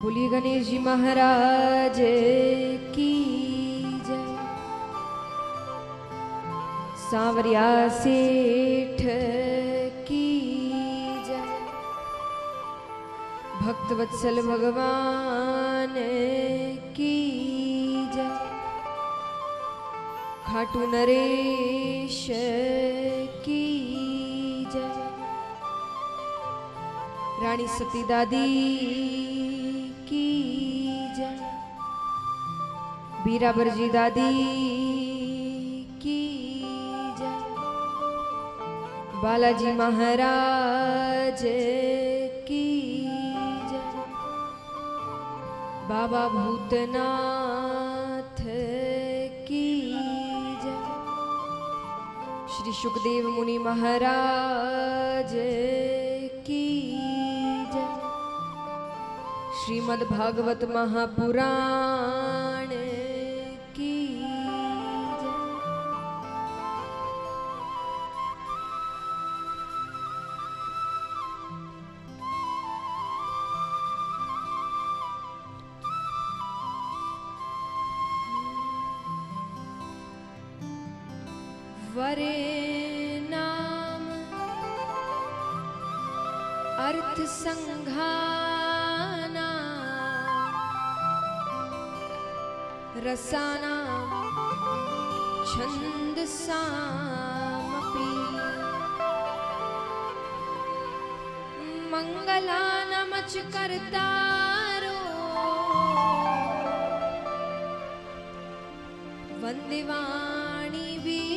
बोलिए गणेश जी महाराज की जय। सांवरिया सेठ की जय। भक्त वत्सल भगवान की जय। खाटू नरेश की जय। रानी सती दादी की जय। बीराबर जी दादी की जय। बालाजी महाराज की जय। बाबा भूतनाथ की जय। श्री सुखदेव मुनि महाराज की जय। श्रीमद् भागवत महापुराण की जय। वरे नाम अर्थ संघाना रसाना छंद सामपि मंगलानमच करतारो वंदेवाणी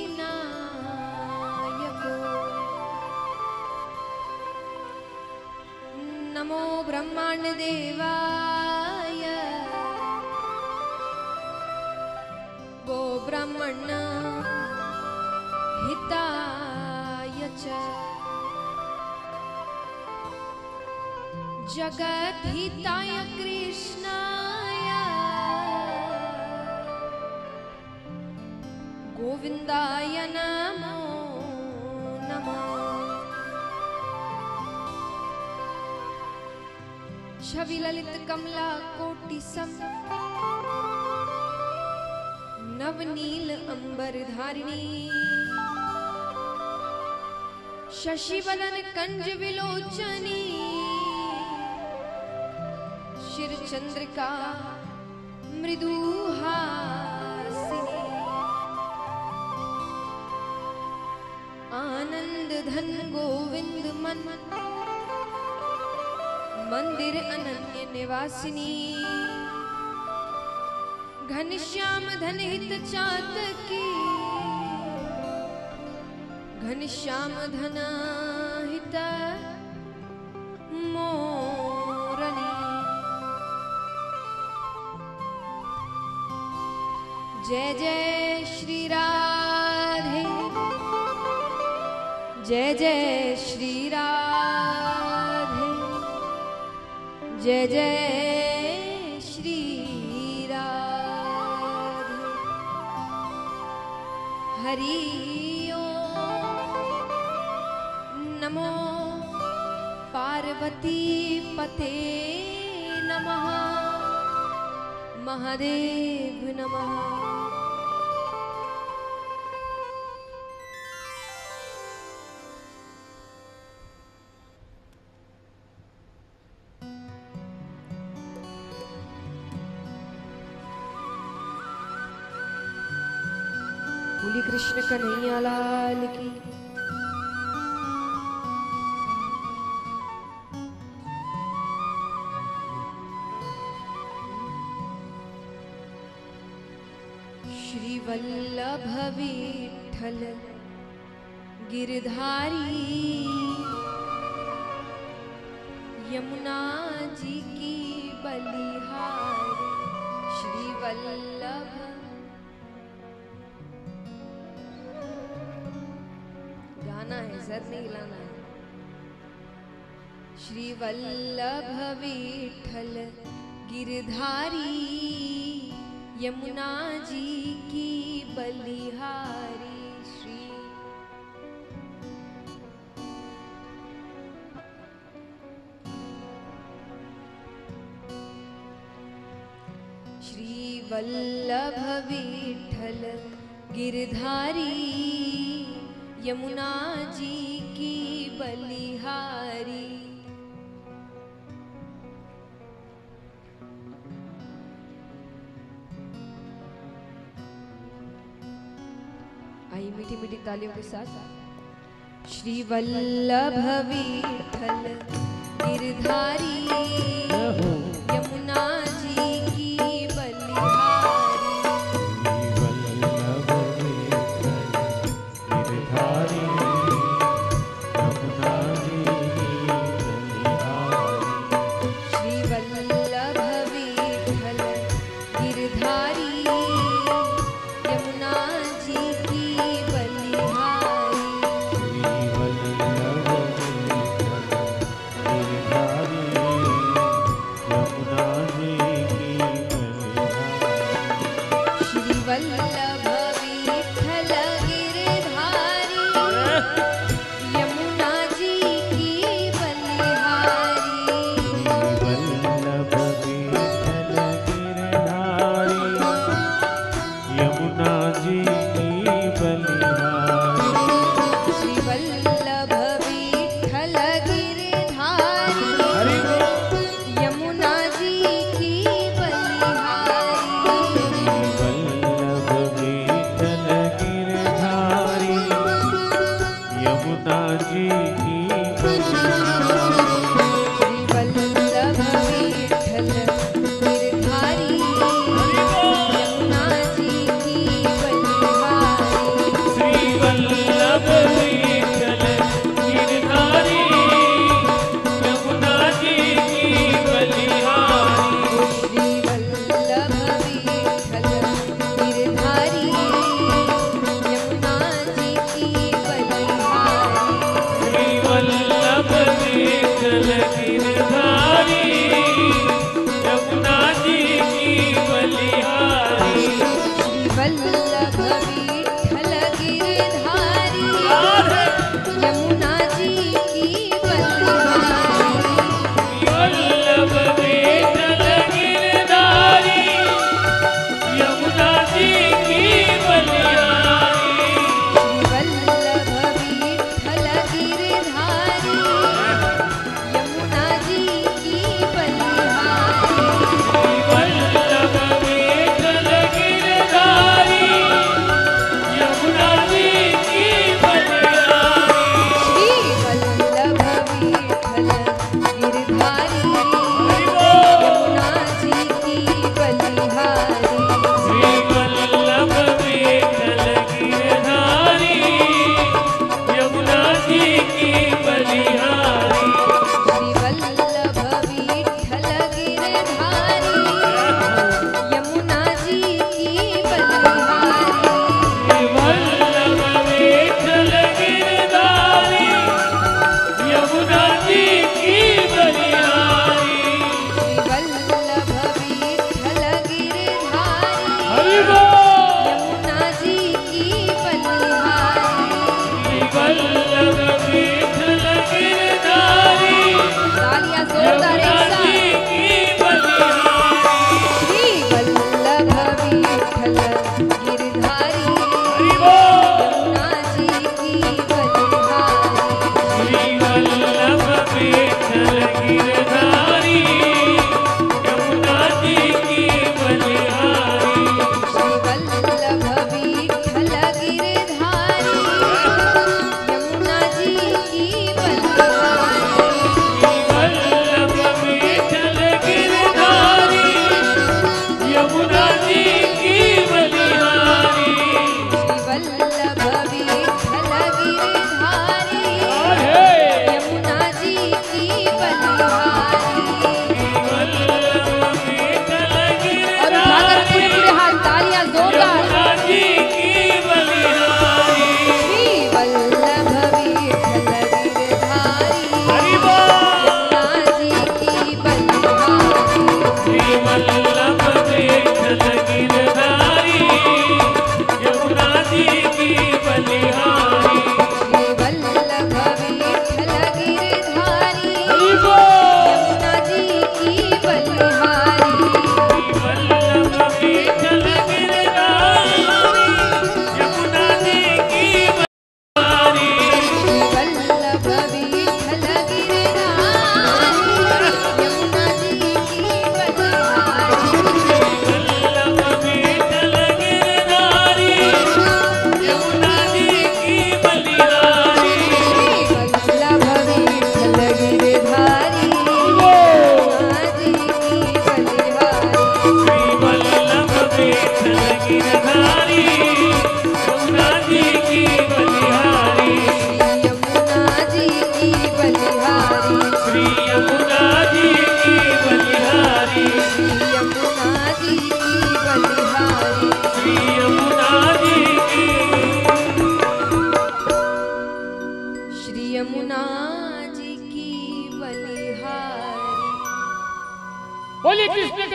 विनायको नमो ब्रह्मांड देवाय गो ब्राह्मण हिताय च जगत हिताय कृष्णाय गोविंदाय नमो नमः। छवि ललित कमला कोटि सम नवनील अंबर धारिणी शशि वदन कंज विलोचनी शिर चंद्रिका मृदुहासिनी आनंद धन गोविंद मन मंदिर अनन्य निवासिनी घनश्याम धन हित चातकी घनश्याम धन हित मोरनी जय जय श्री राधे जय जय श्री राधे जय जय श्री राधे। हरि ओम नमो पार्वती पते नमः महादेव नमः। बोली कृष्ण कन्हैया लाल की। श्री वल्लभ विठ्ठल गिरधारी यमुना जी की बलिहारी। श्री वल्लभ गाना है सर नहीं हिलाना है। श्री वल्लभ विठ्ठल गिरधारी यमुना जी की बलिहारी। श्री श्री वल्लभ विठ्ठल गिरधारी यमुना जी की बलिहारी। आइए मीठी मीठी तालियों के साथ श्री वल्लभ विठ्ठल गिरधारी यमुना जी की बलिहारी। श्री वल्लभ विठ्ठल गिरधारी यमुना जी की बलिहारी।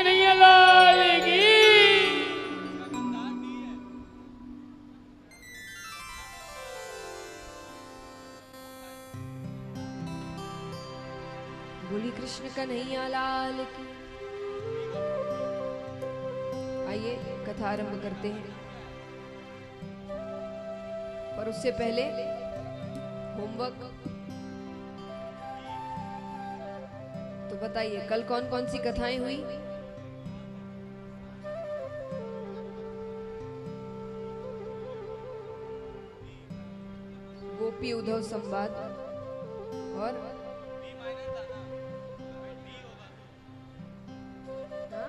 कन्हैया लाल की। बोली कृष्ण कन्हैया लाल की। आइए कथा आरंभ करते हैं, पर उससे पहले होमवर्क। तो बताइए कल कौन कौन सी कथाएं हुई? गोपी उद्धव संवाद और हाँ?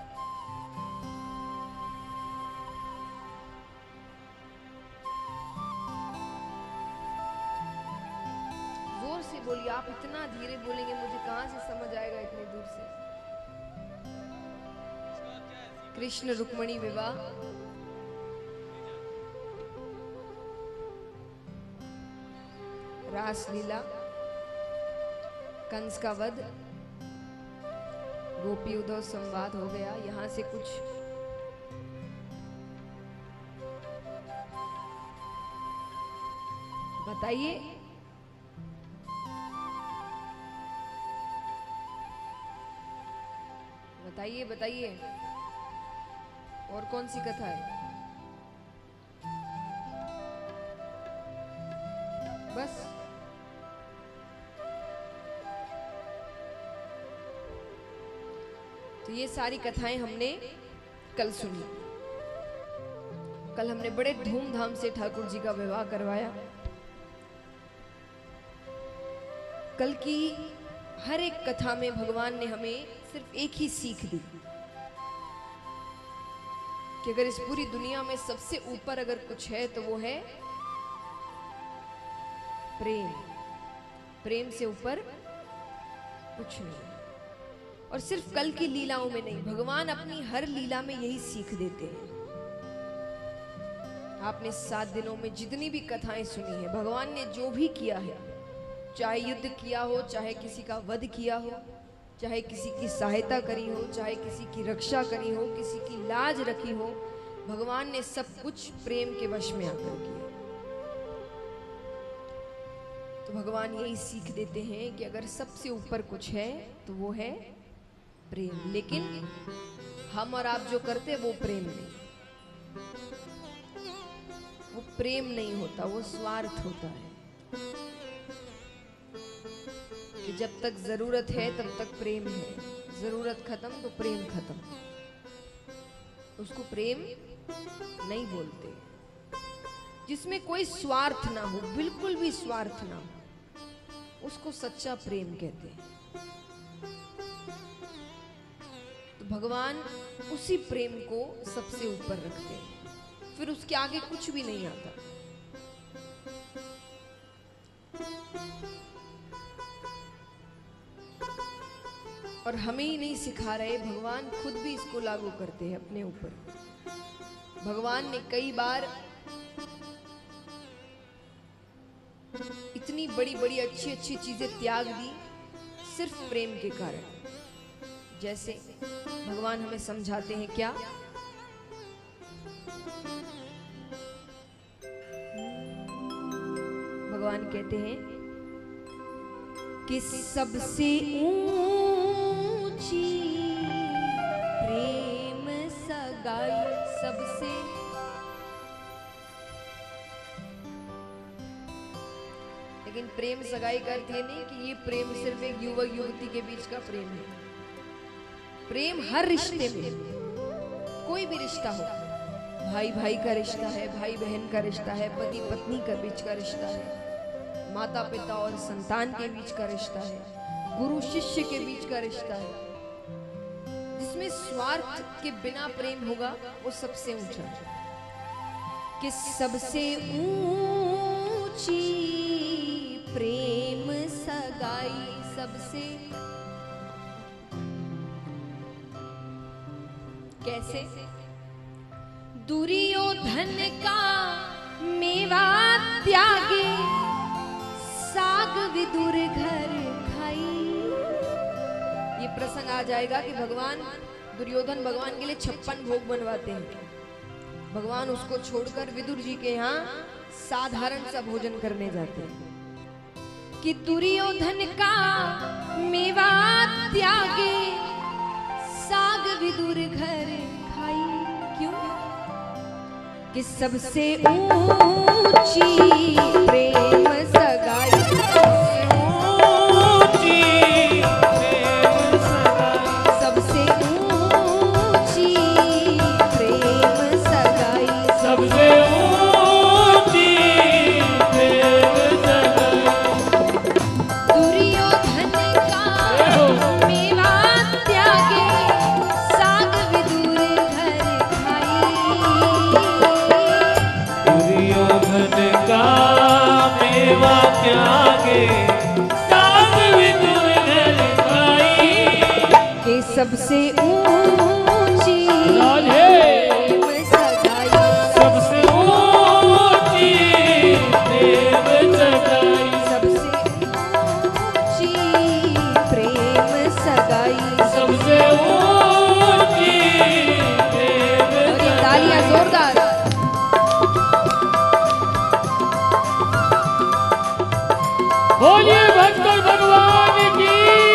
जोर से बोलिए, आप इतना धीरे बोलेंगे मुझे कहां से समझ आएगा इतने दूर से। कृष्ण रुक्मणी विवाह, रासलीला, कंस का वध, गोपी उद्धव संवाद हो गया। यहां से कुछ बताइए। बताइए बताइए, और कौन सी कथा है? बस तो ये सारी कथाएं हमने कल सुनी। कल हमने बड़े धूमधाम से ठाकुर जी का विवाह करवाया। कल की हर एक कथा में भगवान ने हमें सिर्फ एक ही सीख दी कि अगर इस पूरी दुनिया में सबसे ऊपर अगर कुछ है तो वो है प्रेम। प्रेम से ऊपर कुछ नहीं। और सिर्फ कल की लीलाओं में नहीं, भगवान अपनी हर लीला में यही सीख देते हैं। आपने 7 दिनों में जितनी भी कथाएं सुनी है, भगवान ने जो भी किया है, चाहे युद्ध किया हो, चाहे किसी का वध किया हो, चाहे किसी की सहायता करी हो, चाहे किसी की रक्षा करी हो, किसी की लाज रखी हो, भगवान ने सब कुछ प्रेम के वश में आकर किया। तो भगवान यही सीख देते हैं कि अगर सबसे ऊपर कुछ है तो वो है प्रेम। लेकिन हम और आप जो करते हैं वो प्रेम नहीं, वो प्रेम नहीं होता, वो स्वार्थ होता है। कि जब तक जरूरत है तब तक प्रेम है, जरूरत खत्म तो प्रेम खत्म। उसको प्रेम नहीं बोलते। जिसमें कोई स्वार्थ ना हो, बिल्कुल भी स्वार्थ ना हो, उसको सच्चा प्रेम कहते हैं। तो भगवान उसी प्रेम को सबसे ऊपर रखते हैं, फिर उसके आगे कुछ भी नहीं आता। और हमें ही नहीं सिखा रहे, भगवान खुद भी इसको लागू करते हैं अपने ऊपर। भगवान ने कई बार इतनी बड़ी बड़ी अच्छी अच्छी चीजें त्याग दी सिर्फ प्रेम के कारण। जैसे भगवान हमें समझाते हैं क्या? भगवान कहते हैं कि सबसे ऊंची प्रेम सगाई, सबसे लेकिन प्रेम सगाई का अर्थ ये नहीं कि ये प्रेम सिर्फ एक युवक युवती के बीच का प्रेम है। प्रेम हर रिश्ते में, कोई भी रिश्ता हो, भाई भाई का रिश्ता है, भाई बहन का रिश्ता है, पति पत्नी के बीच का रिश्ता है, माता पिता और संतान के बीच का रिश्ता है, गुरु शिष्य के बीच का रिश्ता है। जिसमें स्वार्थ के बिना प्रेम होगा वो सबसे ऊंचा है। कि सबसे ऊंची प्रेम सगाई, सबसे कैसे? दुर्योधन का मेवा त्यागे, साग विदुर घर खाई। ये प्रसंग आ जाएगा कि भगवान दुर्योधन भगवान के लिए 56 भोग बनवाते हैं। भगवान उसको छोड़कर विदुर जी के यहाँ साधारण सा भोजन करने जाते हैं कि दुर्योधन का मेवा त्यागे साग विदुर घर खाई। क्यों? कि सबसे ऊंची प्रेम सगाई, सबसे ऊंची प्रेम सगाई, सबसे ऊंची प्रेम सगाई। दुर्योधन का मेवा त्यागे साग विदुर घर खाई। दुर्योधन का मेवा त्यागे साग विदुर घर खाई। के सबसे ऊंची राधे। प्रेम सगाई, सबसे ऊंची प्रेम सगाई। सबसे ऊंची प्रेम सगाई। सबसे ऊंची प्रेम और ये सगाई। तालियां जोरदार। बोलिए भक्तर भगवान की।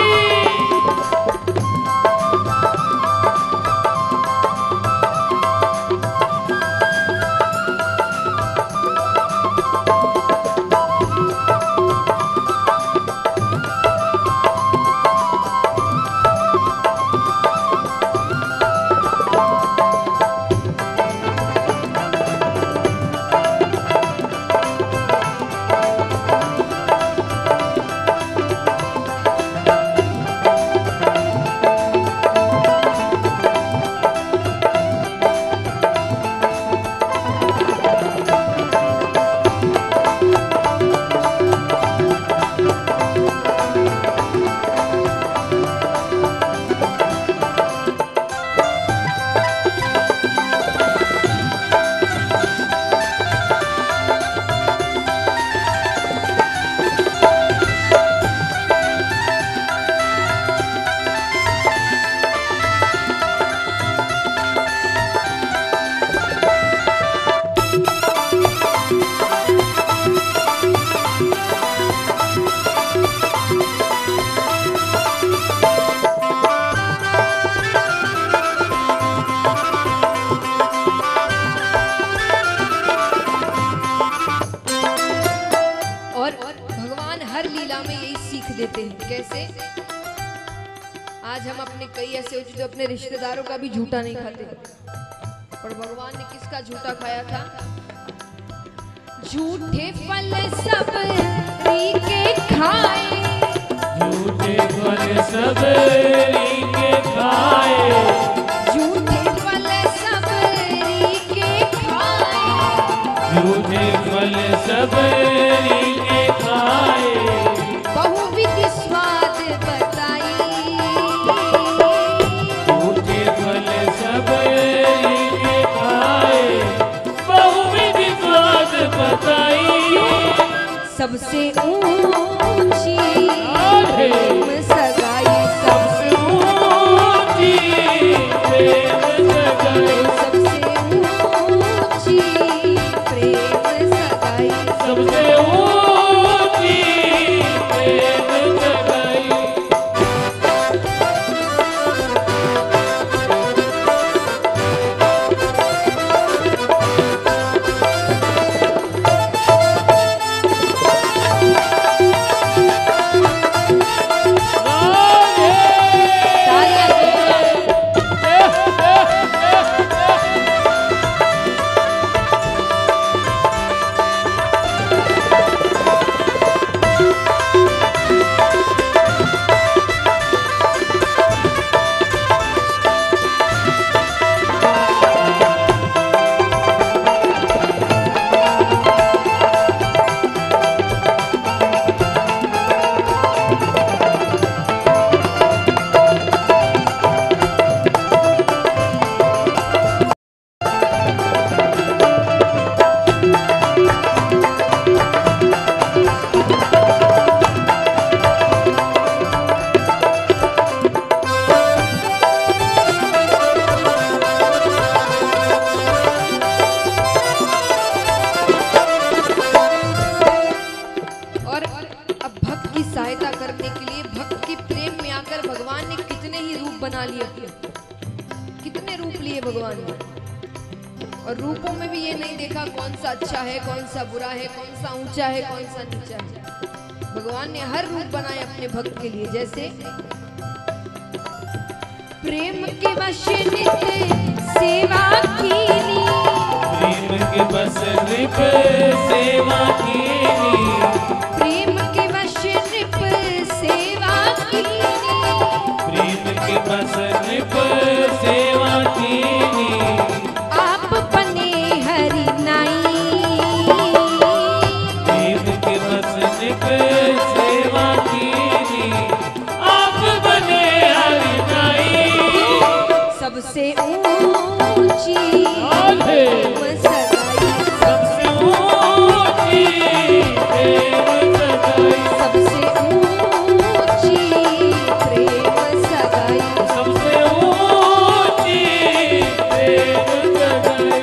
और भगवान हर लीला में यही सीख देते हैं। कैसे? आज हम अपने कई ऐसे हो जो अपने रिश्तेदारों का भी झूठा नहीं खाते, पर भगवान ने किसका झूठा खाया था? झूठे फल सब के खाए, झूठे फल सब के खाए। झूठे फल सब के खाए, झूठे फल सब के खाए। बहुविध स्वाद बताई, झूठे फल सब के खाए। बहुविध स्वाद बताई। सबसे ऊंची प्रेम सगाई, सबसे ऊंची प्रेम सगाई। सबसे ऊंची प्रेम सगाई। सबसे ऊंची प्रेम सगाई। कितने रूप लिए भगवान ने, और रूपों में भी ये नहीं देखा कौन सा अच्छा है, कौन सा बुरा है, कौन सा ऊंचा है, कौन सा नीचा है। भगवान ने हर रूप बनाए अपने भक्त के लिए। जैसे प्रेम के वश नित सेवा कीनी, प्रेम के बस नृप सेवा कीनी, प्रेम के वश नृप सेवा कीनी, प्रेम के बस नृप सेवा कीनी, आप बने हरि नाई, प्रेम के बस नृप सेवा कीनी, आप बने हरि नाई। सबसे ऊंची आधे। सगाई, सबसे ऊंची प्रेम सगाई, सबसे ऊंची प्रेम सगाई, सबसे ऊंची प्रेम सगाई।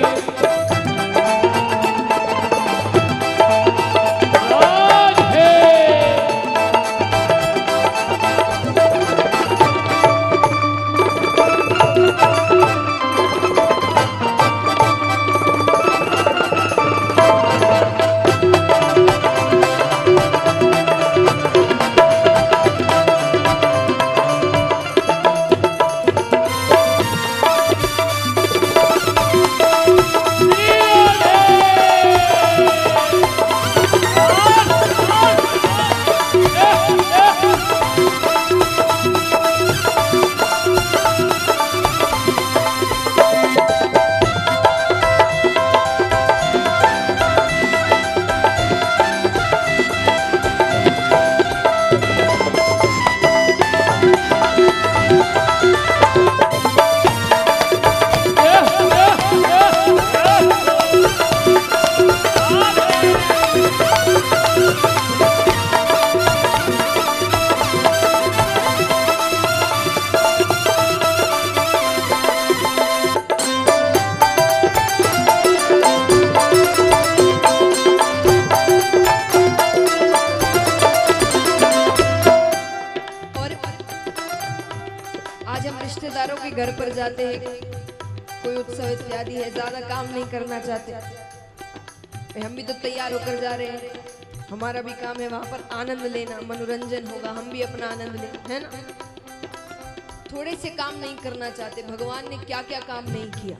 आधे। आज हम रिश्तेदारों के घर पर जाते हैं, कोई उत्सव इत्यादि है, ज्यादा काम नहीं करना चाहते, हम भी तो तैयार होकर जा रहे हैं, हमारा भी काम है वहां पर आनंद लेना, मनोरंजन होगा, हम भी अपना आनंद लें, है ना। थोड़े से काम नहीं करना चाहते। भगवान ने क्या क्या काम नहीं किया,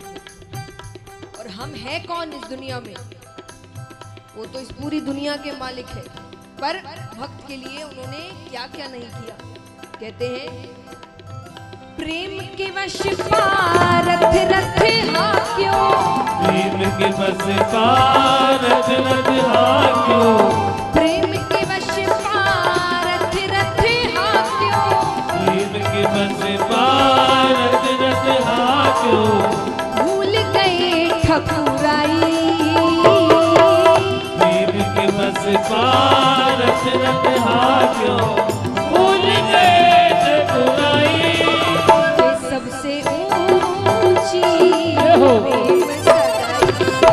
और हम हैं कौन इस दुनिया में, वो तो इस पूरी दुनिया के मालिक है, पर भक्त के लिए उन्होंने क्या क्या नहीं किया। कहते हैं प्रेम के वश पारथ रथ हाक्यो, प्रेम के बस पारथ रथ हाक्यो, प्रेम के वश पारथ रथ हाक्यो, प्रेम के बस पारथ रथ हाक्यो, भूल गए ठकुराई, प्रेम के बस पारथ रथ हाक्यो, भूल गए ठकुराई। ये सबसे ऊंची प्रेम सगाई,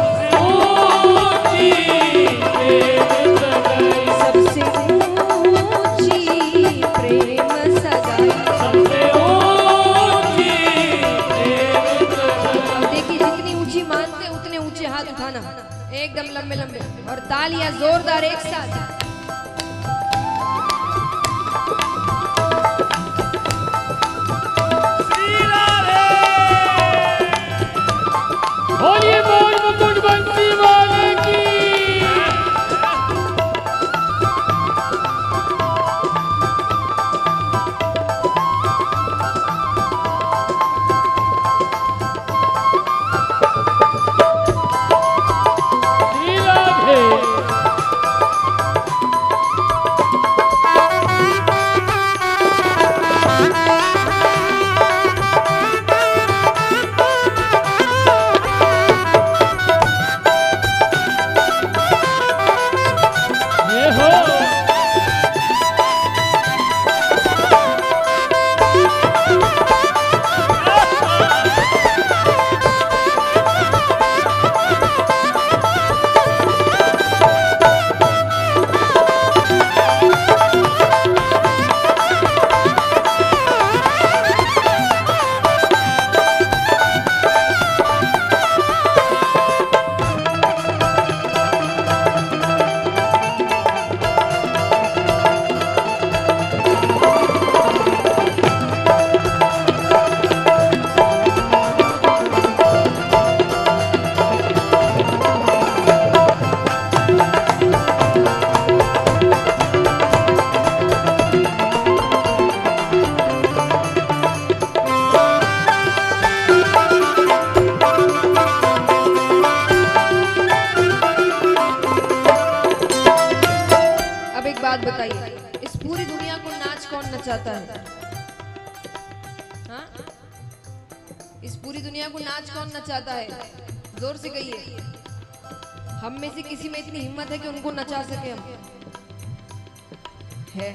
ऊंची प्रेम सगाई, सबसे ऊंची प्रेम सगाई। सबसे ऊंची प्रेम सगाई। अब देखिए, जितनी ऊंची मानते उतने ऊंचे हाथ उठाना, एकदम लंबे लंबे, और तालियां जोरदार एक साथ। बोलिए बोल मुकुट बंसी वाले की। श्री राधे। नचाता है? हाँ? इस पूरी दुनिया को नाच कौन नचाता है? जोर से कहिए। हम में से किसी में इतनी हिम्मत है कि उनको नचा सके हम? है।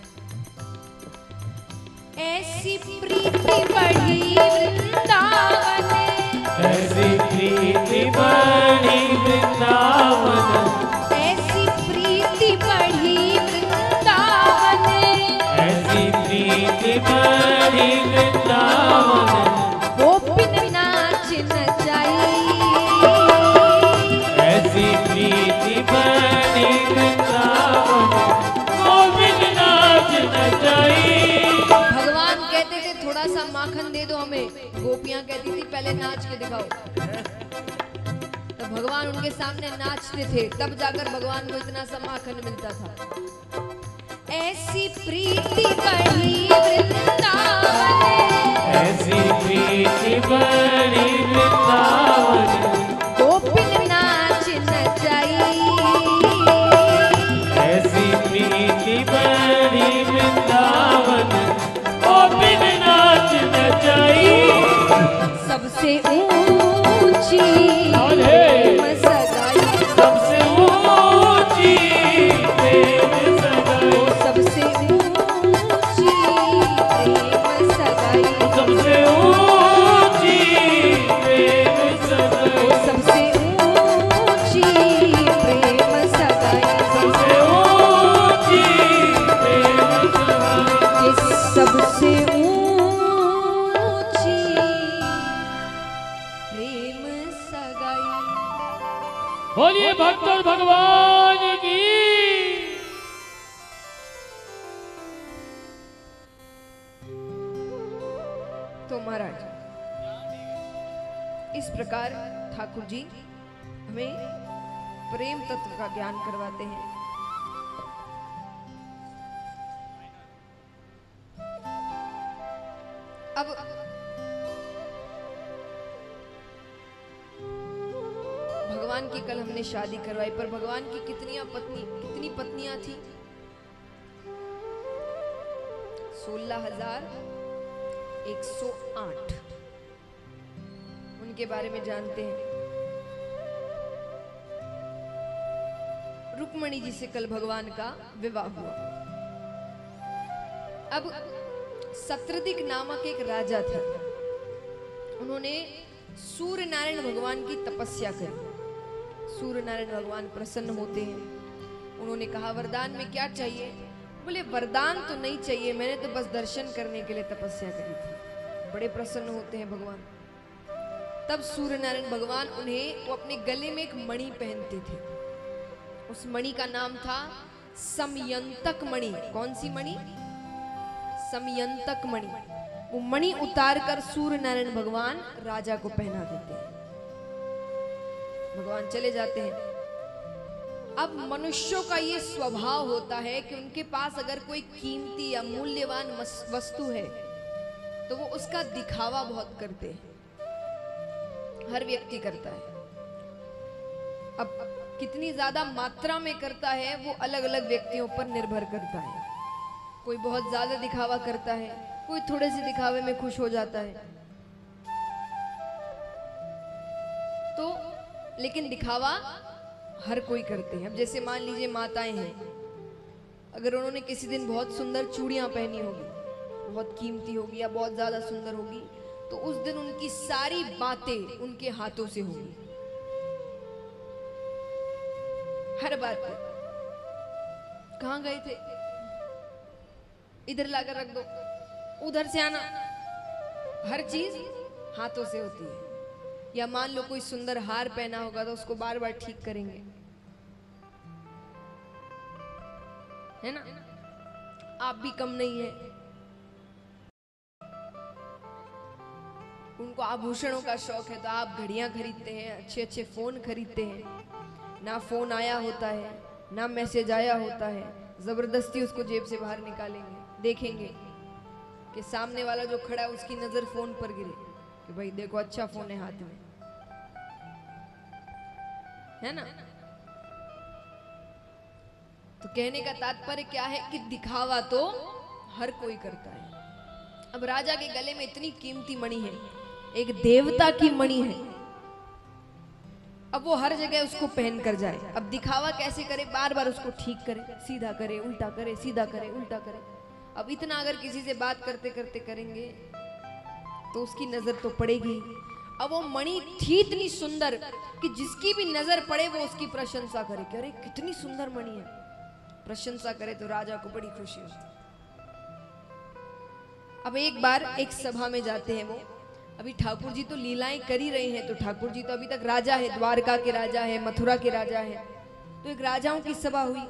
ऐसी प्रीति बढ़ी वृंदावन, ऐसी प्रीति बढ़ी वृंदावन, ऐसी प्रीति बढ़ी वृंदावन, ऐसी प्रीति बढ़ी वृंदावन, गोपिन नाच नचाई, ऐसी प्रीति बढ़ी वृंदावन, गोविंद नाच नचाई। भगवान कहते थे थोड़ा सा माखन दे दो हमें, गोपियां कहती थी पहले नाच के दिखाओ। तो भगवान उनके सामने नाचते थे, तब जाकर भगवान को इतना सा माखन मिलता था। ऐसी प्रीति बढ़ी वृंदावन, ऐसी प्रीति बढ़ी वृंदावन, गोपिन नाच नचाई, ऐसी प्रीति बढ़ी वृंदावन, गोविंद नाच नचाई। सबसे ऊंची राधे। प्रेम सगाई, सबसे ऊंची प्रेम सगाई, सबसे ऊंची प्रेम सगाई, सबसे ऊंची प्रेम सगाई, सबसे ऊंची प्रेम सगाई, सबसे ऊंची प्रेम सगाई, कि सबसे ऊंची प्रेम सगाई। बोलिए भक्त और भगवान की। तो महाराज इस प्रकार ठाकुर जी हमें प्रेम तत्व का ज्ञान करवाते हैं। अब भगवान की कल हमने शादी करवाई, पर भगवान की कितनी पत्नियां थी? 16,108। उनके बारे में जानते हैं। रुक्मणी जी से कल भगवान का विवाह हुआ। अब सत्रदिक नामक एक राजा थे, उन्होंने सूर्य नारायण भगवान की तपस्या करी। सूर्य नारायण भगवान प्रसन्न होते हैं। उन्होंने कहा वरदान में क्या चाहिए? बोले वरदान तो नहीं चाहिए, मैंने तो बस दर्शन करने के लिए तपस्या करी थी। बड़े प्रसन्न होते हैं भगवान। तब सूर्य नारायण भगवान उन्हें, वो अपने गले में एक मणि पहनते थे। उस मणि का नाम था समयंतक मणि। कौन सी मणि? समयंतक मणि। वो मणि उतार कर सूर्य नारायण भगवान राजा को पहना देते हैं। भगवान चले जाते हैं। अब मनुष्यों का ये स्वभाव होता है कि उनके पास अगर कोई कीमती या मूल्यवान वस्तु है तो वो उसका दिखावा बहुत करते हैं। हर व्यक्ति करता है। अब कितनी ज्यादा मात्रा में करता है वो अलग अलग व्यक्तियों पर निर्भर करता है। कोई बहुत ज्यादा दिखावा करता है, कोई थोड़े से दिखावे में खुश हो जाता है। तो लेकिन दिखावा हर कोई करते हैं। अब जैसे मान लीजिए माताएं हैं, अगर उन्होंने किसी दिन बहुत सुंदर चूड़ियां पहनी होगी, बहुत कीमती होगी या बहुत ज्यादा सुंदर होगी, तो उस दिन उनकी सारी बातें उनके हाथों से होगी। हर बात पे कहां गए थे, इधर लाकर रख दो, उधर से आना, हर चीज हाथों से होती है। या मान लो कोई सुंदर हार पहना होगा तो उसको बार बार ठीक करेंगे, है ना? आप भी कम नहीं है। उनको आभूषणों का शौक है तो आप घड़ियां खरीदते हैं, अच्छे अच्छे फोन खरीदते हैं। ना फोन आया होता है, ना मैसेज आया होता है, जबरदस्ती उसको जेब से बाहर निकालेंगे, देखेंगे कि सामने वाला जो खड़ा है उसकी नजर फोन पर गिरे कि भाई देखो अच्छा फोन है हाथ में, है ना? तो कहने का तात्पर्य क्या है कि दिखावा तो हर कोई करता है। अब राजा के गले में इतनी कीमती मणि है, एक देवता की मणि है। अब वो हर जगह उसको पहन कर जाए। अब दिखावा कैसे करे, बार बार उसको ठीक करे, सीधा करे, उल्टा करे, सीधा करे, उल्टा करे। अब इतना अगर किसी से बात करते करते करेंगे तो उसकी नजर तो पड़ेगी। अब वो मणि थी इतनी सुंदर कि जिसकी भी नजर पड़े वो उसकी प्रशंसा करे कि अरे कितनी सुंदर मणि है। प्रशंसा करे तो राजा को बड़ी खुशी होती। अब एक बार एक सभा में जाते हैं वो। अभी ठाकुर जी तो लीलाएं कर ही रहे हैं, तो ठाकुर जी तो अभी तक राजा है, द्वारका के राजा है, मथुरा के राजा है। तो एक राजाओं की सभा हुई,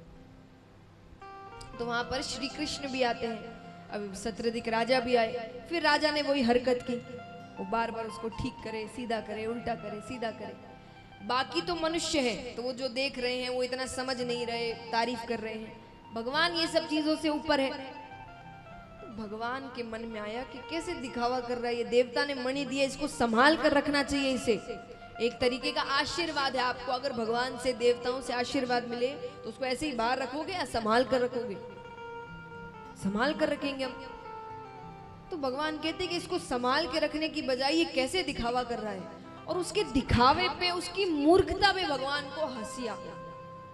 तो वहां पर श्री कृष्ण भी आते हैं। अब सत्रदिक राजा भी आए। फिर राजा ने वही हरकत की, वो बार बार उसको ठीक करे, सीधा करे, उल्टा करे, सीधा करे। बाकी तो मनुष्य है, तो वो जो देख रहे हैं वो इतना समझ नहीं रहे, तारीफ कर रहे हैं। भगवान ये सब चीजों से ऊपर है। भगवान के मन में आया कि कैसे दिखावा कर रहा है ये, देवता ने मणि दिया, इसको संभाल कर रखना चाहिए। इसे एक तरीके का आशीर्वाद है आपको। अगर भगवान से, देवताओं से आशीर्वाद मिले तो उसको ऐसे ही बाहर रखोगे या संभाल कर रखोगे? संभाल कर रखेंगे हम। तो भगवान कहते कि इसको संभाल के रखने की बजाय ये कैसे दिखावा कर रहा है। और उसके दिखावे पे, उसकी मूर्खता पे भगवान को हंसी आ गया।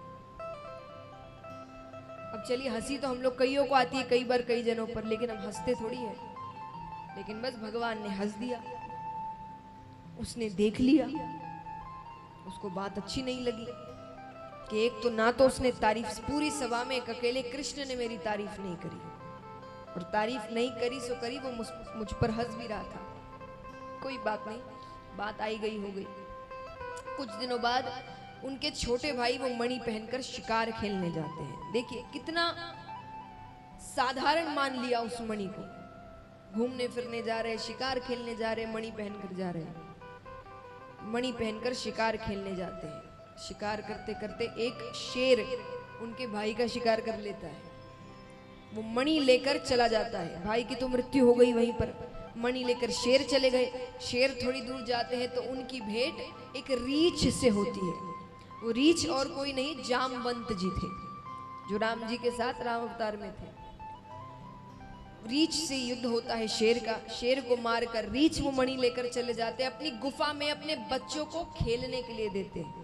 अब चलिए, हंसी तो हम लोग कईयों को आती है, कई बार कई जनों पर, लेकिन हम हंसते थोड़ी है। लेकिन बस भगवान ने हंस दिया, उसने देख लिया, उसको बात अच्छी नहीं लगी कि एक तो ना तो उसने तारीफ, पूरी सभा में एक अकेले कृष्ण ने मेरी तारीफ नहीं करी, और तारीफ नहीं करी सो करी, वो मुझ पर हंस भी रहा था। कोई बात नहीं, बात आई गई हो गई। कुछ दिनों बाद उनके छोटे भाई वो मणि पहनकर शिकार खेलने जाते हैं। देखिए कितना साधारण मान लिया उस मणि को। घूमने फिरने जा रहे, शिकार खेलने जा रहे, मणि पहनकर जा रहे हैं। मणि पहनकर शिकार खेलने जाते हैं। शिकार करते करते एक शेर उनके भाई का शिकार कर लेता है। वो मणि लेकर चला जाता है। भाई की तो मृत्यु हो गई वहीं पर। मणि लेकर शेर चले गए। शेर थोड़ी दूर जाते हैं तो उनकी भेंट एक रीछ से होती है। वो रीछ और कोई नहीं, जामवंत जी थे, जो राम जी के साथ राम अवतार में थे। रीछ से युद्ध होता है शेर का। शेर को मारकर रीछ वो मणि लेकर चले जाते हैं, अपनी गुफा में अपने बच्चों को खेलने के लिए देते हैं।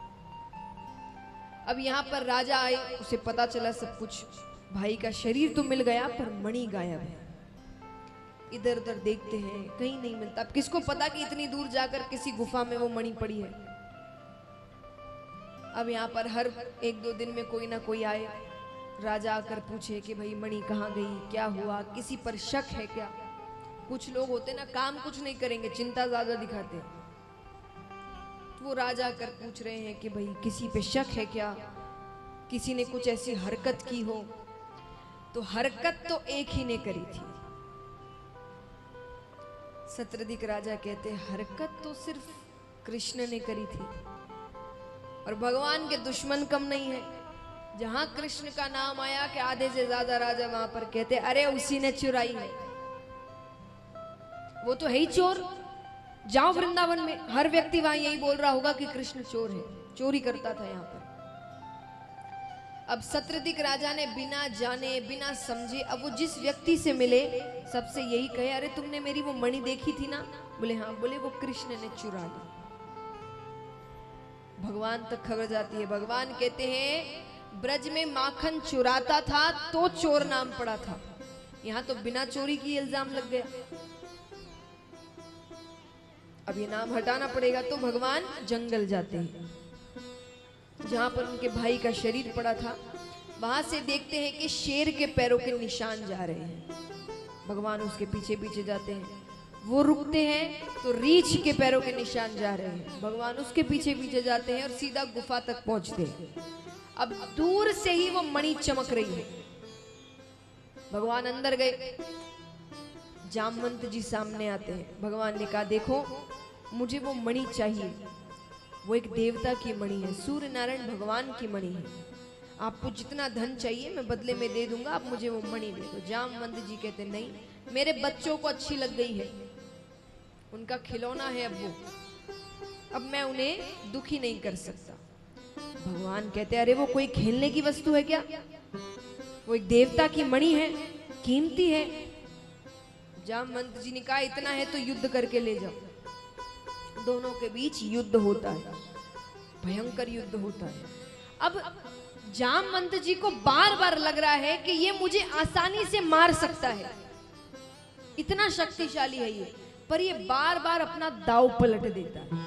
अब यहाँ पर राजा आए, उसे पता चला सब कुछ। भाई का शरीर तो मिल गया पर मणि गायब है। इधर उधर देखते हैं, कहीं नहीं मिलता। अब किसको पता कि इतनी दूर जाकर किसी गुफा में वो मणि पड़ी है। अब यहाँ पर हर एक दो दिन में कोई ना कोई आए, राजा आकर पूछे कि भाई मणि कहाँ गई, क्या हुआ, किसी पर शक है क्या। कुछ लोग होते ना, काम कुछ नहीं करेंगे, चिंता ज्यादा दिखाते। तो वो राजा आकर पूछ रहे हैं कि भाई किसी पे शक है क्या, किसी ने कुछ ऐसी हरकत की हो। तो हरकत तो एक ही ने करी थी। सत्रदिक राजा कहते हरकत तो सिर्फ कृष्ण ने करी थी, और भगवान के दुश्मन कम नहीं है। जहां कृष्ण का नाम आया कि आधे से ज्यादा राजा वहां पर कहते अरे उसी ने चुराई है, वो तो है ही चोर। जाओ वृंदावन में, हर व्यक्ति वहां यही बोल रहा होगा कि कृष्ण चोर है, चोरी करता था यहाँ पर। अब सत्रदिक राजा ने बिना जाने बिना समझे, अब वो जिस व्यक्ति से मिले सबसे यही कहे अरे तुमने मेरी वो मणि देखी थी ना। बोले हाँ। बोले वो कृष्ण ने चुरा ली। भगवान तक खबर जाती है। भगवान कहते हैं ब्रज में माखन चुराता था तो चोर नाम पड़ा था, यहां तो बिना चोरी की इल्जाम लग गया। अब ये नाम हटाना पड़ेगा। तो भगवान जंगल जाते हैं, जहां पर उनके भाई का शरीर पड़ा था। वहां से देखते हैं कि शेर के पैरों के निशान जा रहे हैं। भगवान उसके पीछे पीछे जाते हैं। वो रुकते हैं तो रीछ के पैरों के निशान जा रहे हैं। भगवान उसके पीछे पीछे जाते हैं और सीधा गुफा तक पहुंचते हैं। अब दूर से ही वो मणि चमक रही है। भगवान अंदर गए, जामवंत जी सामने आते हैं। भगवान ने कहा देखो मुझे वो मणि चाहिए, वो एक देवता की मणि है, सूर्य नारायण भगवान की मणि है। आपको जितना धन चाहिए मैं बदले में दे दूंगा, आप मुझे वो मणि दे दो। जामवंत जी कहते नहीं, मेरे बच्चों को अच्छी लग गई है, उनका खिलौना है अब वो, अब मैं उन्हें दुखी नहीं कर सकता। भगवान कहते अरे वो कोई खेलने की वस्तु है क्या, वो एक देवता की मणि है, कीमती है। जामवंत जी ने कहा इतना है तो युद्ध करके ले जाओ। दोनों के बीच युद्ध होता है, भयंकर युद्ध होता है। अब जामवंत जी को बार बार लग रहा है कि ये मुझे आसानी से मार सकता है, इतना शक्तिशाली है ये, पर ये बार बार अपना दाव पलट देता है।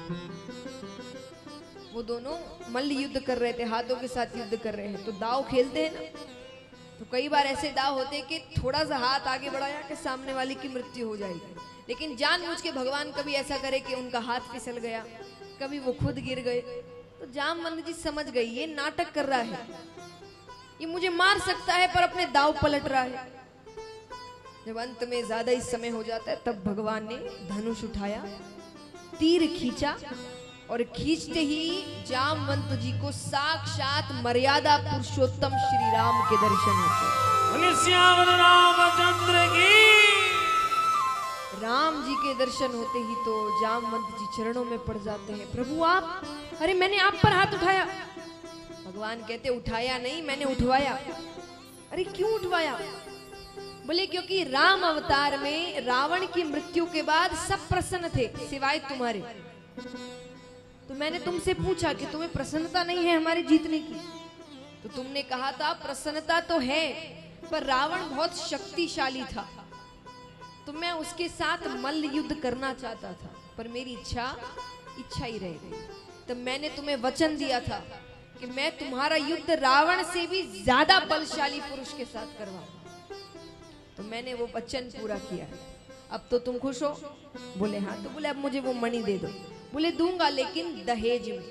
वो दोनों मल्ल युद्ध कर रहे थे, हाथों के साथ युद्ध कर रहे हैं, तो दाव खेलते हैं ना, तो कई बार ऐसे दाव होते हैं कि थोड़ा सा हाथ आगे बढ़ाया कि सामने वाले की मृत्यु हो जाएगी, लेकिन जानबूझ के भगवान कभी ऐसा करे कि उनका हाथ फिसल गया, कभी वो खुद गिर गए। तो जामवंत जी समझ गई ये नाटक कर रहा है, ये मुझे मार सकता है पर अपने दाव पलट रहा है। जब अंत में ज्यादा ही समय हो जाता है तब भगवान ने धनुष उठाया, तीर खींचा, और खींचते ही जामवंत जी को साक्षात मर्यादा पुरुषोत्तम श्री राम के दर्शन होते। श्याम रामचंद्र की राम जी के दर्शन होते ही तो जामवंत जी चरणों में पड़ जाते हैं। प्रभु आप, अरे मैंने आप पर हाथ उठाया। भगवान कहते उठाया नहीं, मैंने उठवाया। अरे क्यों उठवाया? बोले क्योंकि राम अवतार में रावण की मृत्यु के बाद सब प्रसन्न थे सिवाय तुम्हारे। तो मैंने तुमसे पूछा कि तुम्हें प्रसन्नता नहीं है हमारे जीतने की, तो तुमने कहा था प्रसन्नता तो है पर रावण बहुत शक्तिशाली था, तो मैं उसके साथ मल्ल युद्ध करना चाहता था, पर मेरी इच्छा ही रह गई। तो मैंने तुम्हें वचन दिया था कि मैं तुम्हारा युद्ध रावण से भी ज्यादा बलशाली पुरुष के साथ करवाऊंगा, तो मैंने वो वचन पूरा किया है। अब तो तुम खुश हो? बोले हाँ। तो बोले अब मुझे वो मणि दे दो। बोले दूंगा लेकिन दहेज में।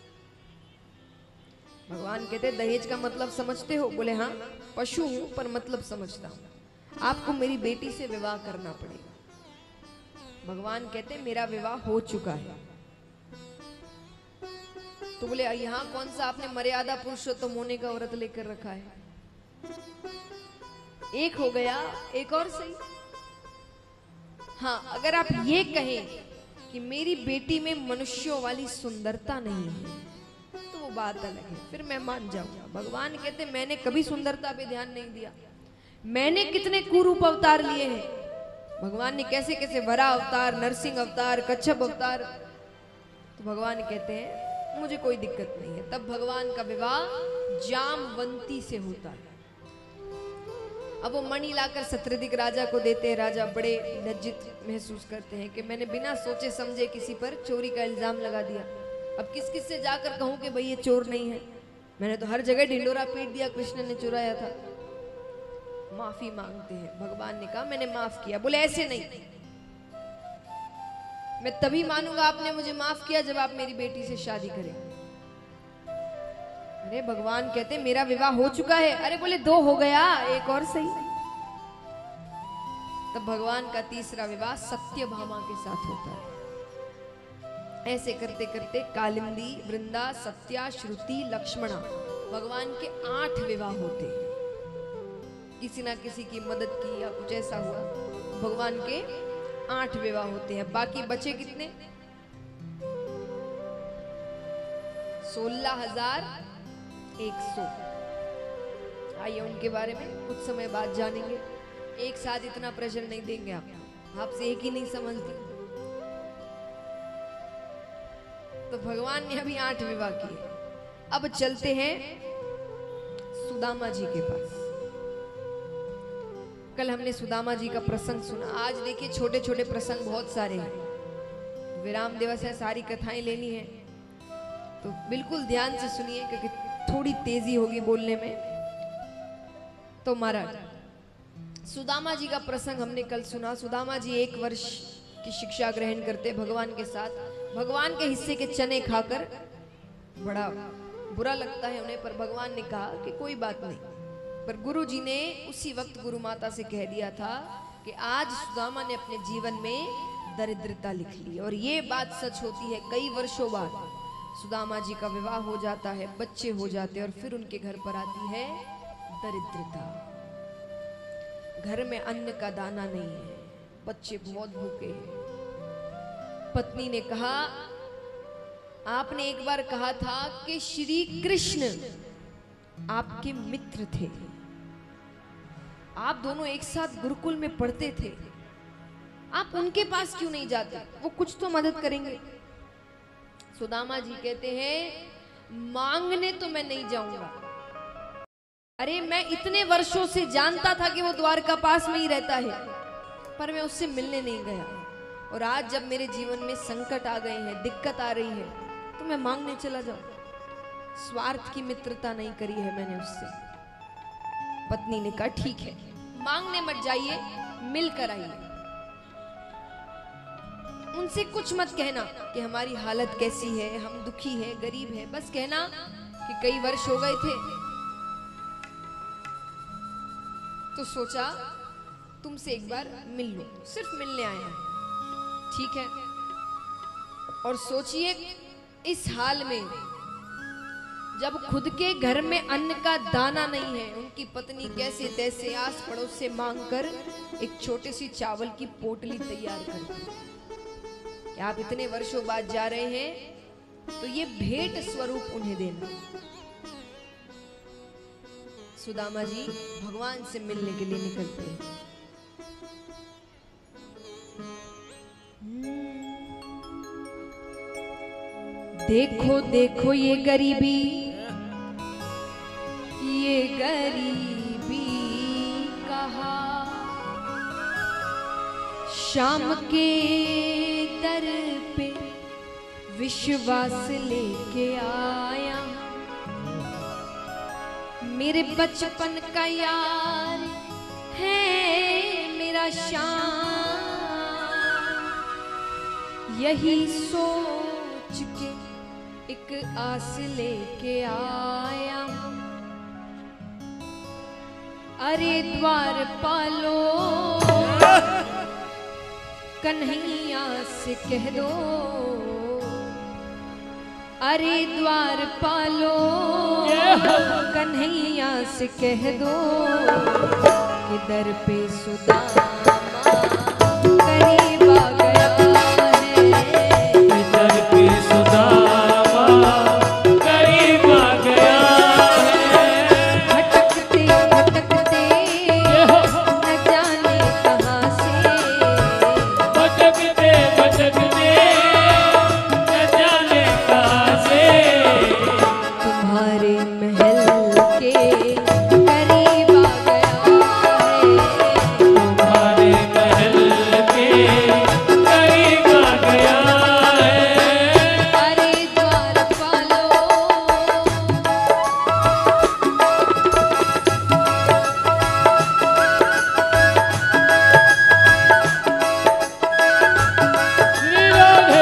भगवान कहते दहेज का मतलब समझते हो? बोले हाँ, पशु हूं पर मतलब समझता हूं, आपको मेरी बेटी से विवाह करना पड़ेगा। भगवान कहते मेरा विवाह हो चुका है। तो बोले यहाँ कौन सा आपने मर्यादा पुरुषोत्तम होने का व्रत लेकर रखा है? एक हो गया, एक और सही। हाँ, अगर आप ये कहें कि मेरी बेटी में मनुष्यों वाली सुंदरता नहीं है तो वो बात अलग है, फिर मैं मान जाऊंगा। भगवान कहते मैंने कभी सुंदरता पे ध्यान नहीं दिया, मैंने कितने कुरूप अवतार लिए हैं। भगवान ने कैसे कैसे वरा अवतार, नरसिंह अवतार, कच्छप अवतार। तो भगवान कहते हैं मुझे कोई दिक्कत नहीं है। तब भगवान का विवाह जामवंती से होता है। अब वो मणि लाकर सत्रदिक राजा को देते हैं। राजा बड़े लज्जित महसूस करते हैं कि मैंने बिना सोचे समझे किसी पर चोरी का इल्जाम लगा दिया। अब किस किस से जाकर कहूं कि भाई ये चोर नहीं है, मैंने तो हर जगह ढिंडोरा पीट दिया, कृष्ण ने चुराया था। माफी मांगते हैं। भगवान ने कहा मैंने माफ किया। बोले ऐसे नहीं, मैं तभी मानूंगा आपने मुझे माफ किया जब आप मेरी बेटी से शादी करें। अरे भगवान कहते मेरा विवाह हो चुका है। अरे बोले 2 हो गया, एक और सही। तब भगवान का तीसरा विवाह सत्यभामा के साथ होता है। ऐसे करते करते कालिंदी, वृंदा, सत्या, श्रुति, लक्ष्मणा, भगवान के 8 विवाह होते हैं। किसी ना किसी की मदद की या कुछ ऐसा हुआ, भगवान के 8 विवाह होते हैं। बाकी बचे कितने? 16,100। आइए उनके बारे में कुछ समय बाद जानेंगे। एक साथ इतना प्रेशर नहीं देंगे आपसे एक ही नहीं समझती। तो भगवान ने अभी 8 विवाह किए। अब चलते हैं सुदामा जी के पास। कल हमने सुदामा जी का प्रसंग सुना। आज देखिए छोटे छोटे प्रसंग बहुत सारे हैं। विराम दिवस है, सारी कथाएं लेनी है, तो बिल्कुल ध्यान से सुनिए क्योंकि थोड़ी तेजी होगी बोलने में। तो महाराज सुदामा जी का प्रसंग हमने कल सुना। सुदामा जी 1 वर्ष की शिक्षा ग्रहण करते भगवान के साथ। भगवान के हिस्से के चने खाकर बड़ा बुरा लगता है उन्हें, पर भगवान ने कहा कि कोई बात नहीं। पर गुरु जी ने उसी वक्त गुरु माता से कह दिया था कि आज सुदामा ने अपने जीवन में दरिद्रता लिख ली। और ये बात सच होती है। कई वर्षों बाद सुदामा जी का विवाह हो जाता है, बच्चे हो जाते हैं, और फिर उनके घर पर आती है दरिद्रता। घर में अन्न का दाना नहीं है, बच्चे बहुत भूखे हैं। पत्नी ने कहा आपने एक बार कहा था कि श्री कृष्ण आपके मित्र थे, आप दोनों एक साथ गुरुकुल में पढ़ते थे, आप उनके पास क्यों नहीं जाते? वो कुछ तो मदद करेंगे। सुदामा जी कहते हैं मांगने तो मैं नहीं जाऊंगा। अरे मैं इतने वर्षों से जानता था कि वो द्वारका पास में ही रहता है, पर मैं उससे मिलने नहीं गया। और आज जब मेरे जीवन में संकट आ गए हैं, दिक्कत आ रही है, तो मैं मांगने चला जाऊं। स्वार्थ की मित्रता नहीं करी है मैंने उससे। पत्नी ने कहा ठीक है, मांगने मत जाइए, मिलकर आइए। उनसे कुछ मत कहना कि हमारी हालत कैसी है, हम दुखी है, गरीब है। बस कहना कि कई वर्ष हो गए थे तो सोचा तुमसे एक बार मिल लो, सिर्फ मिलने आया है, ठीक है। और सोचिए इस हाल में जब खुद के घर में अन्न का दाना नहीं है, उनकी पत्नी कैसे तैसे आस पड़ोस से मांगकर एक छोटी सी चावल की पोटली तैयार कर दी कि आप इतने वर्षों बाद जा रहे हैं तो ये भेंट स्वरूप उन्हें देना। सुदामा जी भगवान से मिलने के लिए निकलते हैं। देखो देखो ये गरीबी कहा, शाम के दर पे विश्वास लेके आया। मेरे बचपन का यार है मेरा शाम, यही सोच के एक आस लेके आया। अरे द्वार पालो कन्हैया से कह दो, अरे द्वार पालो कन्हैया से कह दो कि दर पे सुदामा करीब आ गया है। दर पे सुदामा करीब आ गया है। भटकते भटकते न जाने कहाँ से, भटकते भटकते न जाने कहाँ से, तुम्हारे महल के करीब आ गया है। तुम्हारे महल के करीब आ गया है। अरे द्वार पालो श्री राधे।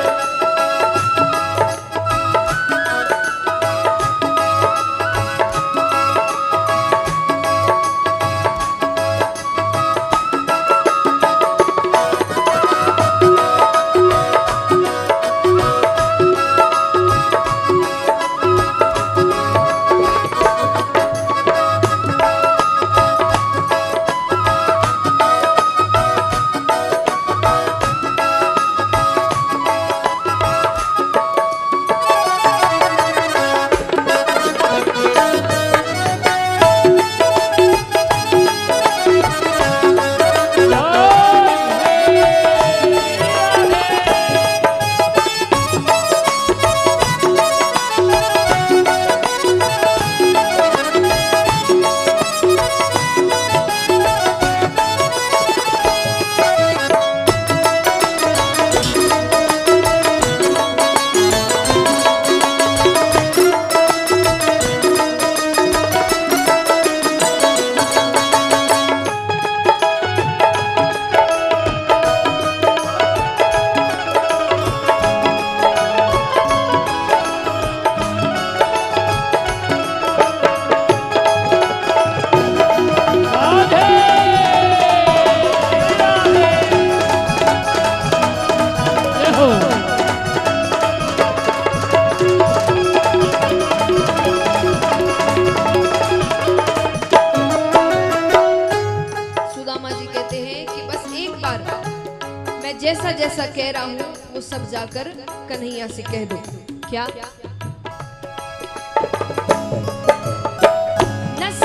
सुदामा जी कहते हैं कि बस एक बार मैं जैसा जैसा कह रहा हूं वो सब जाकर कन्हैया से कह दो। क्या न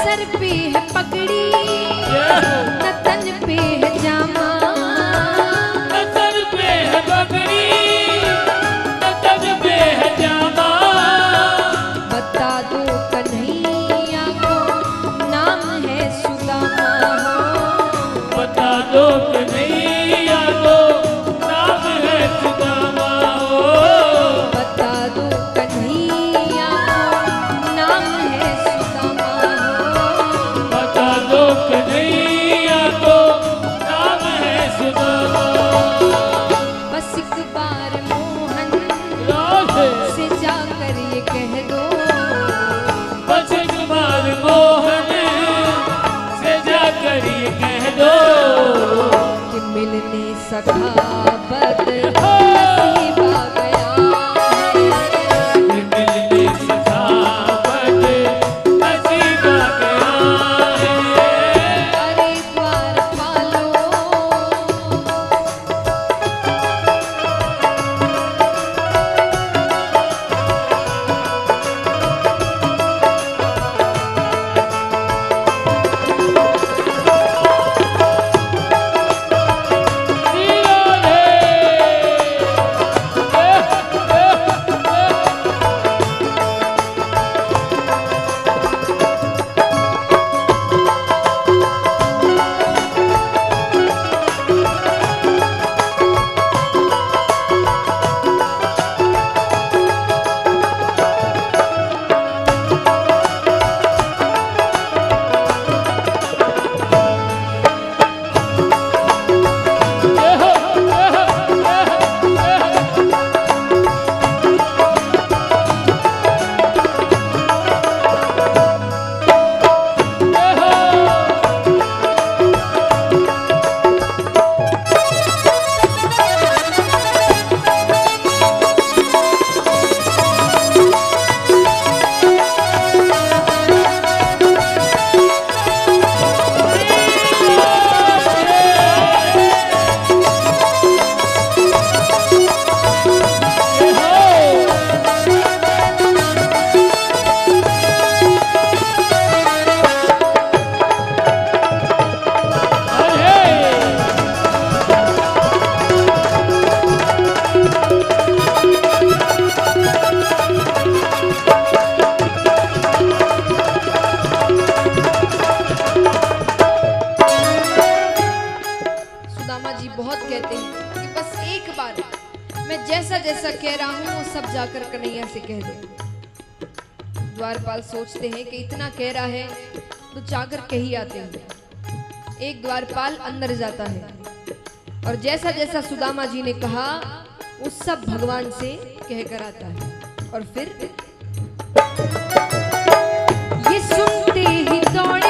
सर पे है पगड़ी न तन पे है जामा, न सर पे है पगड़ी न तन पे है जामा। बता दो कन्हैया को नाम है सुदामा हो, बता दो कन्हैया को नाम है सुदामा हो, बता दो कन्हैया को नाम है सुदामा हो, बता दो कन्हैया को नाम है सुदामा। बस एक बार मोहन राधे से जाकर ये कह दो, बस एक बार मोहन से जाकर ये कह दो कि मिलने सखावत नसीब आ गया है। कि मिलने सखावत नसीब आ गया है। अरे द्वारपालो सुदामा जी बहुत कहते हैं कि बस एक बार मैं जैसा जैसा कह रहा हूं वो सब जाकर कन्हैया से कह दे। द्वारपाल सोचते हैं कि इतना कह रहा है तो जाकर कही आते हैं। एक द्वारपाल अंदर जाता है और जैसा जैसा सुदामा जी ने कहा वो सब भगवान से कह कर आता है। और फिर ये सुनते ही दौड़े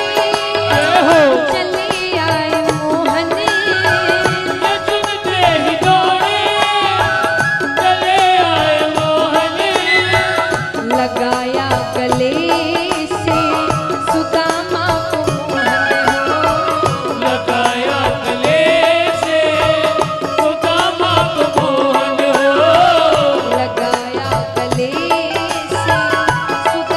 चले आए मोहन, ये सुनते ही दौड़े चले आए मोहन, लगाया गले से सुदामा को मोहन हो, लगाया गले से सुदामा को मोहन हो, लगाया गले से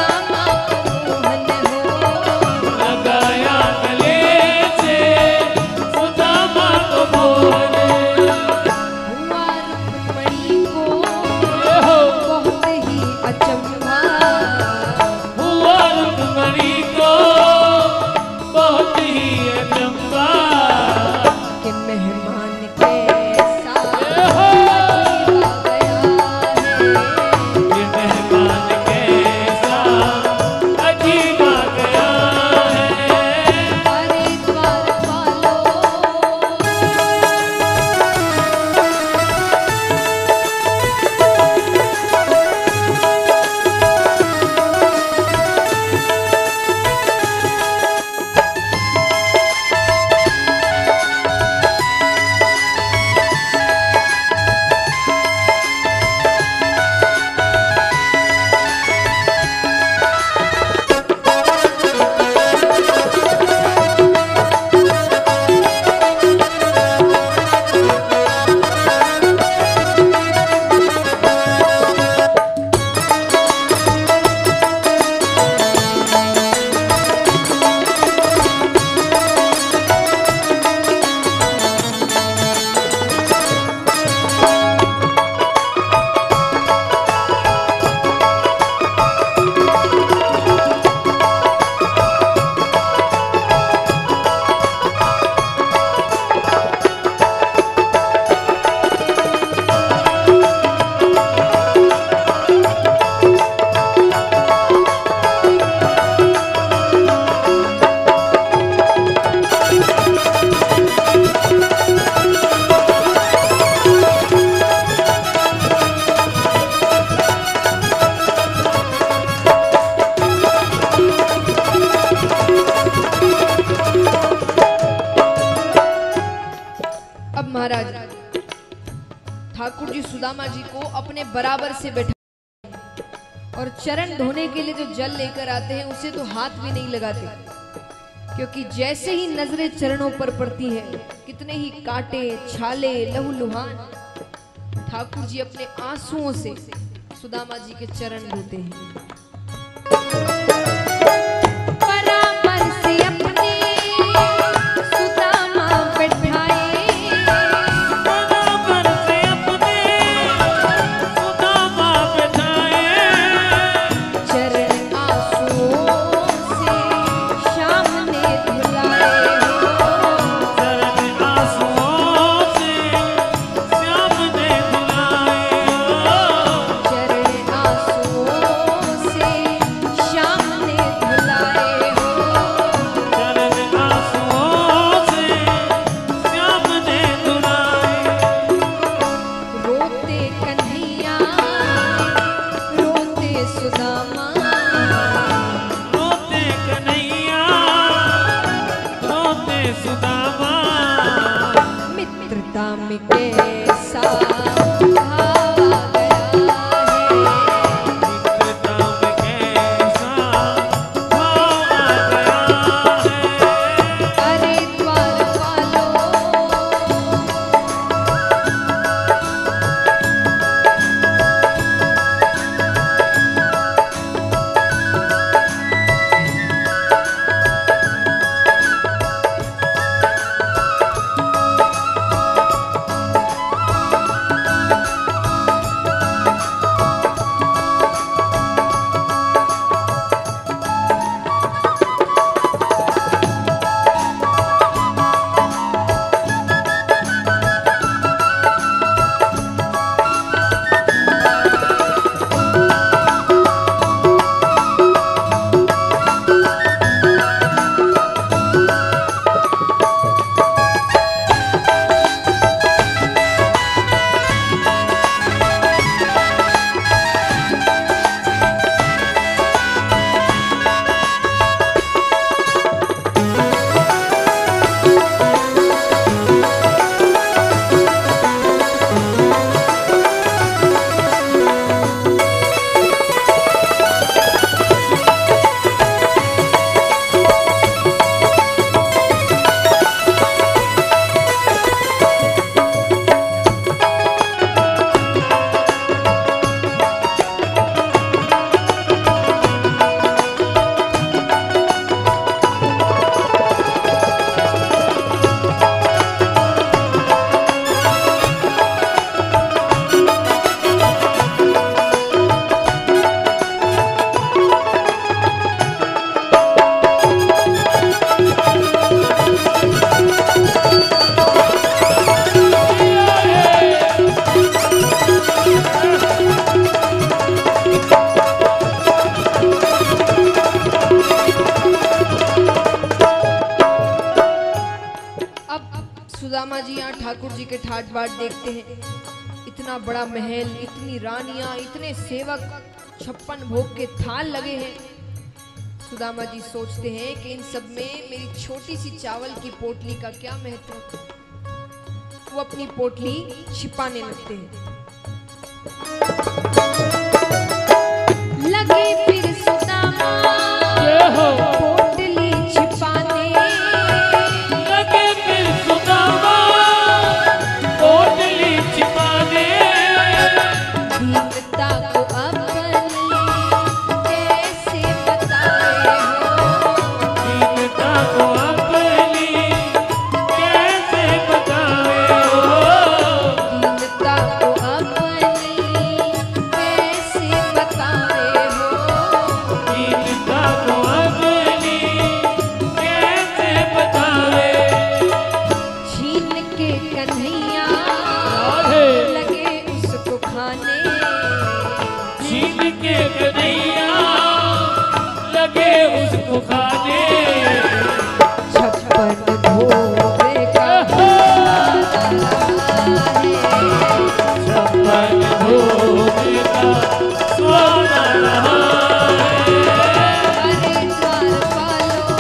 अपने बराबर से बैठा, और चरण धोने के लिए जो जल लेकर आते हैं उसे तो हाथ भी नहीं लगाते, क्योंकि जैसे ही नजरें चरणों पर पड़ती हैं कितने ही कांटे छाले लहूलुहान, ठाकुर जी अपने आंसुओं से सुदामा जी के चरण धोते हैं। बराबर से अपने सुदामा बैठाए, बराबर से अपने सुदामा बैठाए, चरण आंसुओं से श्याम ने धुलाए हो, चरण आंसुओं से श्याम ने धुलाए हो, चरण आंसुओं से श्याम ने धुलाए हो, चरण आंसुओं से श्याम ने धुलाए। रोते कन्हैया रोते सुदामा, रोते कन्हैया रोते सुदामा, मित्रता में कैसा भाव आ गया है, मित्रता में कैसा भाव आ गया है। अरे द्वार वालों, सुदामा जी यहाँ ठाकुर जी के ठाट बाट देखते हैं, इतना बड़ा महल, इतनी रानियां, इतने सेवक, 56 भोग के थाल लगे हैं। सुदामा जी सोचते हैं कि इन सब में मेरी छोटी सी चावल की पोटली का क्या महत्व है। वो अपनी पोटली छिपाने लगते हैं। लगे फिर सुदामा पोटली छिपाने, लगे फिर सुदामा पोटली छिपाने, दीनता को अपनी कैसे बताए हो, दीनता को अपनी कैसे बताए हो, दीनता को अपनी कैसे बताए हो, दीनता को अपनी कैसे बताए। छीन के कन्हैया लगे उसको खाने, छीन के कन्हैया लगे उसको खाने, 56 भोग का वादा है, 56 भोग का स्वादा रहा है। अरे द्वारपालों,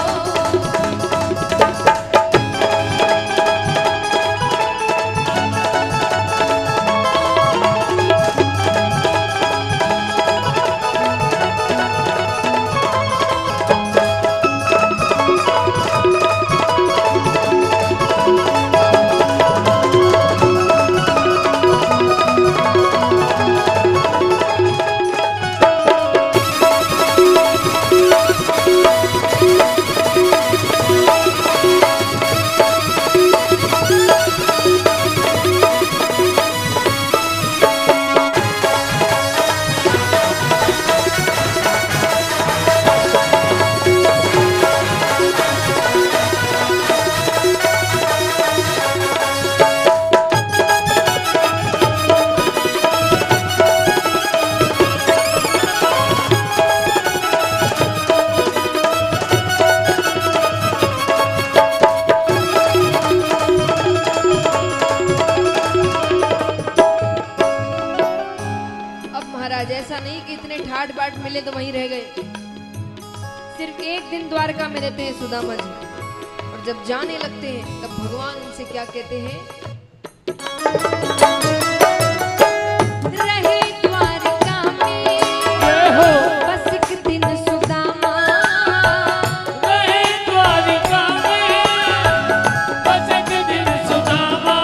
महाराज, ऐसा नहीं कि इतने ठाट बाट मिले तो वहीं रह गए। सिर्फ एक दिन द्वारका में रहते हैं सुदामा जी, और जब जाने लगते हैं तब भगवान उनसे क्या कहते हैं, रहे द्वारका में बस एक दिन सुदामा, रहे द्वारिका में बस एक दिन सुदामा,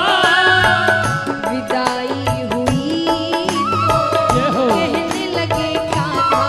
विदाई हुई तो कहने लगे कान्हा,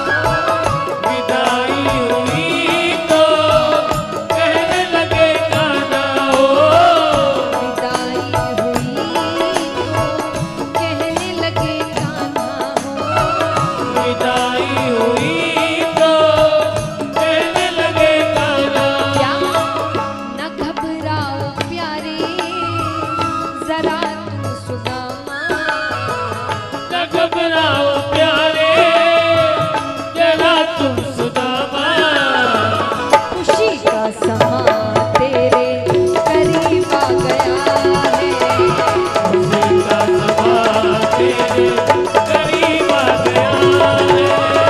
विदाई हुई तो कहने लगे कान्हा हो, विदाई हुई तो कहने लगे कान्हा हो, विदाई हुई तो कहने लगे कान्हा, क्या न घबराओ प्यारे जरा तुम सुदामा, न घबराओ प्यारे जरा तुम सुदामा, खुशी का समा तेरे करीब आ गया है, सीता सभा तेरे करीब आ गया है,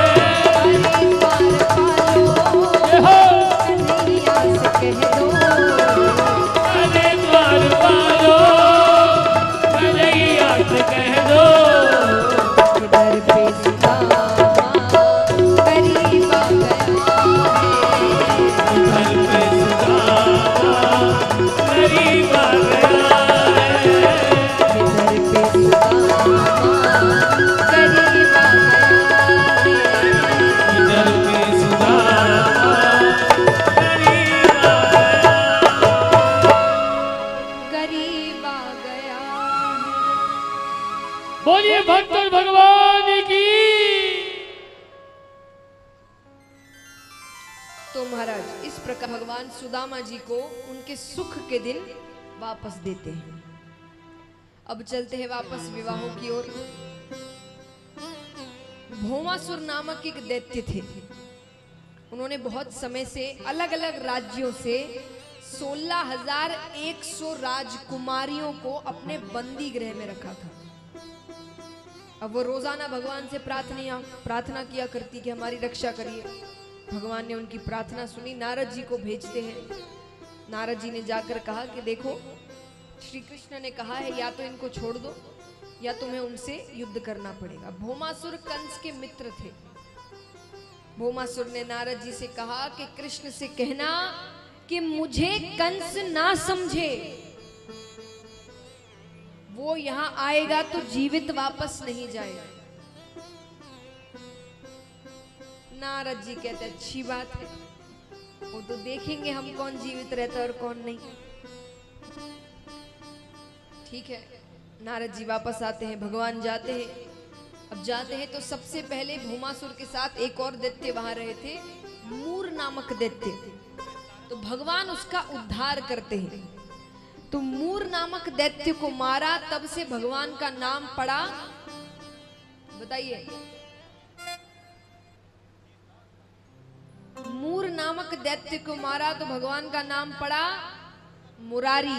अरे द्वार पालो अरे द्वार पालो कन्हैया से कह दो, इधर पे सुदामा करीब आ गया है, घर पे सुदामा करीब आ गया है, इधर पे सुदामा करीब आ गया है, इधर पे सुदामा करीब आ करीब आ गया है। बोलिए भक्त भगवान की। तो महाराज इस प्रकार भगवान सुदामा जी को उनके सुख के दिन वापस देते हैं। अब चलते हैं वापस विवाहों की ओर। भौमासुर नामक एक दैत्य थे। उन्होंने बहुत समय से अलग अलग राज्यों से 16,100 राजकुमारियों को अपने बंदी गृह में रखा था। अब वो रोजाना भगवान से प्रार्थना किया करती कि हमारी रक्षा करिए। भगवान ने उनकी प्रार्थना सुनी, नारद जी को भेजते हैं। नारद जी ने जाकर कहा कि देखो, श्री कृष्ण ने कहा है या तो इनको छोड़ दो या तुम्हें उनसे युद्ध करना पड़ेगा। भौमासुर कंस के मित्र थे। भौमासुर ने नारद जी से कहा कि कृष्ण से कहना कि मुझे कंस ना समझे, वो यहां आएगा तो जीवित वापस नहीं जाएगा। नारद जी कहते अच्छी बात है, वो तो देखेंगे हम कौन जीवित रहता है और कौन नहीं। ठीक है, नारद जी वापस आते हैं, भगवान जाते हैं। अब जाते हैं तो सबसे पहले भौमासुर के साथ एक और दैत्य वहां रहे थे, मूर नामक दैत्य। तो भगवान उसका उद्धार करते हैं। तो मूर नामक दैत्य को मारा, तब से भगवान का नाम पड़ा, बताइए। मूर नामक दैत्य को मारा तो भगवान का नाम पड़ा मुरारी।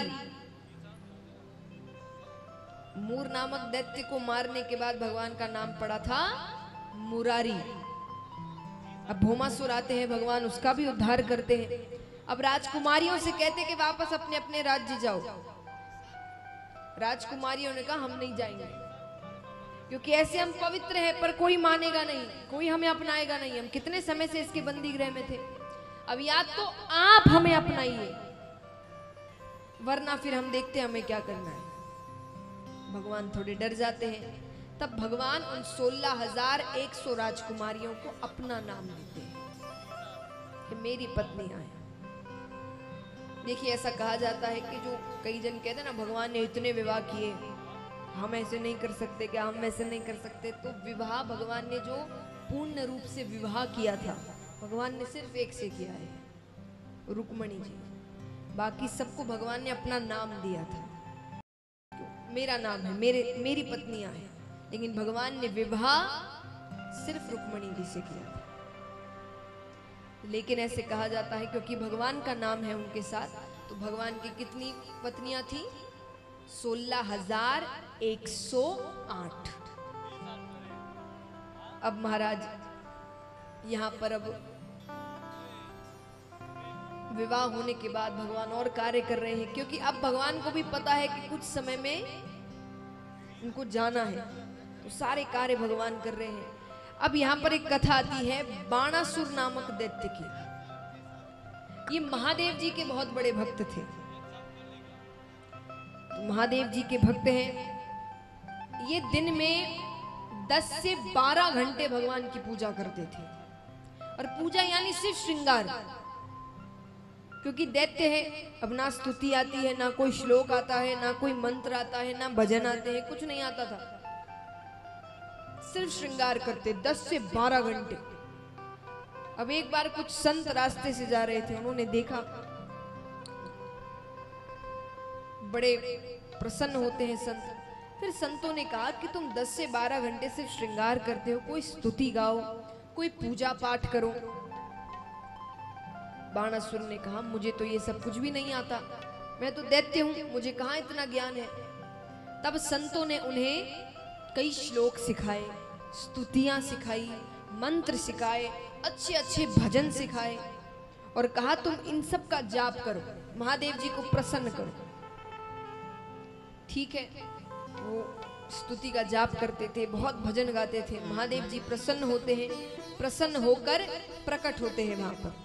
मूर नामक दैत्य को मारने के बाद भगवान का नाम पड़ा था मुरारी। अब भौमासुर आते हैं, भगवान उसका भी उद्धार करते हैं। अब राजकुमारियों से कहते कि वापस अपने अपने राज्य जाओ। राजकुमारियों ने कहा हम नहीं जाएंगे, क्योंकि ऐसे हम पवित्र हैं, पर कोई मानेगा नहीं, कोई हमें अपनाएगा नहीं। हम कितने समय से इसके बंदी गृह में थे, अब या तो आप हमें अपनाइए, वरना फिर हम देखते हैं हमें क्या करना है। भगवान थोड़े डर जाते हैं। तब भगवान उन 16,100 राजकुमारियों को अपना नाम देते हैं कि मेरी पत्नियां हैं। देखिए, ऐसा कहा जाता है कि जो कई जन कहते हैं ना भगवान ने इतने विवाह किए, हम ऐसे नहीं कर सकते, क्या हम ऐसे नहीं कर सकते। तो विवाह भगवान ने जो पूर्ण रूप से विवाह किया था, भगवान ने सिर्फ एक से किया है, रुक्मणी जी। बाकी सबको भगवान ने अपना नाम दिया था, मेरा नाम है, मेरी पत्नियां हैं। लेकिन भगवान ने विवाह सिर्फ रुक्मणी जी से किया था। लेकिन ऐसे कहा जाता है क्योंकि भगवान का नाम है उनके साथ, तो भगवान की कितनी पत्नियां थी? 16,108। अब महाराज यहाँ पर अब विवाह होने के बाद भगवान और कार्य कर रहे हैं, क्योंकि अब भगवान को भी पता है कि कुछ समय में उनको जाना है, तो सारे कार्य भगवान कर रहे हैं। अब यहाँ पर एक कथा आती है बाणासुर नामक दैत्य की। ये महादेव जी के बहुत बड़े भक्त थे। तो महादेव जी के भक्त हैं, ये दिन में 10 से 12 घंटे भगवान की पूजा करते थे। और पूजा यानी सिर्फ श्रृंगार, क्योंकि दैत्य है, अब ना स्तुति आती है, ना कोई श्लोक आता है, ना कोई मंत्र आता है, ना भजन आते हैं, कुछ नहीं आता था, सिर्फ श्रृंगार करते 10 से 12 घंटे। अब एक बार कुछ संत रास्ते से जा रहे थे, उन्होंने देखा, बड़े प्रसन्न होते हैं संत। फिर संतों ने कहा कि तुम 10 से 12 घंटे सिर्फ श्रृंगार करते हो, कोई स्तुति गाओ, कोई पूजा पाठ करो। बाणासुर ने कहा मुझे तो ये सब कुछ भी नहीं आता, मैं तो दैत्य हूं, मुझे कहां इतना ज्ञान है। तब संतों ने उन्हें कई श्लोक सिखाए, स्तुतियां सिखाई, मंत्र सिखाए, अच्छे अच्छे भजन सिखाए और कहा तुम इन सब का जाप करो, महादेव जी को प्रसन्न करो। ठीक है, वो स्तुति का जाप करते थे, बहुत भजन गाते थे। महादेव जी प्रसन्न होते हैं, प्रसन्न होकर प्रकट होते हैं वहां पर।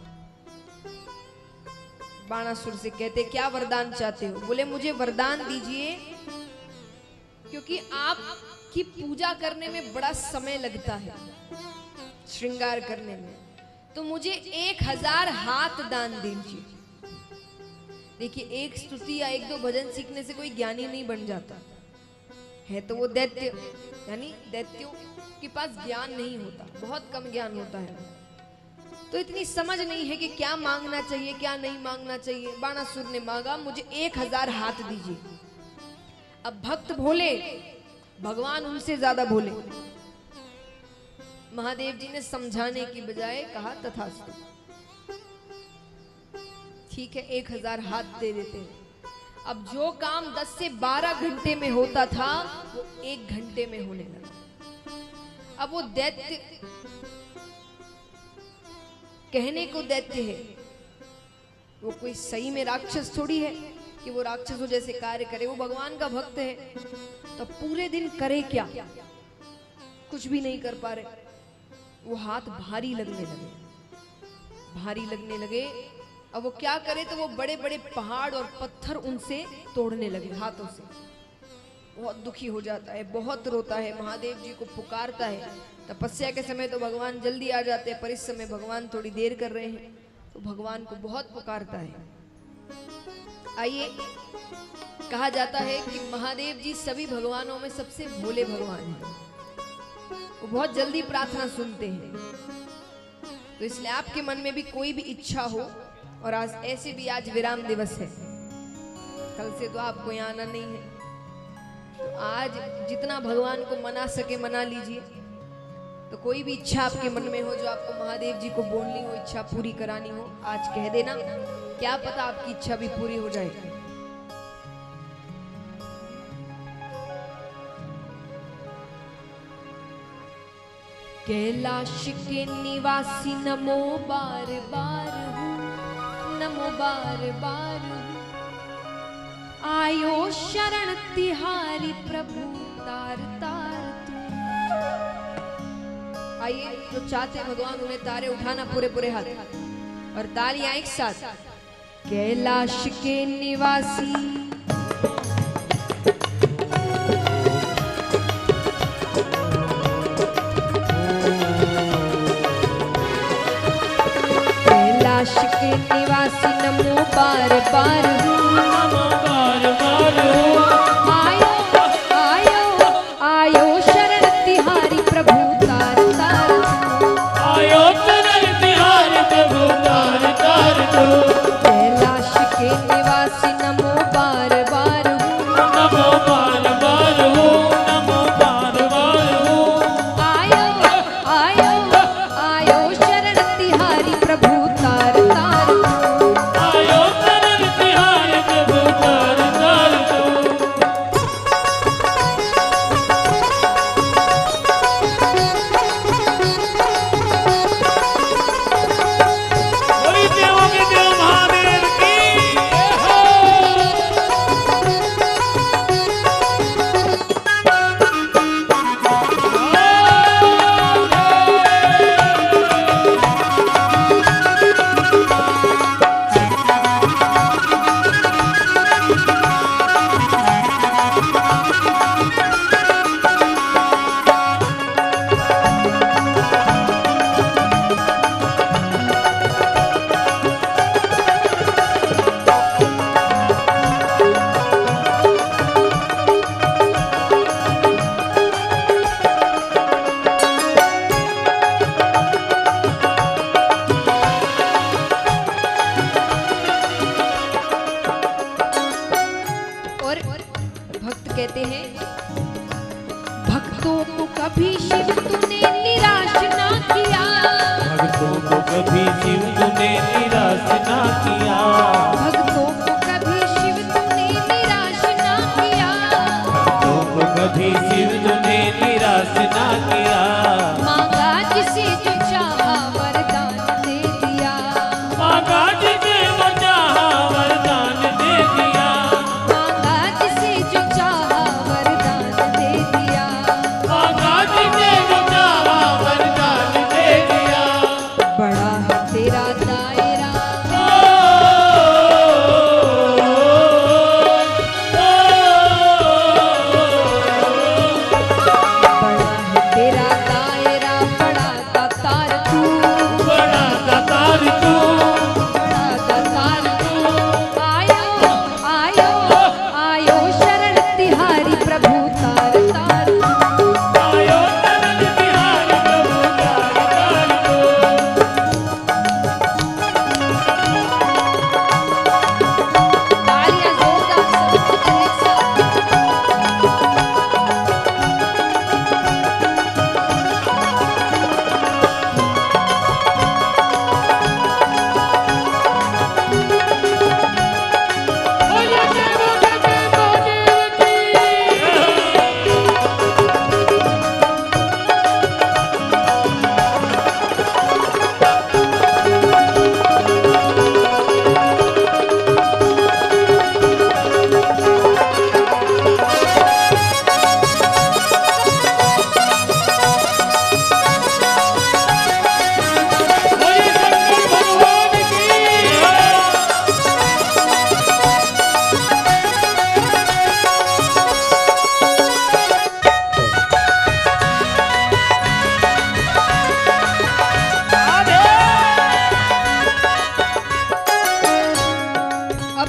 बाणासुर से कहते क्या वरदान चाहते हो? बोले मुझे वरदान दीजिए, क्योंकि आपकी पूजा करने में बड़ा समय लगता है, श्रृंगार करने में, तो मुझे 1000 हाथ दान दीजिए। देखिए, एक स्तुति या 1-2 भजन सीखने से कोई ज्ञानी नहीं बन जाता है, तो वो दैत्य, यानी दैत्यों के पास ज्ञान नहीं होता, बहुत कम ज्ञान होता है, तो इतनी समझ नहीं है कि क्या मांगना चाहिए क्या नहीं मांगना चाहिए। बाणासुर ने मांगा मुझे 1000 हाथ दीजिए। अब भक्त भोले, भगवान उनसे ज्यादा भोले। महादेव जी ने समझाने की बजाय कहा तथास्तु, ठीक है 1000 हाथ दे देते हैं। अब जो काम 10 से 12 घंटे में होता था वो 1 घंटे में होने लगा। अब वो दैत्य, कहने को दैत्य है, वो कोई सही में राक्षस थोड़ी है कि वो राक्षसों जैसे कार्य करे, वो भगवान का भक्त है, तो पूरे दिन करे क्या, कुछ भी नहीं कर पा रहे। वो हाथ भारी लगने लगे, भारी लगने लगे। अब वो क्या करे, तो वो बड़े बड़े पहाड़ और पत्थर उनसे तोड़ने लगे हाथों से। बहुत दुखी हो जाता है, बहुत रोता है, महादेव जी को पुकारता है। तपस्या के समय तो भगवान जल्दी आ जाते हैं, पर इस समय भगवान थोड़ी देर कर रहे हैं, तो भगवान को बहुत पुकारता है। आइए, कहा जाता है कि महादेव जी सभी भगवानों में सबसे भोले भगवान हैं, वो बहुत जल्दी प्रार्थना सुनते हैं। तो इसलिए आपके मन में भी कोई भी इच्छा हो, और आज ऐसे भी आज विराम दिवस है, कल से तो आपको यहाँ आना नहीं है, तो आज जितना भगवान को मना सके मना लीजिए। तो कोई भी इच्छा आपके मन में हो जो आपको महादेव जी को बोलनी हो, इच्छा पूरी करानी हो, आज कह देना, क्या पता आपकी इच्छा भी पूरी हो जाए। कैलाश के निवासी नमो बार बार हूँ, नमो बार बार हूँ, आयो शरण तिहारी प्रभु तार तार तू। आइए, जो चाहते भगवान उन्हें तारे उठाना पूरे पूरे हाथ, और तालियां एक साथ। कैलाश के निवासी के निवासी नमो बार बार हूँ, नमो बार बार हूँ, आयो आयो आयो शरण तिहारी प्रभु तार तार तू, आयो शरण तिहारी प्रभु तार तार तू। कैलाश के निवासी नमो बार बार हूँ, नमो बार बार हूँ, नमो बार बार हूँ, आयो आयो आयो शरण तिहारी प्रभु तार तार तू, आयो शरण तिहारी शिव तूने निराश ना किया, भक्तों को कभी शिव तूने निराश ना किया, भक्तों को कभी शिव तूने निराश ना किया, भक्तों को कभी शिव तूने निराश ना किया। मांगा जिसे जो चाहा वरदान दे दिया, मांगा जिसे जो चाहा वरदान दे दिया, मांगा जिसे जो चाहा वरदान दे दिया, मांगा जिसे जो चाहा वरदान दे दिया। बड़ा है तेरा दायरा, बड़ा है तेरा दायरा, बड़ा दातार तू, बड़ा दातार तू, बड़ा दातार तू। आयो आयो आयो शरण तिहारी प्रभु तार तार तू। आयो शरण तिहारी प्रभु तार तार तू। तालियां जोरदार सब एक साथ। बोलिए देवों के देव की। बोलिए शंकर भगवान की। अब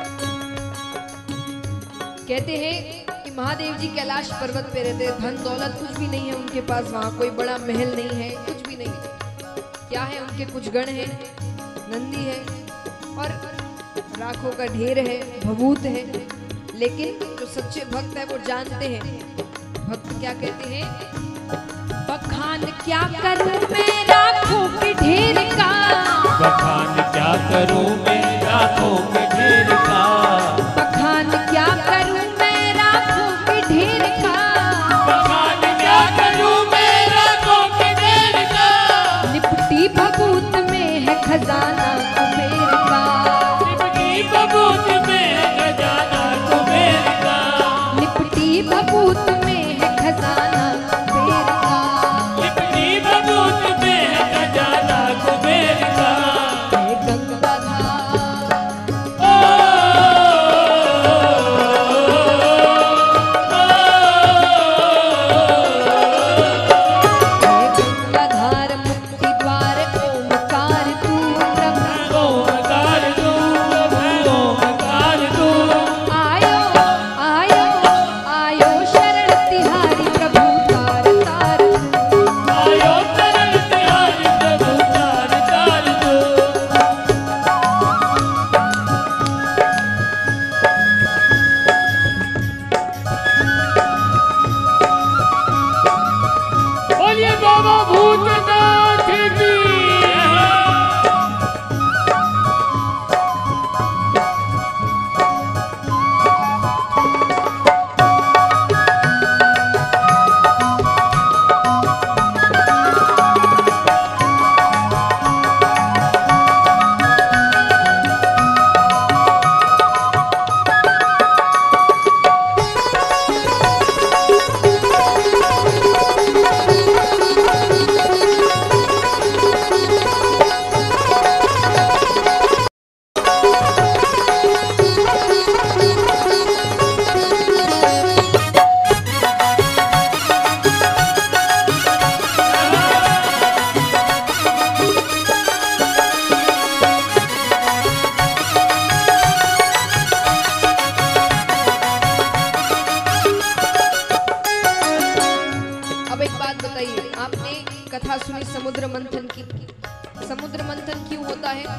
कहते हैं कि महादेव जी कैलाश पर्वत पे रहते हैं, धन दौलत कुछ भी नहीं है उनके पास, वहां कोई बड़ा महल नहीं है, कुछ भी नहीं है। क्या है, उनके कुछ गण हैं, नंदी है और राखों का ढेर है, भभूत है। लेकिन जो सच्चे भक्त है वो जानते हैं, भक्त क्या कहते हैं, बखान क्या करूं मैं राखों के ढेर का, बखान क्या करूं मैं रातों के ढेर का, बखान क्या करूं मैं राखों के ढेर का, बखान क्या करूं मैं रातों के ढेर का। लिपटी भभूत में है खजाना कुबेर का, लिपटी बबूत में है खजाना कुबेर का, लिपटी भभूत में है खजाना कुबेर का। लिपटी बबूत में है खजाना कुबेर का। है गंगाधार, है गंगाधार मुक्ति द्वार ओमकार तू प्रभु। ओमकार तू, ओमकार तू। आयो आयो आयो शरण तिहारी प्रभु तार तार तू। आयो शरण तिहारी प्रभु तार तार तू। बोलिए बाबा भूतनाथ की। कथा सुनी समुद्र मंथन की। समुद्र मंथन क्यों होता है?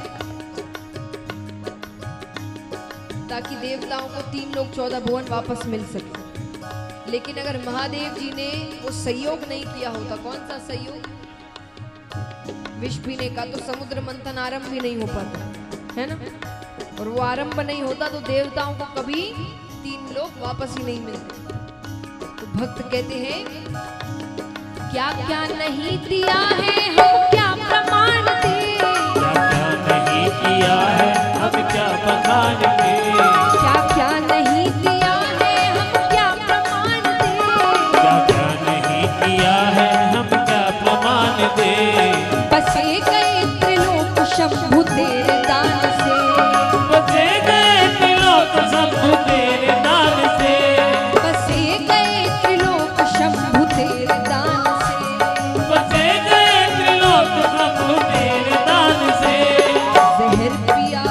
ताकि देवताओं को 3 लोक 14 भुवन वापस मिल सके। लेकिन अगर महादेव जी ने वो सहयोग नहीं किया होता, कौन सा सहयोग, विष पीने का, तो समुद्र मंथन आरंभ भी नहीं हो पाता, है ना। और वो आरंभ नहीं होता तो देवताओं को कभी 3 लोग वापस ही नहीं मिलते। तो भक्त कहते हैं क्या क्या नहीं दिया है हम क्या प्रमाण दे, क्या क्या नहीं किया है हम क्या बखान दे, क्या क्या नहीं दिया है हम क्या प्रमाण दे, क्या क्या नहीं किया है हम क्या प्रमाण दे। बसे गए त्रिलोक शंभु तेरे दान से, बसे गए त्रिलोक शंभु तेरे दान से, बसे गए त्रिलोक शंभु तेरे दान से, बसे गए त्रिलोक शंभु तेरे दान से। जहर पिया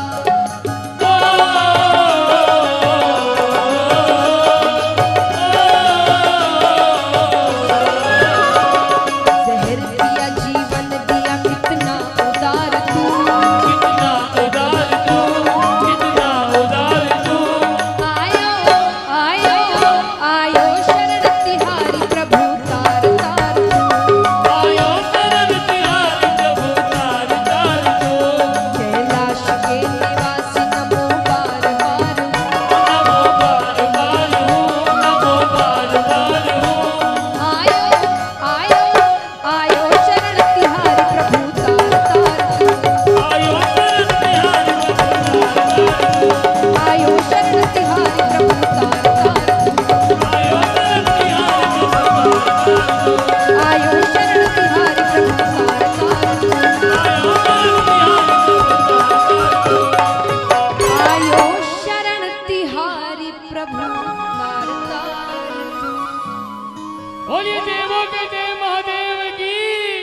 जहर पिया जीवन दिया कितना उदार तू, कितना उदार तू, कितना उदार तू। आयो आयो आयो शरण तिहारी प्रभु तार तार तू, आयो शरण तिहारी प्रभु तार तार तू। कैलाश के निवासी नमो बार बार, नमो बार बार हूँ, नमो बार बार हूँ। आयो आयो आयो शरण तिहारी प्रभु तार तार तू, आयो शरण तिहारी प्रभु तार तार तू। आयो शरण तिहारी प्रभु तार तार तू, आयो शरण तिहारी प्रभु तार तार तू। आयो शरण तिहारी प्रभु तार तार तू, आयो शरण तिहारी प्रभु तार तार तू। आयो शरण तिहारी प्रभु तार तार तू। बोलिए देवों के जय महादेव की।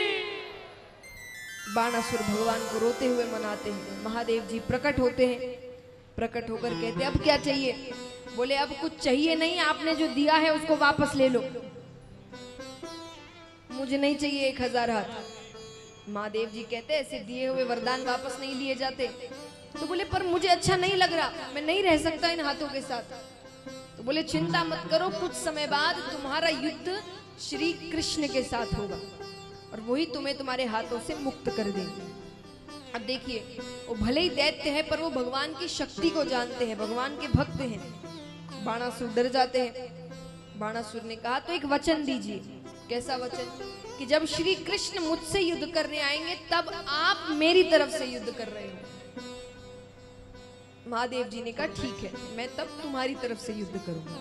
बाणासुर भगवान को रोते हुए मनाते हैं। महादेव जी प्रकट होते हैं, प्रकट होकर कहते हैं अब क्या चाहिए। बोले अब कुछ चाहिए नहीं, आपने जो दिया है उसको वापस ले लो, मुझे नहीं चाहिए 1000 हाथ। महादेव जी कहते हैं ऐसे दिए हुए वरदान वापस नहीं लिए जाते। तो बोले पर मुझे अच्छा नहीं लग रहा, मैं नहीं रह सकता इन हाथों के साथ। तो बोले चिंता मत करो, कुछ समय बाद तुम्हारा युद्ध श्री कृष्ण के साथ होगा और वही तुम्हें तुम्हारे हाथों से मुक्त कर देंगे। अब देखिए वो भले ही दैत्य है पर वो भगवान की शक्ति को जानते हैं, भगवान के भक्त हैं। बाणासुर डर जाते हैं। बाणासुर ने कहा तो एक वचन दीजिए। कैसा वचन? कि जब श्री कृष्ण मुझसे युद्ध करने आएंगे तब आप मेरी तरफ से युद्ध कर रहे हो। महादेव जी ने कहा ठीक है, मैं तब तुम्हारी तरफ से युद्ध करूंगा।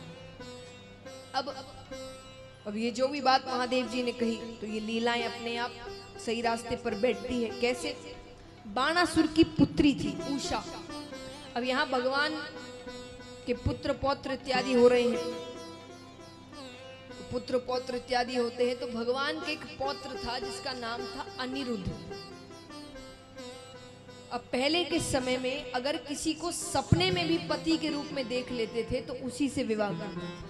अब ये जो भी बात महादेव जी ने कही तो ये लीलाएं अपने आप सही रास्ते पर बैठती है। कैसे? बाणासुर की पुत्री थी उषा। अब यहाँ भगवान के पुत्र पौत्र इत्यादि हो रहे हैं। पुत्र पौत्र इत्यादि होते हैं तो भगवान के एक पौत्र था जिसका नाम था अनिरुद्ध। अब पहले के समय में अगर किसी को सपने में भी पति के रूप में देख लेते थे तो उसी से विवाह करते थे।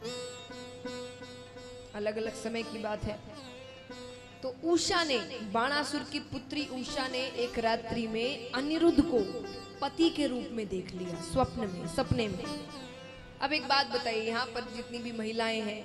अलग अलग समय की बात है। तो उषा ने, बाणासुर की पुत्री उषा ने एक रात्रि में अनिरुद्ध को पति के रूप में देख लिया, स्वप्न में, सपने में। अब एक बात बताइए, यहाँ पर जितनी भी महिलाएं हैं,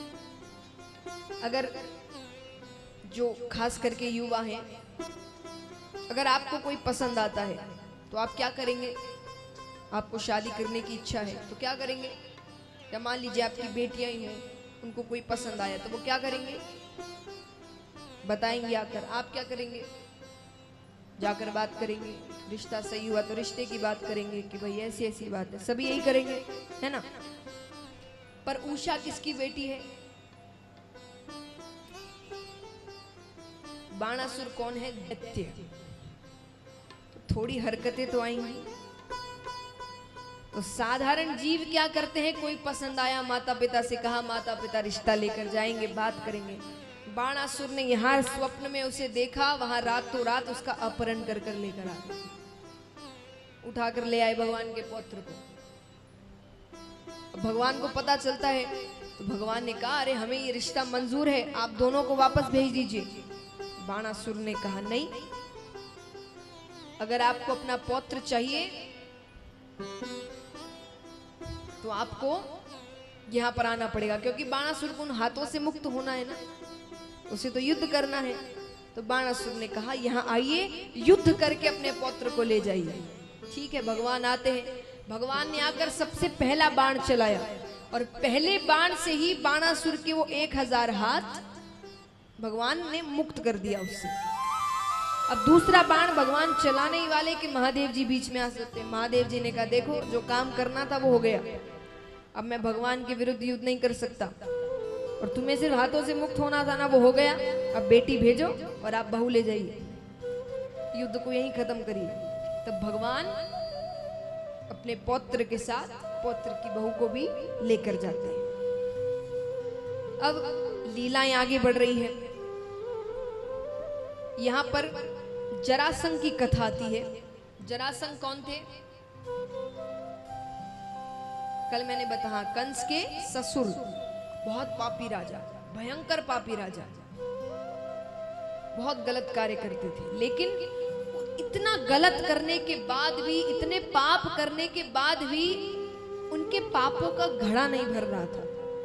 अगर जो खास करके युवा हैं, अगर आपको कोई पसंद आता है तो आप क्या करेंगे? आपको शादी करने की इच्छा है तो क्या करेंगे? या मान लीजिए आपकी बेटियां ही हैं, उनको कोई पसंद आया तो वो क्या करेंगे? बताएंगे आकर। आप क्या करेंगे? जाकर बात करेंगे। रिश्ता सही हुआ तो रिश्ते की बात करेंगे कि भाई ऐसी ऐसी बात है, सभी यही करेंगे, है ना। पर उषा किसकी बेटी है? बाणासुर कौन है? दैत्य। तो थोड़ी हरकतें तो आएंगी। तो साधारण जीव क्या करते हैं? कोई पसंद आया, माता पिता से कहा, माता पिता रिश्ता लेकर जाएंगे, बात करेंगे। बाणासुर ने यहाँ स्वप्न में उसे देखा, वहां रातों रात उसका अपहरण कर कर लेकर आ गए, उठाकर ले आए भगवान के पौत्र को। भगवान को पता चलता है तो भगवान ने कहा अरे हमें ये रिश्ता मंजूर है, आप दोनों को वापस भेज दीजिए। बाणासुर ने कहा नहीं, अगर आपको अपना पौत्र चाहिए तो आपको यहाँ पर आना पड़ेगा, क्योंकि बाणासुर को उन हाथों से मुक्त होना है ना, उसे तो युद्ध करना है। तो बाणासुर ने कहा यहाँ आइए, युद्ध करके अपने पौत्र को ले जाइए। ठीक है, भगवान आते हैं। भगवान ने आकर सबसे पहला बाण चलाया और पहले बाण से ही बाणासुर के वो 1000 हाथ भगवान ने मुक्त कर दिया उससे। अब दूसरा बाण भगवान चलाने ही वाले कि महादेव जी बीच में आ सकते हैं। महादेव जी ने कहा देखो जो काम करना था वो हो गया, अब मैं भगवान के विरुद्ध युद्ध नहीं कर सकता, और तुम्हें सिर्फ हाथों से मुक्त होना था ना, वो हो गया। अब बेटी भेजो और आप बहू ले जाइए, युद्ध को यहीं खत्म करिए। तब भगवान अपने पौत्र के साथ पौत्र की बहू को भी लेकर जाते हैं। अब लीलाएं आगे बढ़ रही है। यहां पर जरासंध की कथा आती है। जरासंध कौन थे? कल मैंने बताया, कंस के ससुर, बहुत पापी राजा, भयंकर पापी राजा, बहुत गलत कार्य करते थे। लेकिन इतना गलत करने के बाद भी, इतने पाप करने के बाद भी उनके पापों का घड़ा नहीं भर रहा था।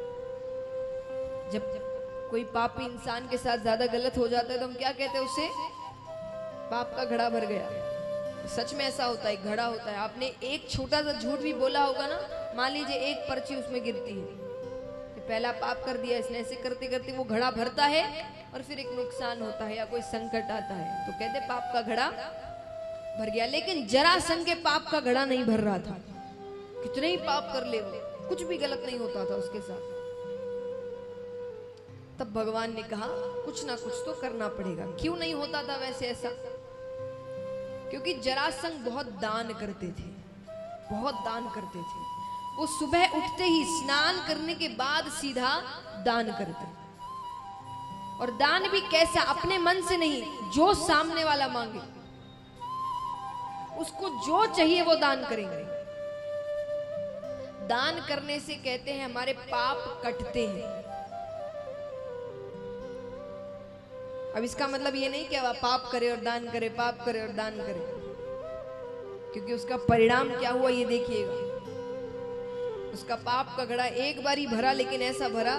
जब कोई पापी इंसान के साथ ज्यादा गलत हो जाता है तो हम क्या कहते हैं उसे? पाप का घड़ा भर गया। सच में ऐसा होता है, घड़ा होता है। आपने एक छोटा सा झूठ भी बोला होगा ना, मान लीजिए एक पर्ची उसमें गिरती है, तो पहला पाप कर दिया इसने, ऐसे करते करते वो घड़ा भरता है और फिर एक नुकसान होता है या कोई संकट आता है तो कहते पाप का घड़ा भर गया। लेकिन जरासंध के पाप का घड़ा नहीं भर रहा था। कितने ही पाप कर ले, वो कुछ भी गलत नहीं होता था उसके साथ। तब भगवान ने कहा कुछ ना कुछ तो करना पड़ेगा। क्यों नहीं होता था वैसे ऐसा? क्योंकि जरासंध बहुत दान करते थे, बहुत दान करते थे। वो सुबह उठते ही स्नान करने के बाद सीधा दान करते, और दान भी कैसा? अपने मन से नहीं, जो सामने वाला मांगे उसको जो चाहिए वो दान करेंगे। दान करने से कहते हैं हमारे पाप कटते हैं। अब इसका मतलब ये नहीं कि आप पाप करे और दान करे, पाप करे और दान करे, क्योंकि उसका परिणाम क्या हुआ ये देखिएगा। उसका पाप का घड़ा एक बार ही भरा, लेकिन ऐसा भरा।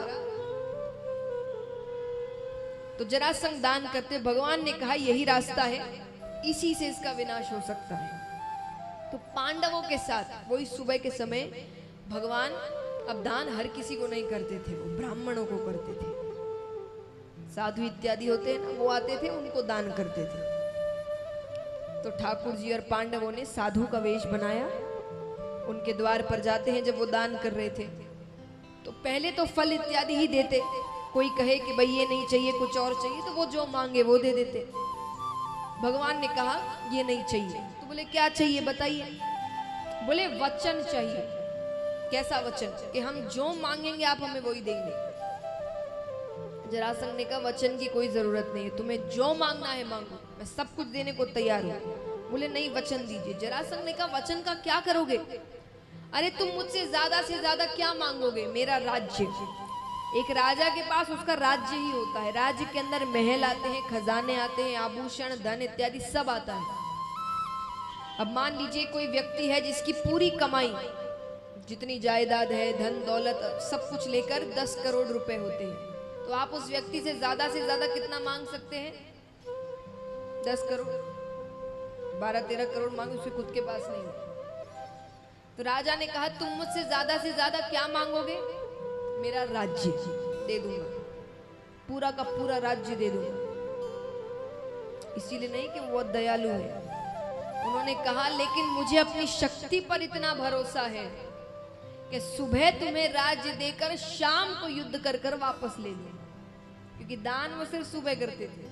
तो जरासंध दान करते, भगवान ने कहा यही रास्ता है, इसी से इसका विनाश हो सकता है। तो पांडवों के साथ वही सुबह के समय भगवान, अब दान हर किसी को नहीं करते थे, वो ब्राह्मणों को करते थे। साधु इत्यादि होते हैं ना, वो आते थे, उनको दान करते थे। तो ठाकुर जी और पांडवों ने साधु का वेश बनाया, उनके द्वार पर जाते हैं। जब वो दान कर रहे थे तो पहले तो फल इत्यादि ही देते। कोई कहे कि भाई ये नहीं चाहिए, कुछ और चाहिए, तो वो जो मांगे वो दे देते। भगवान ने कहा ये नहीं चाहिए। तो बोले क्या चाहिए बताइए? बोले वचन चाहिए। कैसा वचन? कि हम जो मांगेंगे आप हमें वही देंगे। जरासंध ने कहा वचन की कोई जरूरत नहीं है, तुम्हें जो मांगना है मांगो, मैं सब कुछ देने को तैयार हूँ। बोले नहीं, वचन दीजिए। जरासंध ने कहा वचन का क्या करोगे? अरे तुम मुझसे ज्यादा क्या मांगोगे? मेरा राज्य। एक राजा के पास उसका राज्य ही होता है। राज्य के अंदर महल आते हैं, खजाने आते हैं, आभूषण, धन इत्यादि सब आता है। अब मान लीजिए कोई व्यक्ति है जिसकी पूरी कमाई, जितनी जायदाद है, धन दौलत, सब कुछ लेकर 10 करोड़ रुपए होते हैं, तो आप उस व्यक्ति से ज्यादा कितना मांग सकते हैं? 10 करोड़, 12-13 करोड़ मांगे, उसके खुद के पास नहीं है। तो राजा ने कहा तुम मुझसे ज्यादा क्या मांगोगे? मेरा राज्य दे दूंगा, पूरा का पूरा राज्य दे दूंगा। इसीलिए नहीं कि वो बहुत दयालु है। उन्होंने कहा लेकिन मुझे अपनी शक्ति पर इतना भरोसा है कि सुबह तुम्हें राज्य देकर शाम को युद्ध कर कर वापस ले लूं, क्योंकि दान वो सिर्फ सुबह करते थे।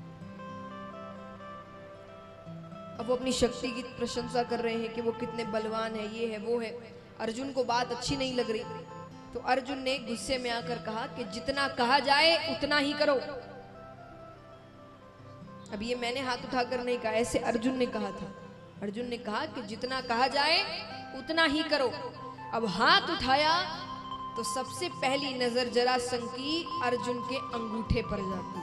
अब वो अपनी शक्ति की प्रशंसा कर रहे हैं कि वो कितने बलवान है, ये है वो है। अर्जुन को बात अच्छी नहीं लग रही, तो अर्जुन ने गुस्से में आकर कहा कि जितना कहा जाए उतना ही करो। अब ये मैंने हाथ उठाकर नहीं कहा, ऐसे अर्जुन ने कहा था। अर्जुन ने कहा कि जितना कहा जाए उतना ही करो। अब हाथ उठाया तो सबसे पहली नजर जरासंध की अर्जुन के अंगूठे पर जाती।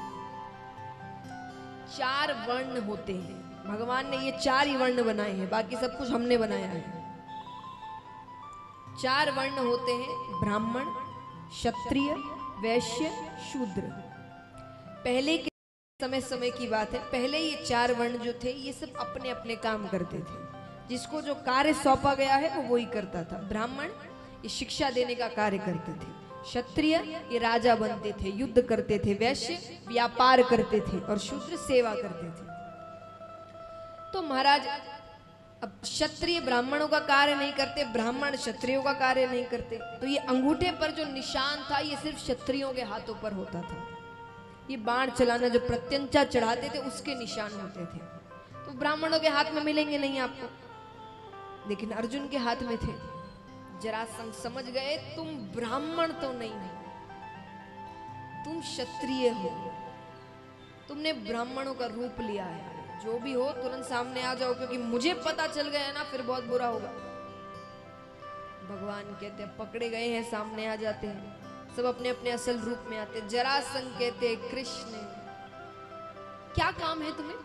4 वर्ण होते हैं, भगवान ने ये 4 ही वर्ण बनाए हैं, बाकी सब कुछ हमने बनाया है। 4 वर्ण होते हैं, ब्राह्मण, क्षत्रिय, वैश्य, शूद्र। पहले के समय की बात है, पहले ये 4 वर्ण जो थे ये सब अपने अपने काम करते थे, जिसको जो कार्य सौंपा गया है वो वही करता था। ब्राह्मण ये शिक्षा देने का कार्य करते थे, क्षत्रिय ये राजा बनते थे, युद्ध करते थे, वैश्य व्यापार करते थे और शूद्र सेवा करते थे। तो महाराज अब क्षत्रिय ब्राह्मणों का कार्य नहीं करते, ब्राह्मण क्षत्रियों का कार्य नहीं करते, तो ये अंगूठे पर जो निशान था ये सिर्फ क्षत्रियों के हाथों पर होता था। ये बाण चलाना जो प्रत्यंचा चढ़ाते थे उसके निशान होते थे, तो ब्राह्मणों के हाथ में मिलेंगे नहीं आपको, लेकिन अर्जुन के हाथ में थे। जरासंध समझ गए तुम ब्राह्मण तो नहीं हो, तुम क्षत्रिय हो, तुमने ब्राह्मणों का रूप लिया है, जो भी हो तुरंत सामने आ जाओ, क्योंकि मुझे पता चल गया ना फिर बहुत बुरा होगा। भगवान कहते हैं पकड़े गए हैं, सामने आ जाते हैं, सब अपने अपने असल रूप में आते। जरासंध कहते हैं कृष्ण क्या काम है तुम्हें?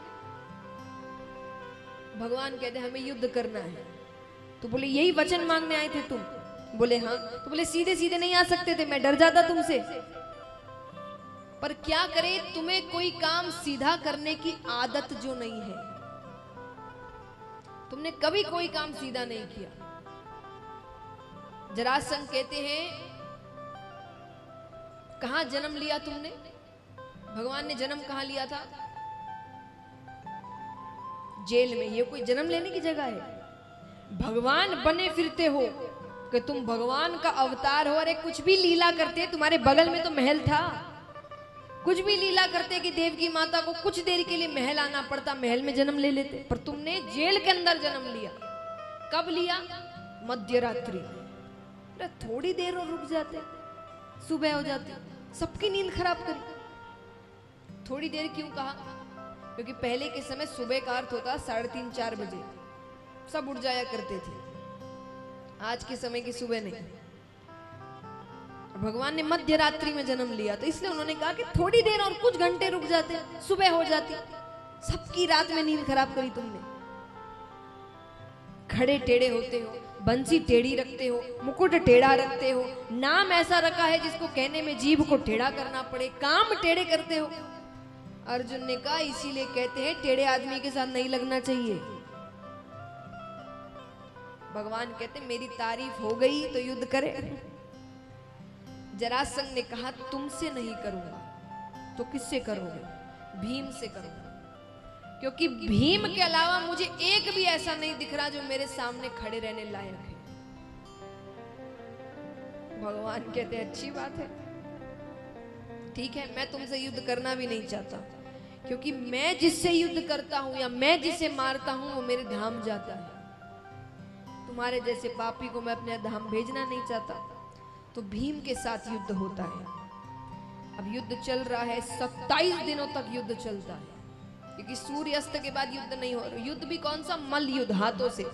भगवान कहते हैं हमें युद्ध करना है। तो बोले यही वचन मांगने आए थे तुम? बोले हाँ। तो बोले सीधे सीधे नहीं आ सकते थे, मैं डर जाता तुमसे, पर क्या करे तुम्हें कोई काम सीधा करने की आदत जो नहीं है, तुमने कभी कोई काम सीधा नहीं किया। जरासंध कहते हैं कहां जन्म लिया तुमने? भगवान ने जन्म कहां लिया था? जेल में। ये कोई जन्म लेने की जगह है? भगवान बने फिरते हो कि तुम भगवान का अवतार हो। अरे कुछ भी लीला करते, तुम्हारे बगल में तो महल था, कुछ भी लीला करते कि देव की माता को कुछ देर के लिए महल आना पड़ता, महल में जन्म ले लेते, पर तुमने जेल के अंदर जन्म लिया। कब लिया? मध्य रात्रि। अरे थोड़ी देर और रुक जाते, सुबह हो जाती, सबकी नींद खराब करी। थोड़ी देर क्यों कहा? क्योंकि पहले के समय सुबह का अर्थ होता 3:30-4 बजे, सब उठ जाया करते थे। आज के समय की सुबह नहीं। भगवान ने मध्य रात्रि में जन्म लिया, तो इसलिए उन्होंने कहा कि थोड़ी देर और कुछ घंटे रुक जाते, सुबह हो जाती। सबकी रात में नींद खराब करी तुमने। खड़े टेढ़े होते हो, बंसी टेढ़ी रखते हो, मुकुट टेढ़ा रखते हो, नाम ऐसा रखा है जिसको कहने में जीभ को टेढ़ा करना पड़े, काम टेढ़े करते हो। अर्जुन ने कहा इसीलिए कहते हैं टेढ़े आदमी के साथ नहीं लगना चाहिए। भगवान कहते मेरी तारीफ हो गई तो युद्ध करे। जरासंध ने कहा तुमसे नहीं करूंगा तो किससे करोगे? भीम से करूंगा, क्योंकि भीम के अलावा मुझे एक भी ऐसा नहीं दिख रहा जो मेरे सामने खड़े रहने लायक है। भगवान कहते अच्छी बात है, ठीक है, मैं तुमसे युद्ध करना भी नहीं चाहता, क्योंकि मैं जिससे युद्ध करता हूं या मैं जिसे मारता हूं वो मेरे धाम जाता है। तुम्हारे जैसे पापी को मैं अपने धाम भेजना नहीं चाहता। तो भीम के साथ युद्ध होता है। अब युद्ध चल रहा है, 27 दिनों तक युद्ध चलता है, क्योंकि सूर्य अस्त के बाद युद्ध नहीं हो रहा। युद्ध भी कौन सा? मल्ल युद्ध, हाथों से।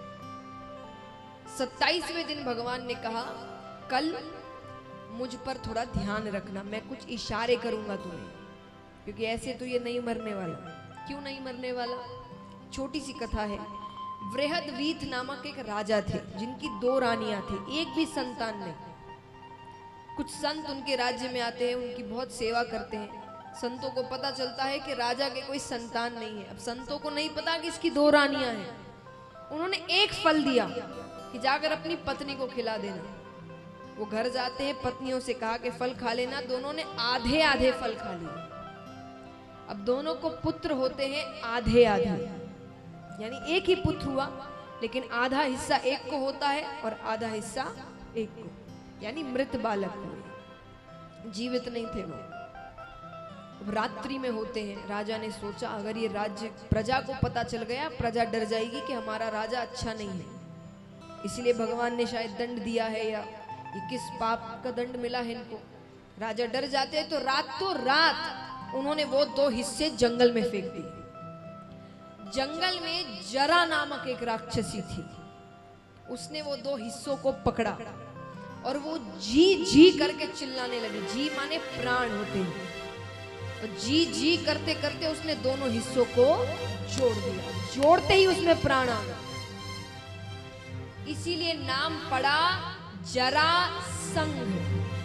27वें दिन भगवान ने कहा कल मुझ पर थोड़ा ध्यान रखना, मैं कुछ इशारे करूंगा तुम्हें, क्योंकि ऐसे तो ये नहीं मरने वाला। क्यों नहीं मरने वाला? छोटी सी कथा है। वृहदवीत नामक एक राजा थे जिनकी 2 रानियां थी, एक भी संतान नहीं। कुछ संत उनके राज्य में आते हैं, उनकी बहुत सेवा करते हैं। संतों को पता चलता है कि राजा के कोई संतान नहीं है। अब संतों को नहीं पता कि इसकी 2 रानियां हैं। उन्होंने एक फल दिया कि जाकर अपनी पत्नी को खिला देना। वो घर जाते हैं, पत्नियों से कहा कि फल खा लेना। दोनों ने आधे आधे फल खा लिए। अब दोनों को पुत्र होते हैं आधे आधे, यानी एक ही पुत्र हुआ, लेकिन आधा हिस्सा एक को होता है और आधा हिस्सा एक को, यानी मृत बालक हुए, जीवित नहीं थे वो। रात्रि में होते हैं। राजा ने सोचा अगर ये राज्य प्रजा को पता चल गया, प्रजा डर जाएगी कि हमारा राजा अच्छा नहीं है, इसलिए भगवान ने शायद दंड दिया है, या ये किस पाप का दंड मिला है इनको। राजा डर जाते हैं, तो रातों रात उन्होंने वो 2 हिस्से जंगल में फेंक दिए। जंगल में जरा नामक एक राक्षसी थी, उसने वो 2 हिस्सों को पकड़ा और वो जी जी करके चिल्लाने लगी। जी माने प्राण होते हैं, और जी जी करते करते उसने दोनों हिस्सों को जोड़ दिया। जोड़ते ही उसमें प्राण आ गया, इसीलिए नाम पड़ा जरासंध।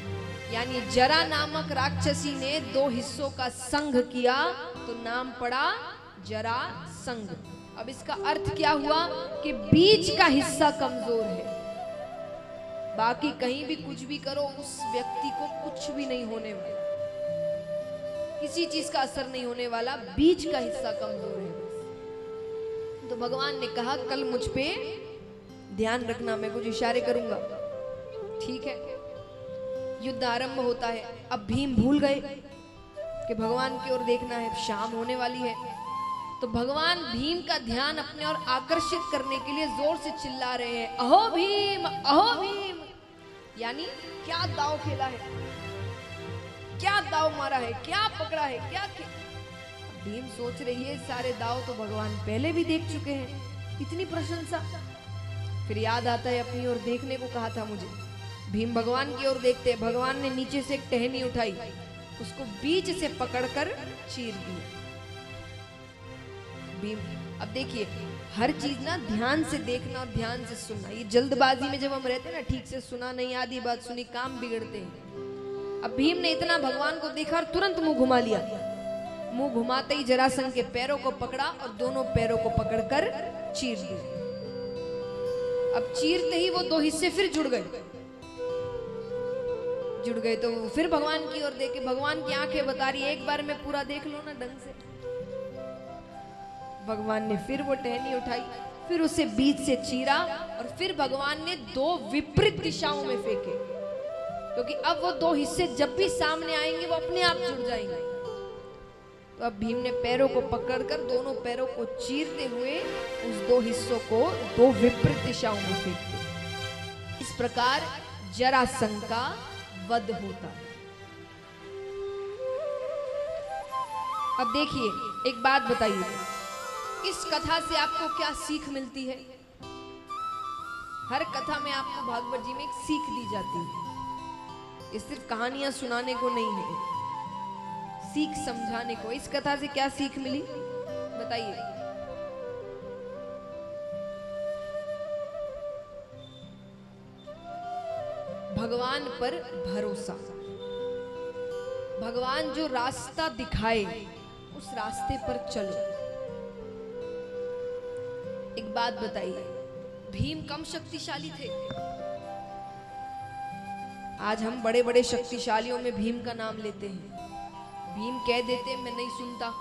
यानी जरा नामक राक्षसी ने दो हिस्सों का संघ किया तो नाम पड़ा जरा संघ। अब इसका अर्थ क्या हुआ कि बीच का हिस्सा कमजोर है, बाकी कहीं भी कुछ भी करो उस व्यक्ति को कुछ भी नहीं होने वाला, किसी चीज का असर नहीं होने वाला, बीच का हिस्सा कमजोर है। तो भगवान ने कहा कल मुझ पे ध्यान रखना, मैं कुछ इशारे करूंगा, ठीक है। युद्ध आरंभ होता है। अब भीम भूल गए कि भगवान की ओर देखना है, शाम होने वाली है। तो भगवान भीम का ध्यान अपने ओर आकर्षित करने के लिए जोर से चिल्ला रहे हैं, अहो भीम, अहो भीम। यानी क्या दाव खेला है, क्या दाव मारा है, क्या पकड़ा है, क्या भीम सोच रही है सारे दाव तो भगवान पहले भी देख चुके हैं, इतनी प्रशंसा। फिर याद आता है अपनी ओर देखने को कहा था मुझे। भीम भगवान की ओर देखते, भगवान ने नीचे से एक टहनी उठाई, उसको बीच से पकड़कर चीर दी। भीम, अब देखिए हर चीज ना ध्यान से देखना और ध्यान से सुनना। ये जल्दबाजी में जब हम रहते हैं ना, ठीक से सुना नहीं, आधी बात सुनी, काम बिगड़ते हैं। अब भीम ने इतना भगवान को देखा और तुरंत मुंह घुमा लिया। मुंह घुमाते ही जरासंध के पैरों को पकड़ा और दोनों पैरों को पकड़कर चीर दिया। अब चीरते ही वो दो हिस्से फिर जुड़ गए तो फिर भगवान की ओर देखे। भगवान की आंखें बता रही एक बार में पूरा देख लो ना ढंग से। भगवान ने फिर वो टहनी उठाई, फिर उसे बीच से चीरा और फिर भगवान ने दो विपरीत दिशाओं में फेंके, क्योंकि अब वो दो हिस्से जब भी सामने आएंगे वो अपने आप जुड़ जाएंगे। तो अब भीम ने पैरों को पकड़कर दोनों पैरों को चीरते हुए उस दो हिस्सों को दो विपरीत दिशाओं में फेंक दिया। इस प्रकार जरासंध का वध होता है। अब देखिए एक बात बताइए, इस कथा से आपको क्या सीख मिलती है? हर कथा में आपको भागवत जी में एक सीख दी जाती है। ये सिर्फ कहानियां सुनाने को नहीं है, सीख समझाने को। इस कथा से क्या सीख मिली बताइए? भगवान पर भरोसा। भगवान जो रास्ता दिखाए उस रास्ते पर चलो। एक बात बताइए, भीम कम शक्तिशाली थे? आज हम बड़े बड़े शक्तिशालियों में भीम का नाम लेते हैं। भीम कह देते मैं नहीं सुनता,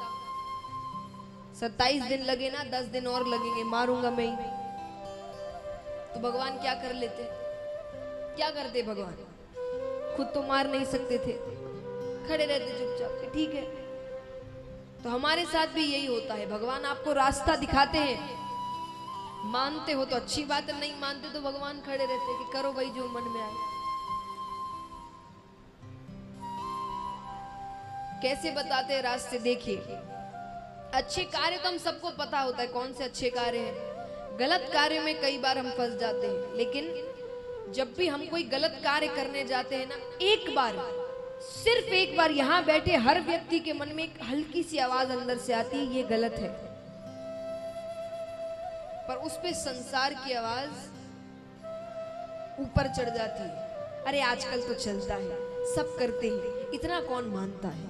27 दिन लगे ना 10 दिन और लगेंगे, मारूंगा मैं ही। तो भगवान क्या कर लेते? क्या करते भगवान? खुद तो मार नहीं सकते थे, खड़े रहते चुपचाप, ठीक है। तो हमारे साथ भी यही होता है। भगवान आपको रास्ता दिखाते हैं, मानते हो तो अच्छी बात है, नहीं मानते तो भगवान खड़े रहते कि करो भाई जो मन में आए। कैसे बताते हैं रास्ते? देखिए, अच्छे कार्य तो हम सबको पता होता है कौन से अच्छे कार्य हैं। गलत कार्य में कई बार हम फंस जाते हैं, लेकिन जब भी हम कोई गलत कार्य करने जाते हैं ना, एक बार, सिर्फ एक बार यहां बैठे हर व्यक्ति के मन में एक हल्की सी आवाज अंदर से आती है, ये गलत है। पर उस पे संसार की आवाज ऊपर चढ़ जाती है, अरे आजकल तो चलता है, सब करते हैं, इतना कौन मानता है।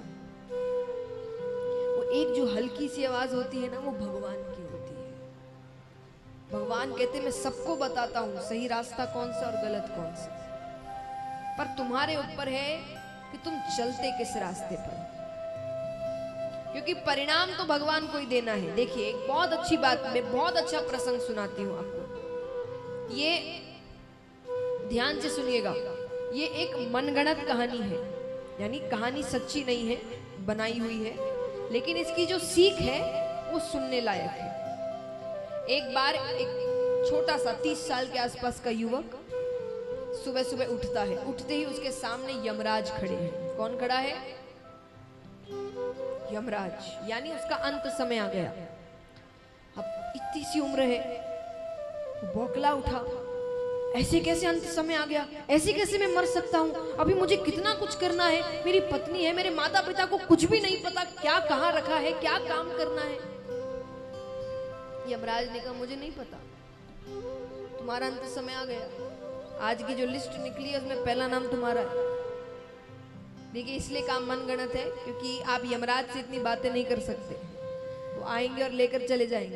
वो एक जो हल्की सी आवाज होती है ना, वो भगवान की होती है। भगवान कहते मैं सबको बताता हूं सही रास्ता कौन सा और गलत कौन सा, पर तुम्हारे ऊपर है कि तुम चलते किस रास्ते पर, क्योंकि परिणाम तो भगवान को ही देना है। देखिए एक बहुत अच्छी बात, मैं बहुत अच्छा प्रसंग सुनाती हूँ आपको, ये ध्यान से सुनिएगा। ये एक मनगढ़ंत कहानी है, यानी कहानी सच्ची नहीं है, बनाई हुई है, लेकिन इसकी जो सीख है वो सुनने लायक है। एक बार एक छोटा सा 30 साल के आसपास का युवक सुबह सुबह उठता है। उठते ही उसके सामने यमराज खड़े हैं। कौन खड़ा है? यमराज, यानी उसका अंत समय आ गया। अब इतनी सी उम्र है, बौखला उठा, ऐसे कैसे अंत समय आ गया, ऐसे कैसे मैं मर सकता हूँ, अभी मुझे कितना कुछ करना है, मेरी पत्नी है, मेरे माता पिता को कुछ भी नहीं पता क्या कहाँ रखा है, क्या काम करना है। यमराज ने कहा मुझे नहीं पता, तुम्हारा अंत समय आ गया, आज की जो लिस्ट निकली है उसमें पहला नाम तुम्हारा है। देखिए इसलिए काम मनगढ़ंत है क्योंकि आप यमराज से इतनी बातें नहीं कर सकते, वो आएंगे और लेकर चले जाएंगे।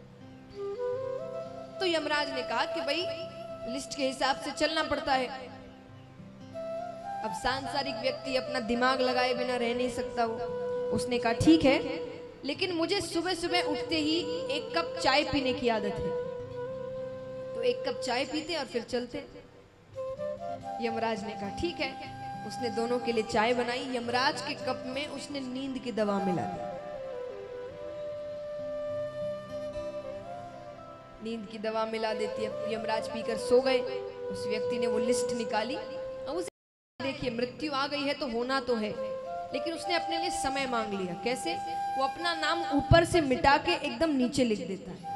तो यमराज ने कहा कि भाई लिस्ट के हिसाब से चलना पड़ता है। अब सांसारिक व्यक्ति अपना दिमाग लगाए बिना रह नहीं सकता। वो उसने कहा ठीक है, लेकिन मुझे सुबह सुबह उठते ही 1 कप चाय पीने की आदत है, तो 1 कप चाय पीते और फिर चलते। यमराज ने कहा ठीक है। उसने दोनों के लिए चाय बनाई। यमराज के कप में उसने नींद की दवा मिला दी। नींद की दवा मिला देती है। यमराज पीकर सो गए। उस व्यक्ति ने वो लिस्ट निकाली और उसे देखिए मृत्यु आ गई है तो होना तो है, लेकिन उसने अपने लिए समय मांग लिया। कैसे? वो अपना नाम ऊपर से मिटा के एकदम नीचे लिख देता है।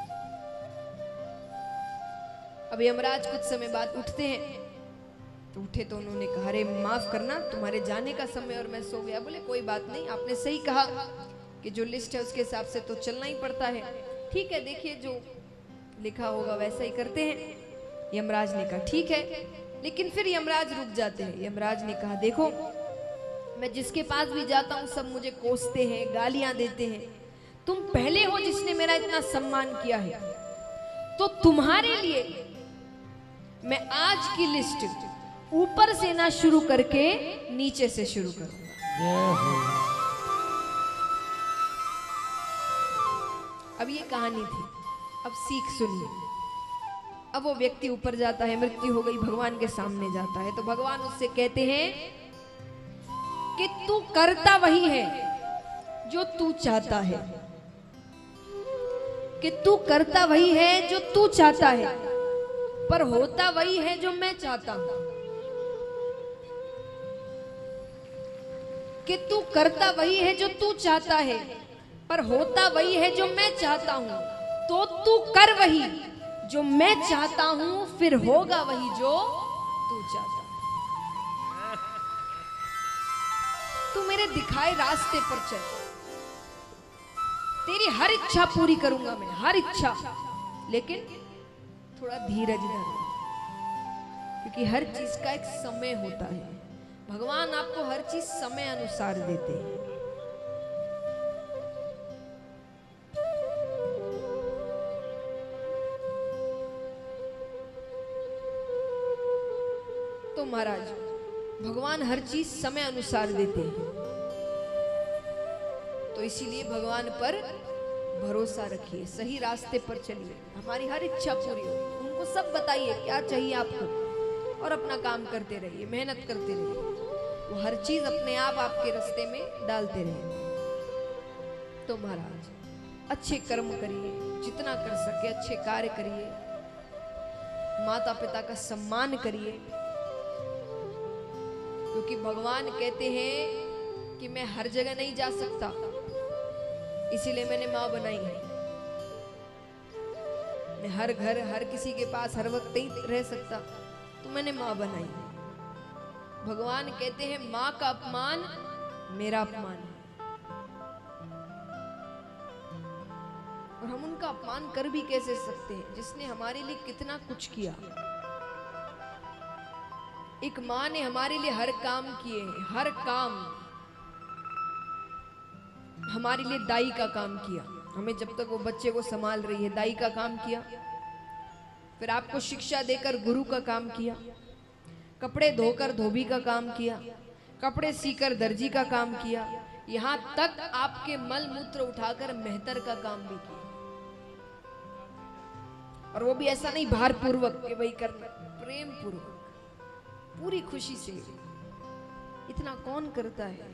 अब यमराज कुछ समय बाद उठते हैं, तो उठे तो उन्होंने कहा अरे माफ करना, तुम्हारे जाने का समय और मैं सो गया। बोले कोई बात नहीं, आपने सही कहा कि जो लिस्ट है उसके हिसाब से तो चलना ही पड़ता है। ठीक है, देखिए जो लिखा होगा वैसा ही करते हैं। यमराज ने कहा ठीक है, लेकिन फिर यमराज रुक जाते हैं। यमराज ने कहा देखो, मैं जिसके पास भी जाता हूं सब मुझे कोसते हैं, गालियां देते हैं। तुम पहले हो जिसने मेरा इतना सम्मान किया है, तो तुम्हारे लिए मैं आज की लिस्ट ऊपर से ना शुरू करके नीचे से शुरू करूंगा। अब ये कहानी थी, अब सीख सुनिए। अब वो व्यक्ति ऊपर जाता है, मृत्यु हो गई, भगवान के सामने जाता है, तो भगवान उससे कहते हैं कि तू करता वही है जो तू चाहता है, कि तू करता वही है जो तू चाहता है, पर होता वही है जो मैं चाहता हूं। कि तू करता वही है जो तू चाहता है, पर होता वही है जो मैं चाहता हूं। तो तू कर वही जो मैं चाहता हूं, फिर होगा वही जो तू चाहता है। तू मेरे दिखाए रास्ते पर चल, तेरी हर इच्छा पूरी करूंगा मैं, हर इच्छा, लेकिन थोड़ा धीरज धरो, क्योंकि हर चीज का एक समय होता है। भगवान आपको हर चीज समय अनुसार देते हैं। तो महाराज भगवान हर चीज समय अनुसार देते हैं, तो इसीलिए भगवान पर भरोसा रखिए, सही रास्ते पर चलिए, हमारी हर इच्छा पूरी हो। उनको सब बताइए क्या चाहिए आपको, और अपना काम करते रहिए, मेहनत करते रहिए। वो हर चीज अपने आप आपके रास्ते में डालते रहे। तो महाराज अच्छे कर्म करिए, जितना कर सके अच्छे कार्य करिए, माता पिता का सम्मान करिए, क्योंकि भगवान कहते हैं कि मैं हर जगह नहीं जा सकता, इसीलिए मैंने माँ बनाई है। मैं हर घर हर किसी के पास हर वक्त नहीं रह सकता, तो मैंने माँ बनाई है। भगवान कहते हैं माँ का अपमान मेरा अपमान है, और हम उनका अपमान कर भी कैसे सकते हैं जिसने हमारे लिए कितना कुछ किया। एक माँ ने हमारे लिए हर काम किए हैं, हर काम। हमारे लिए दाई का काम किया, हमें जब तक वो बच्चे को संभाल रही है दाई का काम किया। फिर आपको शिक्षा देकर गुरु का काम किया, कपड़े धोकर धोबी का काम किया, कपड़े सीकर दर्जी का काम किया, यहां तक आपके मल मूत्र उठाकर मेहतर का काम भी किया। और वो भी ऐसा नहीं भारपूर्वक कि भाई करना, प्रेम पूर्वक, पूरी खुशी से। इतना कौन करता है?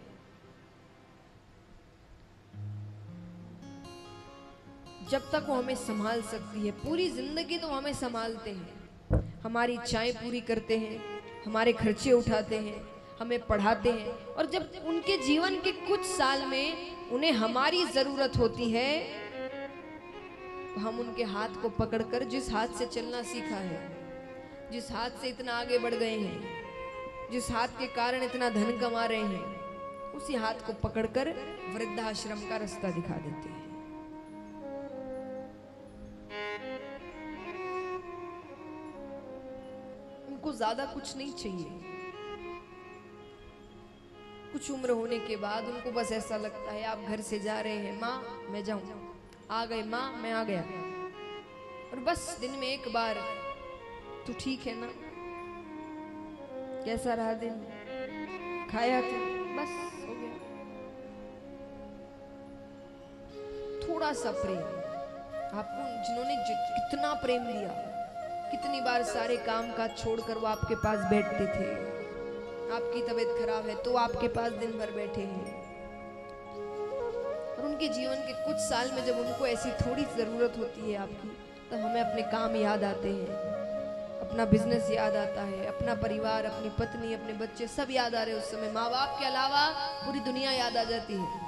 जब तक वो हमें संभाल सकती है, पूरी जिंदगी तो हमें संभालते हैं, हमारी इच्छाएं पूरी करते हैं, हमारे खर्चे उठाते हैं, हमें पढ़ाते हैं, और जब उनके जीवन के कुछ साल में उन्हें हमारी जरूरत होती है, तो हम उनके हाथ को पकड़कर, जिस हाथ से चलना सीखा है, जिस हाथ से इतना आगे बढ़ गए हैं, जिस हाथ के कारण इतना धन कमा रहे हैं, उसी हाथ को पकड़कर वृद्धाश्रम का रास्ता दिखा देते हैं। उनको ज्यादा कुछ नहीं चाहिए, कुछ उम्र होने के बाद उनको बस ऐसा लगता है, आप घर से जा रहे हैं, माँ मैं जाऊं, आ गए माँ मैं आ गया, और बस दिन में एक बार तू ठीक है ना, कैसा रहा दिन, खाया तू, बस हो गया। थोड़ा सा प्रेम आपको, जिन्होंने कितना प्रेम दिया, कितनी बार सारे काम काज छोड़कर वो आपके पास बैठते थे, आपकी तबीयत खराब है तो आपके पास दिन भर बैठे हैं, और उनके जीवन के कुछ साल में जब उनको ऐसी थोड़ी जरूरत होती है आपकी, तब हमें अपने काम याद आते हैं, अपना बिजनेस याद आता है, अपना परिवार, अपनी पत्नी, अपने बच्चे सब याद आ रहे हैं। उस समय माँ बाप के अलावा पूरी दुनिया याद आ जाती है।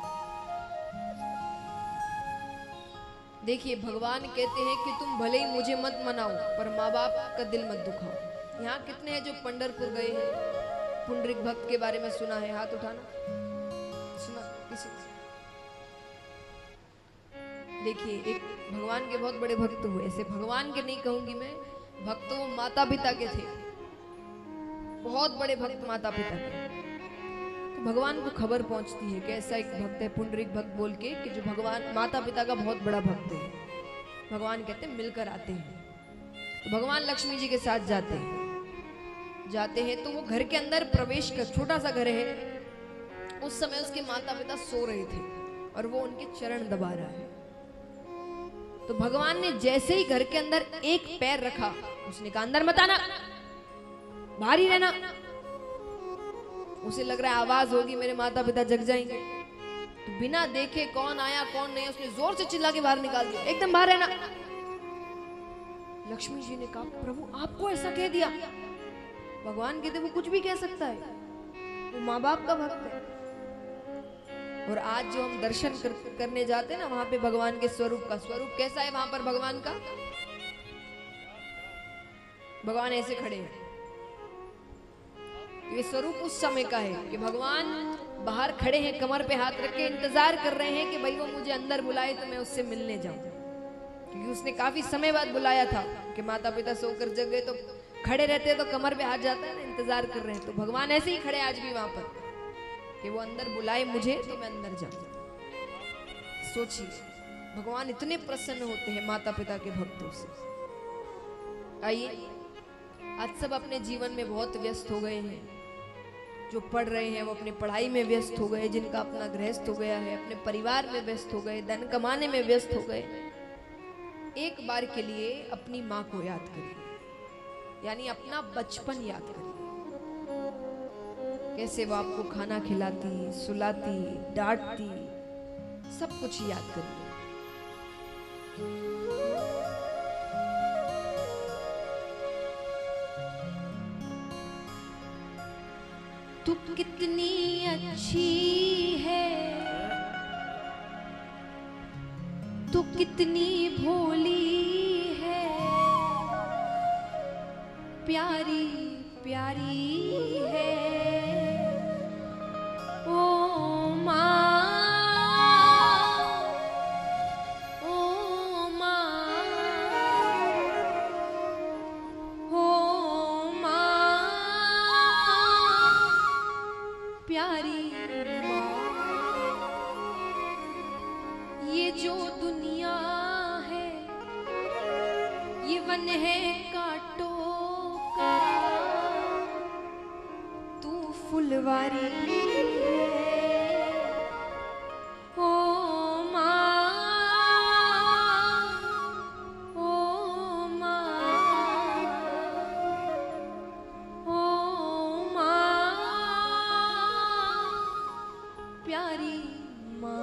देखिए भगवान कहते हैं कि तुम भले ही मुझे मत मनाओ पर माँ बाप का दिल मत दुखाओ। यहाँ कितने हैं जो पंढरपुर गए हैं, पुंडरीक भक्त के बारे में सुना है? हाथ उठाना, सुना किसी से? देखिए एक भगवान के बहुत बड़े भक्त हुए, ऐसे भगवान के नहीं कहूंगी मैं, भक्त वो माता पिता के थे, बहुत बड़े भक्त माता पिता के। तो भगवान को खबर पहुंचती है कि ऐसा एक भक्त है पुंडरीक भक्त बोल के, कि जो भगवान माता पिता का बहुत बड़ा भक्त है। भगवान कहते हैं मिलकर आते हैं। तो भगवान लक्ष्मी जी के साथ जाते हैं तो वो घर के अंदर प्रवेश कर, छोटा सा घर है, उस समय उसके माता पिता सो रहे थे और वो उनके चरण दबा रहा है। तो भगवान ने जैसे ही घर के अंदर एक पैर रखा, उसने कहा अंदर मत आना, बाहर ही रहना। उसे लग रहा है आवाज होगी, मेरे माता पिता जग जाएंगे, तो बिना देखे कौन आया कौन नहीं, उसने जोर से चिल्ला के बाहर निकाल दिया, एकदम बाहर रहना। लक्ष्मी जी ने कहा प्रभु आपको ऐसा कह दिया? भगवान कहते वो कुछ भी कह सकता है, वो माँ बाप का भक्त है। और आज जो हम दर्शन करने जाते हैं ना, वहां पे भगवान के स्वरूप का, स्वरूप कैसा है वहां पर भगवान का? भगवान ऐसे खड़े हैं, ये स्वरूप उस समय का है कि भगवान बाहर खड़े हैं, कमर पे हाथ रख के इंतजार कर रहे हैं कि भाई वो मुझे अंदर बुलाए तो मैं उससे मिलने जाऊं, क्योंकि उसने काफी समय बाद बुलाया था कि माता पिता सोकर जग गए तो खड़े रहते तो कमर पे हाथ जाता है ना, इंतजार कर रहे हैं। तो भगवान ऐसे ही खड़े आज भी वहां पर कि वो अंदर बुलाए मुझे तो मैं अंदर जाऊं। सोचिए भगवान इतने प्रसन्न होते हैं माता पिता के भक्तों से। आइए आज सब अपने जीवन में बहुत व्यस्त हो गए हैं, जो पढ़ रहे हैं वो अपनी पढ़ाई में व्यस्त हो गए, जिनका अपना गृहस्थ हो गया है अपने परिवार में व्यस्त हो गए, धन कमाने में व्यस्त हो गए। एक बार के लिए अपनी माँ को याद करिए, यानी अपना बचपन याद करिए, कैसे वो आपको खाना खिलाती, सुलाती, डांटती, सब कुछ याद करिए। तू कितनी अच्छी है, तू कितनी भोली है, प्यारी प्यारी है ओ माँ, ओ माँ, ओ माँ, प्यारी माँ। ये जो दुनिया है ये वन है कांटों का, तू फुलवारी है ओ माँ, ओ माँ, ओ माँ, प्यारी माँ।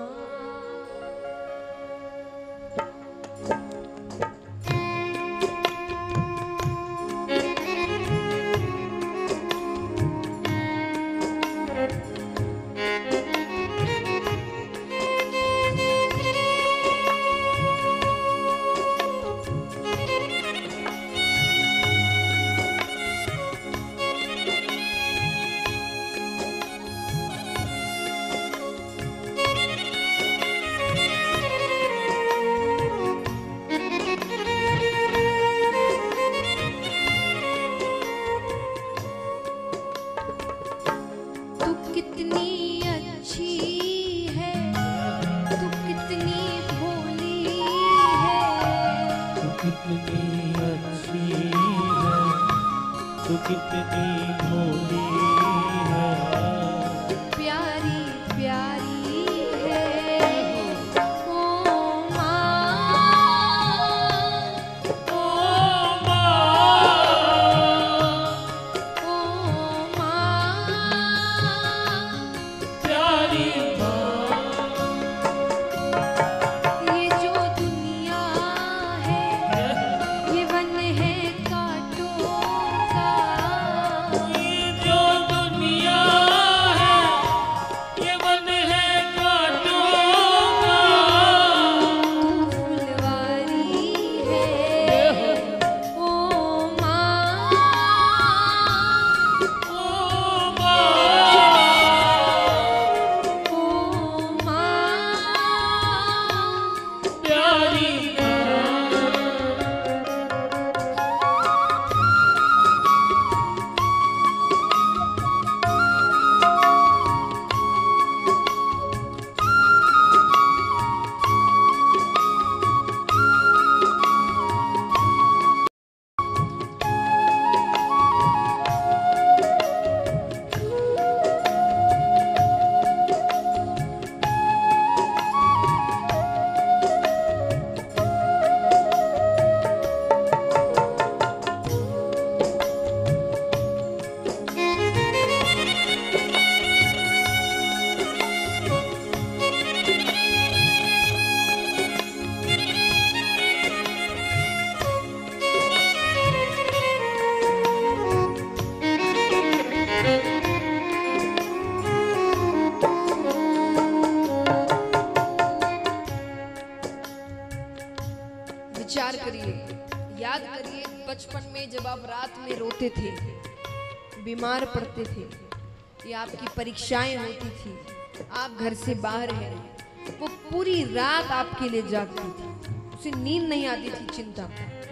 विचार करिए, याद करिए बचपन में जब आप रात में रोते थे, बीमार पड़ते थे, या आपकी परीक्षाएं होती थी, आप घर से बाहर हैं, वो पूरी रात आपके लिए जागती थी, उसे नींद नहीं आती थी, चिंता।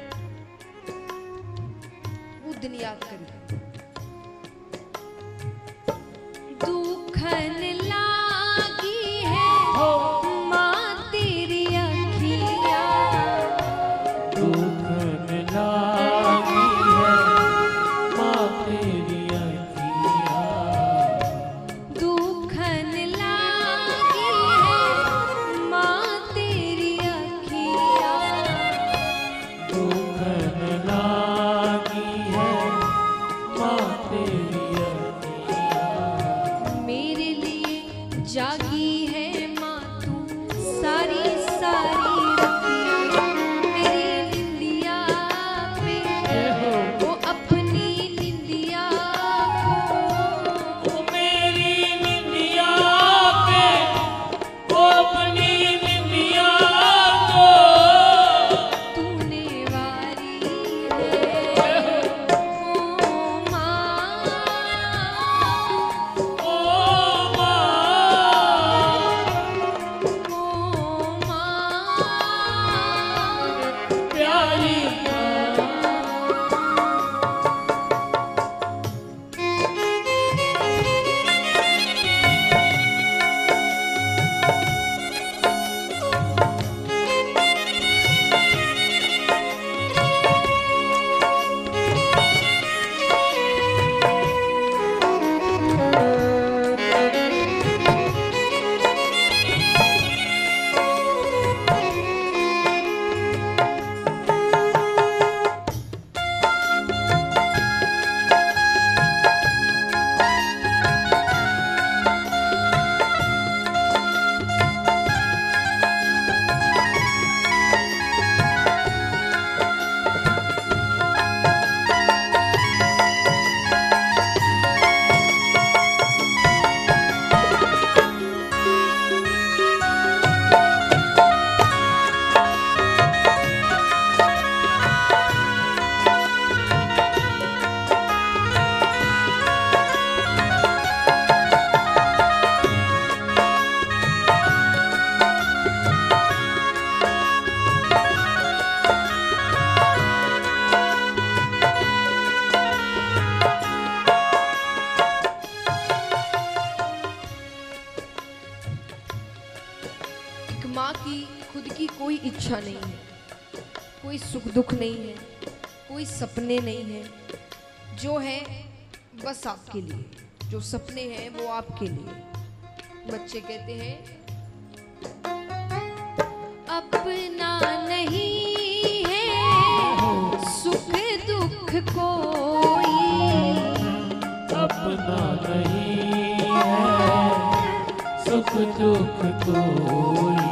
वो दिन याद करिए। दुखन लागी है माँ तेरी अखियाँ, दुखन लागी है माँ तेरी अखियाँ, दुखन लागी है माँ तेरी अखियाँ, दुखन लागी है माँ तेरी अखियाँ, मेरे लिए जागी है माँ तू सारी सारी रातियाँ, मेरी निंदिया पे वो अपनी निंदिया वो मेरी निंदिया पे वो अपनी निंदिया को तूने वारी है ओ माँ, ओ माँ, ओ माँ, प्यारी माँ। एक माँ की खुद की कोई इच्छा नहीं है, कोई सुख दुख नहीं है, कोई सपने नहीं है, जो है बस आपके लिए, जो सपने हैं वो आपके लिए। बच्चे कहते हैं अपना नहीं है सुख दुख कोई, अपना नहीं है सुख दुख कोई,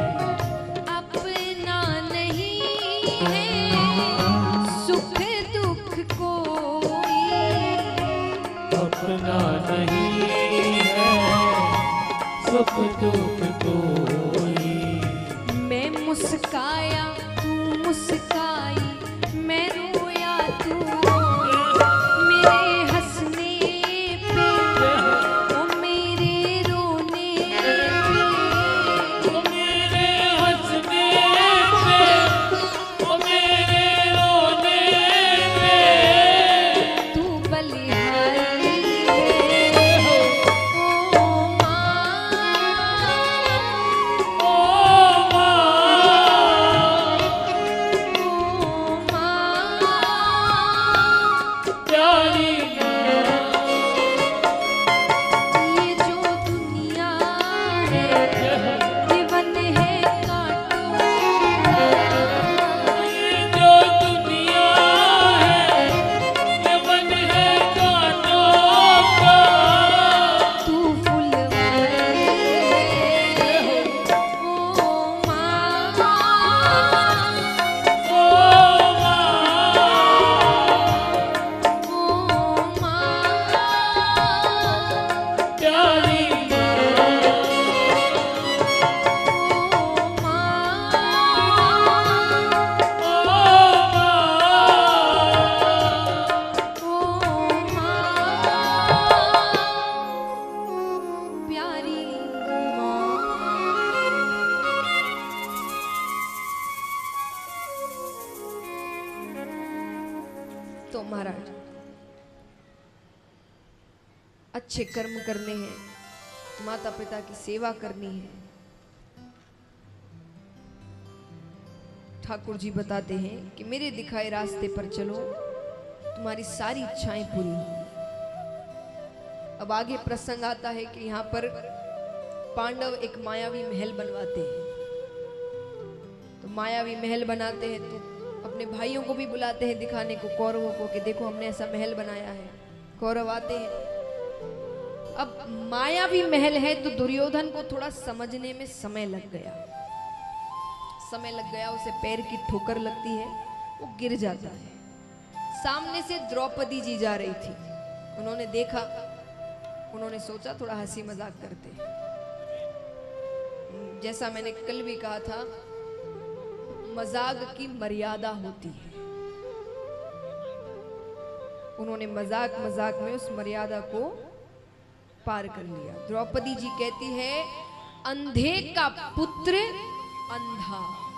अपना नहीं है सुख दुख कोई, अपना नहीं है सुख दुख कोई। मैं मुस्काया तू मुस्काई, मैं रोया तू रोई, मेरे हंसने पे ओ मेरे रोने पे, ओ मेरे हंसने पे ओ मेरे रोने पे तू बलिहारी है ओ माँ, ओ माँ, महाराज, अच्छे कर्म करने हैं, माता पिता की सेवा करनी है। ठाकुर जी बताते हैं कि मेरे दिखाए रास्ते पर चलो, तुम्हारी सारी इच्छाएं पूरी होंगी। अब आगे प्रसंग आता है कि यहाँ पर पांडव एक मायावी महल बनवाते हैं। तो मायावी महल बनाते हैं तो अपने भाइयों को भी बुलाते हैं दिखाने को, कौरवों को, कि देखो हमने ऐसा महल बनाया है। कौरव आते हैं। अब मायावी महल है तो दुर्योधन को थोड़ा समझने में समय लग गया। उसे पैर की ठोकर लगती है, वो गिर जाता है। सामने से द्रौपदी जी जा रही थी, उन्होंने देखा, उन्होंने सोचा थोड़ा हंसी मजाक करते हैं। जैसा मैंने कल भी कहा था, मजाक की मर्यादा होती है। उन्होंने मजाक मजाक में उस मर्यादा को पार कर लिया। द्रौपदी जी कहती है, अंधे का पुत्र अंधा।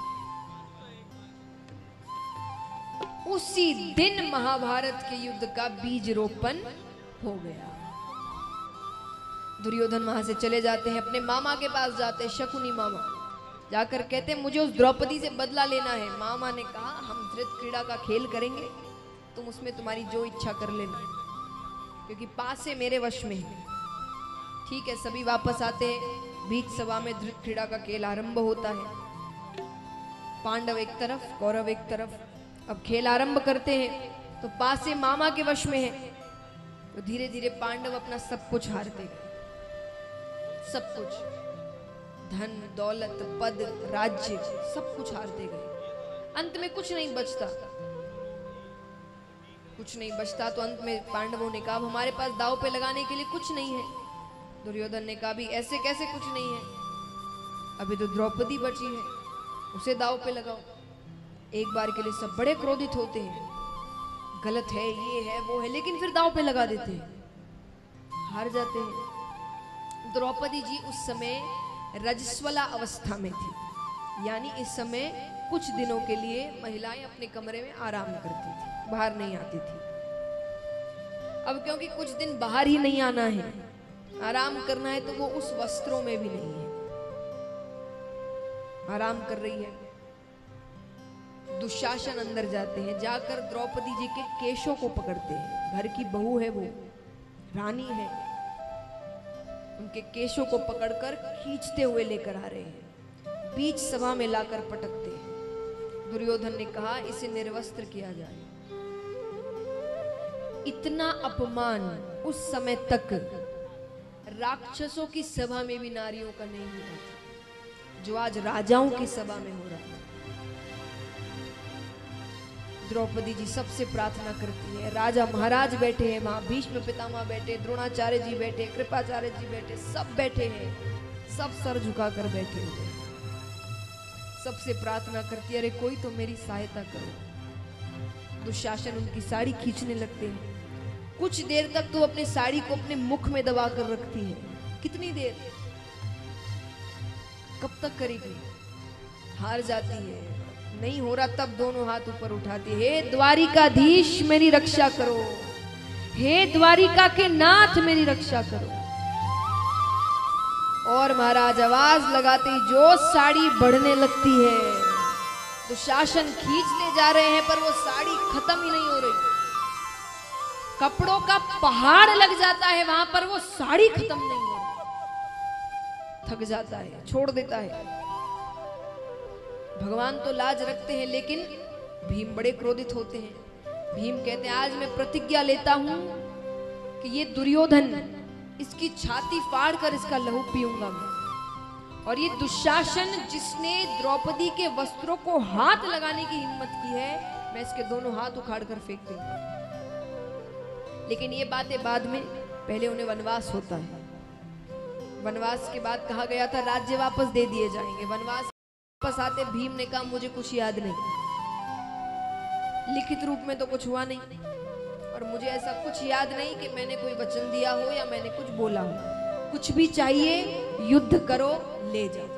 उसी दिन महाभारत के युद्ध का बीज रोपण हो गया। दुर्योधन वहां से चले जाते हैं, अपने मामा के पास जाते हैं, शकुनी मामा। जाकर कहते हैं मुझे उस द्रौपदी से बदला लेना है। मामा ने कहा हम धृत क्रीड़ा का खेल करेंगे, तुम उसमें तुम्हारी जो इच्छा कर लेना, क्योंकि पास से मेरे वश में है। ठीक है, सभी वापस आते हैं। बीच सभा में धृत क्रीड़ा का खेल आरंभ होता है। पांडव एक तरफ, कौरव एक तरफ। अब खेल आरंभ करते हैं तो पास से मामा के वश में है। तो धीरे धीरे पांडव अपना सब कुछ हारते गए। सब कुछ, धन दौलत पद राज्य, सब कुछ हारते गए। अंत में कुछ नहीं बचता। तो अंत में पांडवों ने कहा हमारे पास दांव पे लगाने के लिए कुछ नहीं है। दुर्योधन ने कहा भी ऐसे कैसे कुछ नहीं है, अभी तो द्रौपदी बची है, उसे दांव पे लगाओ। एक बार के लिए सब बड़े क्रोधित होते हैं, गलत है, ये है वो है, लेकिन फिर दांव पे लगा देते हैं, हार जाते हैं। द्रौपदी जी उस समय रजस्वला अवस्था में थी, यानी इस समय कुछ दिनों के लिए महिलाएं अपने कमरे में आराम करती थी, बाहर नहीं आती थी। अब क्योंकि कुछ दिन बाहर ही नहीं आना है, आराम करना है, तो वो उस वस्त्रों में भी नहीं है, आराम कर रही है। दुशासन अंदर जाते हैं, जाकर द्रौपदी जी के केशों को पकड़ते हैं। घर की बहू है, वो रानी है, उनके केशों को पकड़कर खींचते हुए लेकर आ रहे हैं, बीच सभा में लाकर पटकते हैं। दुर्योधन ने कहा इसे निर्वस्त्र किया जाए। इतना अपमान उस समय तक राक्षसों की सभा में भी नारियों का नहीं हुआ था, जो आज राजाओं की सभा में हो रहा है। द्रौपदी जी सबसे प्रार्थना करती है। राजा महाराज बैठे हैं वहां, भीष्म पितामह बैठे, द्रोणाचार्य जी बैठे, कृपाचार्य जी बैठे, सब बैठे हैं, सब सर झुकाकर बैठे हुए। सबसे प्रार्थना करती है, अरे कोई तो मेरी सहायता करो। दुशासन उनकी साड़ी खींचने लगते हैं। कुछ देर तक तो अपने साड़ी को अपने मुख में दबा कर रखती है। कितनी देर, कब तक करेगी? हार जाती है, नहीं हो रहा, तब दोनों हाथ ऊपर उठाती है, हे द्वारिकाधीश मेरी रक्षा करो, हे द्वारिका के नाथ मेरी रक्षा करो। और महाराज आवाज लगाते ही जो साड़ी बढ़ने लगती है। दुशासन खींचते जा रहे हैं पर वो साड़ी खत्म ही नहीं हो रही। कपड़ों का पहाड़ लग जाता है वहां पर, वो साड़ी खत्म नहीं हो रही। थक जाता है, छोड़ देता है। भगवान तो लाज रखते हैं, लेकिन भीम बड़े क्रोधित होते हैं। भीम कहते हैं आज मैं प्रतिज्ञा लेता हूं कि ये दुर्योधन, इसकी छाती फाड़ कर इसका लहू पीऊंगा मैं। और ये दुशासन जिसने द्रौपदी के वस्त्रों को हाथ लगाने की हिम्मत की है, मैं इसके दोनों हाथ उखाड़ कर फेंक दूंगा। लेकिन ये बातें बाद में, पहले उन्हें वनवास होता है। वनवास के बाद कहा गया था राज्य वापस दे दिए जाएंगे। वनवास वापस आते भीम ने कहा मुझे कुछ याद नहीं, लिखित रूप में तो कुछ हुआ नहीं, और मुझे ऐसा कुछ याद नहीं कि मैंने कोई वचन दिया हो या मैंने कुछ बोला हो। कुछ भी चाहिए युद्ध करो, ले जाओ।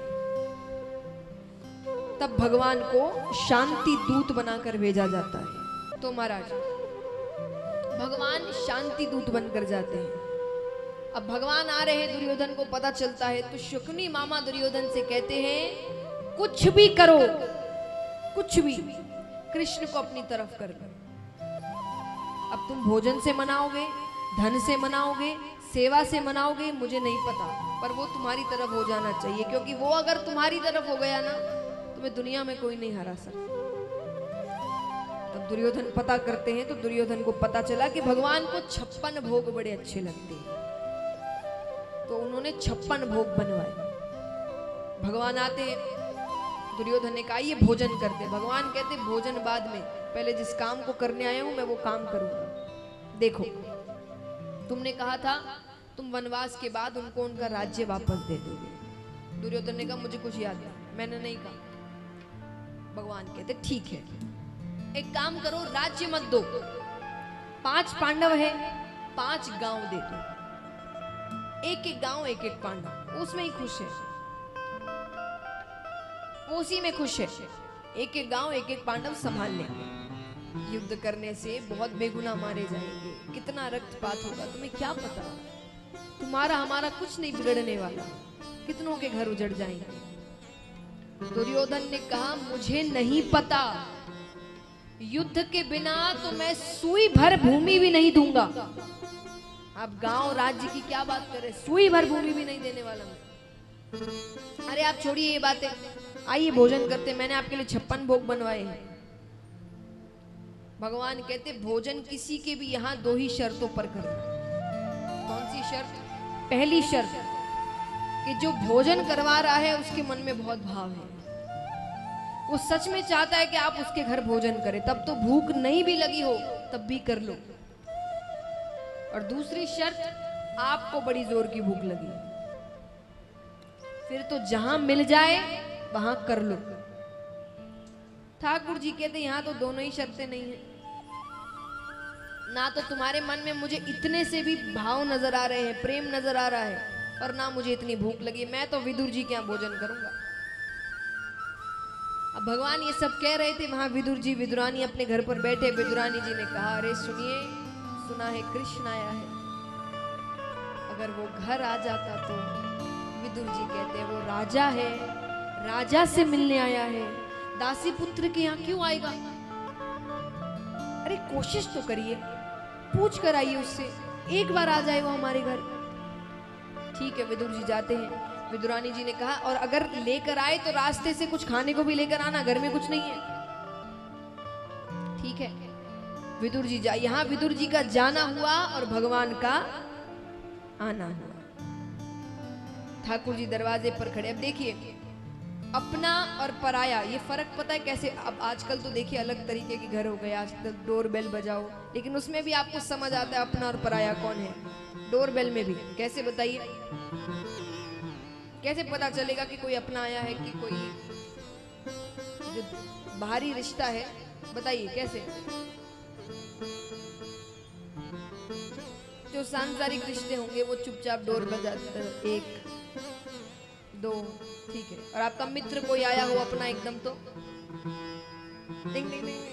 तब भगवान को शांति दूत बनाकर भेजा जाता है। तो महाराज भगवान शांति दूत बनकर जाते हैं। अब भगवान आ रहे हैं, दुर्योधन को पता चलता है, तो शुकनी मामा दुर्योधन से कहते हैं कुछ भी करो, कुछ भी, कृष्ण को अपनी तरफ कर लो। अब तुम भोजन से मनाओगे, धन से मनाओगे, सेवा से मनाओगे, मुझे नहीं पता, पर वो तुम्हारी तरफ हो जाना चाहिए, क्योंकि वो अगर तुम्हारी तरफ हो गया ना, तुम्हें दुनिया में कोई नहीं हरा सकता। तब दुर्योधन पता करते हैं, तो दुर्योधन को पता चला कि भगवान को 56 भोग बड़े अच्छे लगते हैं, तो उन्होंने 56 भोग बनवाए। भगवान आते हैं, दुर्योधन ने कहा ये भोजन करते। भगवान कहते भोजन बाद में, पहले जिस काम को करने आया हूं मैं वो काम करूंगा। देखो तुमने कहा था तुम वनवास के बाद उनको उनका राज्य वापस दे दोगे। दुर्योधन ने कहा मुझे कुछ याद नहीं, मैंने नहीं कहा। भगवान कहते ठीक है, एक काम करो, राज्य मत दो, 5 पांडव है, 5 गांव दे दो, एक एक गांव एक एक पांडव, उसमें ही खुश है, उसी में खुश है। एक एक गांव एक एक पांडव संभाल लेंगे। युद्ध करने से बहुत बेगुना मारे जाएंगे, कितना रक्तपात होगा तुम्हें क्या पता, तुम्हारा हमारा कुछ नहीं बिगड़ने वाला, कितनों के घर उजड़ जाएंगे। दुर्योधन ने कहा मुझे नहीं पता, युद्ध के बिना तो मैं सुई भर भूमि भी नहीं दूंगा। आप गांव राज्य की क्या बात करें, सुई भर भूमि भी नहीं देने वाला मैं। अरे आप छोड़िए ये बातें, आइए भोजन करते, मैंने आपके लिए 56 भोग बनवाए हैं। भगवान कहते भोजन किसी के भी यहाँ 2 ही शर्तों पर करना। कौन सी शर्त? पहली शर्त कि जो भोजन करवा रहा है उसके मन में बहुत भाव है, वो सच में चाहता है कि आप उसके घर भोजन करें, तब तो भूख नहीं भी लगी हो तब भी कर लो। और दूसरी शर्त, आपको बड़ी जोर की भूख लगी, फिर तो जहां मिल जाए वहां कर लो। ठाकुर जी कहते यहाँ तो दोनों ही शर्तें नहीं है, ना तो तुम्हारे मन में मुझे इतने से भी भाव नजर आ रहे हैं, प्रेम नजर आ रहा है, और ना मुझे इतनी भूख लगी, मैं तो विदुर जी के यहाँ भोजन करूंगा। अब भगवान ये सब कह रहे थे, वहां विदुर जी विदुरानी अपने घर पर बैठे। विदुरानी जी ने कहा अरे सुनिए, सुना है कृष्ण आया है, अगर वो घर आ जाता तो। विदुर जी कहते वो राजा है, राजा से मिलने आया है, दासी पुत्र के यहाँ क्यों आएगा? अरे कोशिश तो करिए, पूछ कर आइए उससे, एक बार आ जाए वो हमारे घर। ठीक है, विदुर जी जाते हैं। विदुरानी जी ने कहा और अगर लेकर आए तो रास्ते से कुछ खाने को भी लेकर आना, घर में कुछ नहीं है। ठीक है, विदुर जी जा, यहाँ विदुर जी का जाना हुआ और भगवान का आना हुआ। ठाकुर जी दरवाजे पर खड़े। अब देखिए, अपना और पराया ये फर्क पता है कैसे? अब आजकल तो देखिए अलग तरीके के घर हो गए, आजकल डोर बेल बजाओ, लेकिन उसमें भी आपको समझ आता है अपना और पराया कौन है। डोर बेल में भी कैसे, बताइए कैसे पता चलेगा कि कोई अपना आया है कि कोई जो बाहरी रिश्ता है? बताइए कैसे? जो सांसारिक रिश्ते होंगे वो चुपचाप डोर बजाते हैं, 1 2, ठीक है। और आपका मित्र कोई आया हो अपना एकदम, तो डिंग डिंग डिंग,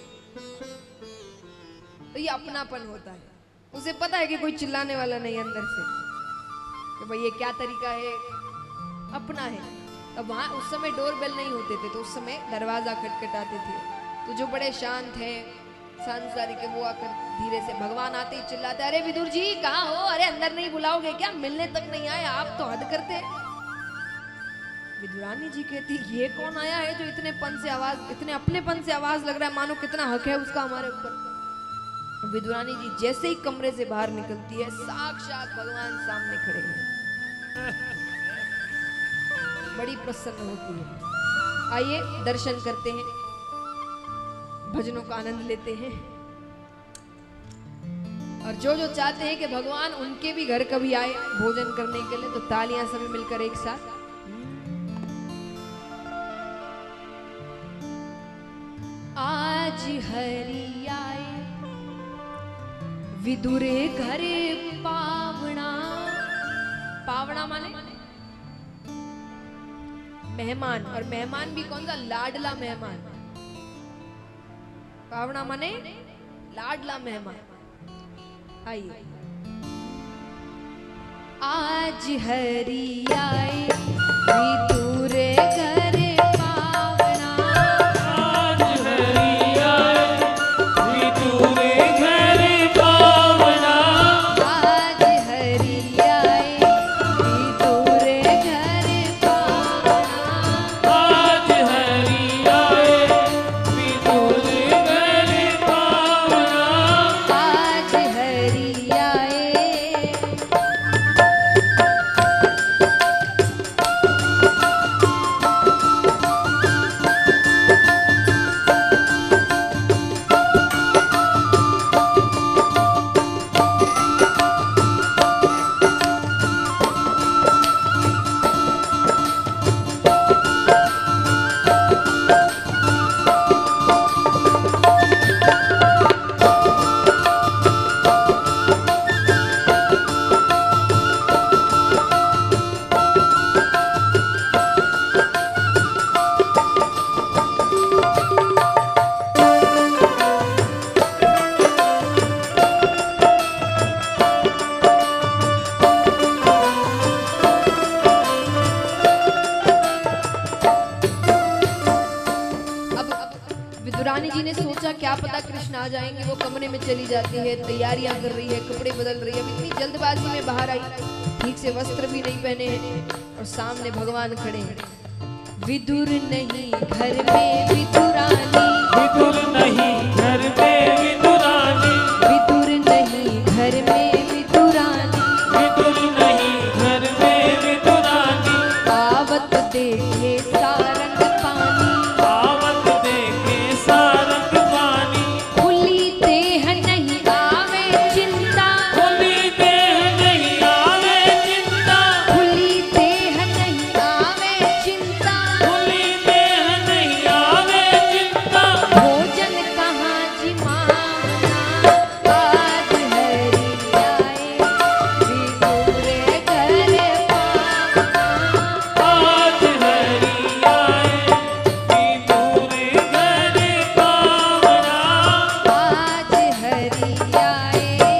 तो ये अपनापन होता है। उसे पता है कि कोई चिल्लाने वाला नहीं अंदर से, कि भाई ये क्या तरीका है, अपना है। अब वहां उस समय डोर बेल नहीं होते थे, तो उस समय दरवाजा खटखटाते थे, तो जो बड़े शांत है सांसारिक है वो आकर धीरे से, भगवान आते ही चिल्लाते अरे विदुर जी कहाँ हो? अरे अंदर नहीं बुलाओगे क्या? मिलने तक नहीं आए, आप तो हद करते हैं। विदुरानी जी कहती ये कौन आया है जो इतने पन से आवाज, इतने अपनेपन से आवाज लग रहा है, मानो कितना हक है उसका हमारे ऊपर। विदुरानी जी जैसे ही कमरे से बाहर निकलती है, साक्षात भगवान सामने खड़े हैं, बड़ी प्रसन्न होती है। आइए दर्शन करते हैं, भजनों का आनंद लेते हैं, और जो जो चाहते हैं कि भगवान उनके भी घर कभी आए भोजन करने के लिए, तो तालियां सभी मिलकर एक साथ। आज हरि आए विदुरे घरे पावना। पावना माने मेहमान, और मेहमान भी कौन सा? लाडला मेहमान। पावना माने लाडला मेहमान। आइए। आज हरि आए विदुर घर पावना, आज हरि आए विदुर घर पावना, आज हरि आए विदुर घर पावना, आज हरि आए विदुर घर पावना, आज हरि आए। विदुरानी जी ने सोचा क्या पता कृष्ण आ जाएंगे, वो कमरे में चली जाती है, तैयारियां कर रही है, कपड़े बदल रही है। अब इतनी जल्दबाजी में बाहर आई, ठीक से वस्त्र भी नहीं पहने हैं और सामने भगवान खड़े हैं। विदुर नहीं घर में विदुरानी, विदुर नहीं घर में विदुरानी, विदुर नहीं घर में विदुरानी, विदुर नहीं घर में विदुरानी, आवत देखे सारंग पानी, आवत देखे सारंग पानी, खुली देह नहीं आवे चिंता, खुली देह नहीं आवे चिंता, खुली देह नहीं आवे चिंता, खुली देह नहीं आवे चिंता, भोजन कहाँ जिमाना, आज हरि आए विदुर घर पावना, आज हरि आए विदुर घर पावना, आज हरि आए।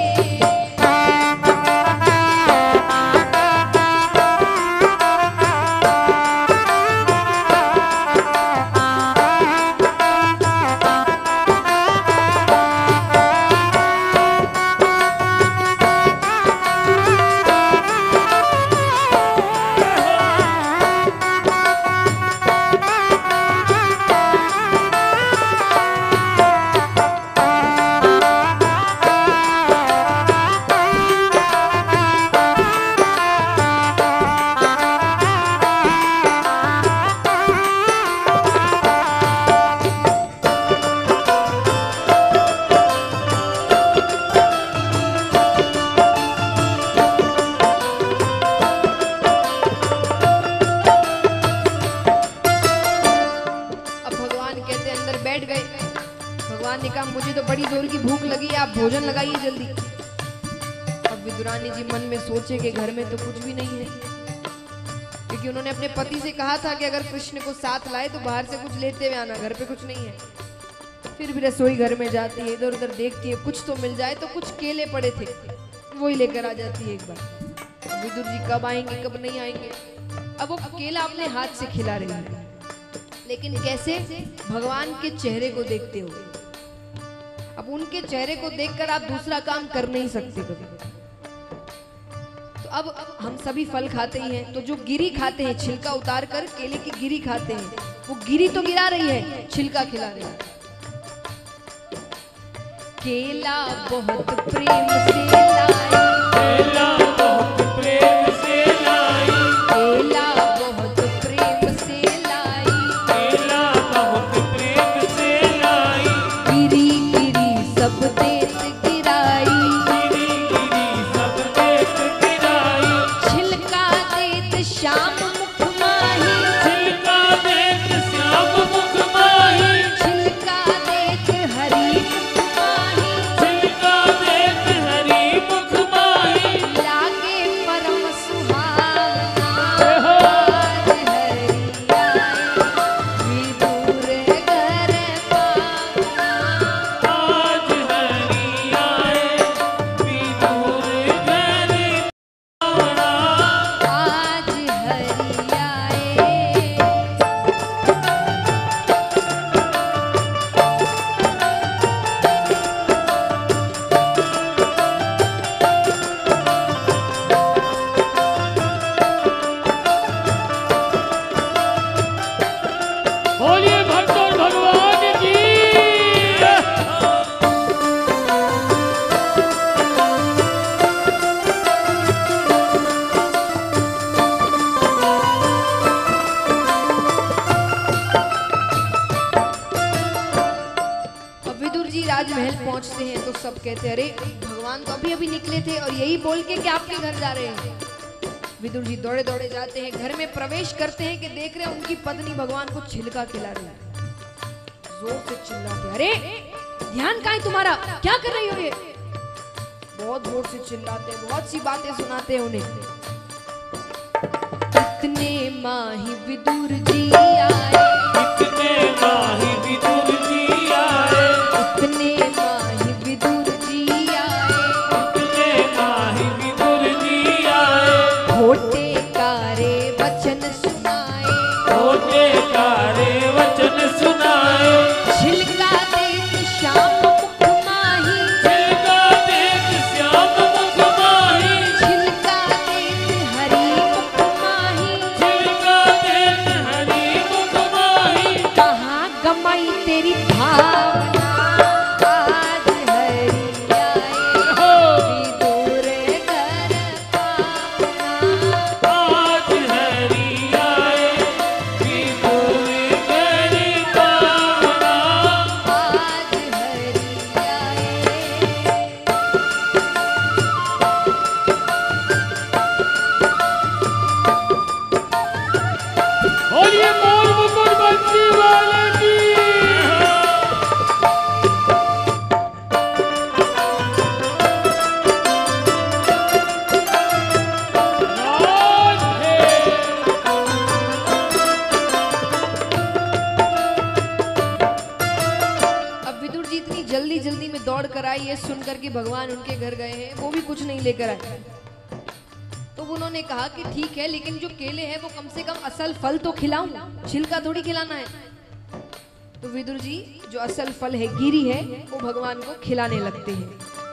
अब भगवान कहते अंदर बैठ गए। भगवान ने कहा मुझे तो बड़ी जोर की भूख लगी है, आप भोजन लगाइए जल्दी। अब विदुरानी जी मन में सोचे कि घर में तो कुछ भी नहीं है, क्योंकि उन्होंने अपने पति से कहा था कि अगर कृष्ण को साथ लाए तो बाहर से कुछ लेते हुए आना, घर पे कुछ नहीं है। फिर भी रसोई घर में जाती है, इधर उधर देखती है, कुछ तो मिल जाए। तो कुछ केले पड़े थे, वही लेकर आ जाती है एक बार। अब विदुर जी कब आएंगे कब नहीं आएंगे, अब वो केला अपने हाथ से खिला रही है, लेकिन कैसे? भगवान के चेहरे को देखते हुए। अब उनके चेहरे को देखकर आप दूसरा काम कर नहीं सकते कभी। तो अब हम सभी फल खाते ही हैं, तो जो गिरी खाते हैं, छिलका उतार कर केले की गिरी खाते हैं, वो गिरी तो गिरा रही है, छिलका खिला रही है। केला बहुत प्रेम से लाई, केला बहुत प्रेम से लाई, केला बहुत प्रेम से लाई, केला बहुत प्रेम से लाई, गिरी गिरी सब देत गिराई, गिरी गिरी सब देख गिराई, छिलका देत श्याम मुख माही, छिलका देख श्याम मुख माही, छिलका देत हरि मुख माही, छिलका देख हरि मुख माही, ला बोलिए भक्त और भगवान की। राजमहल पहुंचते हैं तो सब कहते हैं अरे भगवान तो अभी अभी निकले थे और यही बोल के कि आपके घर जा रहे हैं। विदुर जी दौड़े दौड़े जाते हैं, घर में प्रवेश करते हैं कि देख रहे हैं उनकी पत्नी भगवान को छिलका खिला रही है। जोर से चिल्लाते, अरे ध्यान कहाँ है तुम्हारा, क्या कर रही हो ये? बहुत जोर से चिल्लाते हैं, बहुत सी बातें सुनाते हैं उन्हें। इतने माही विदुर जी आए, इतने माही विदुर जी आए, इतने माही विदुर जी आए, इतने माही विदुर जी आए, होते कारे वचन सुनाए, होते कारे वचन सुनाए, छिलका देख श्याम मुख माही, छिलका देख श्याम मुख माही, छिलका देख हरि मुख माही, छिलका देख हरि मुख माही, कहाँ गमाई तेरी भावना, आज हरि आए विदुर घर पावना, आज हरि आए विदुर घर पावना। आज हरि आए। बोलिए मोर मुकुट बंसी वाले की। राज है। अब विदुर जी इतनी जल्दी जल्दी में दौड़ कर आई है, सुनकर कि भगवान उनके घर गए हैं, वो भी कुछ नहीं लेकर आए। तो उन्होंने कहा कि ठीक है, लेकिन जो केले हैं वो कम से कम असल फल तो खिलाऊं, छिलका थोड़ी खिलाना है। तो विदुर जी जो असल फल है गिरी है वो भगवान को खिलाने लगते हैं।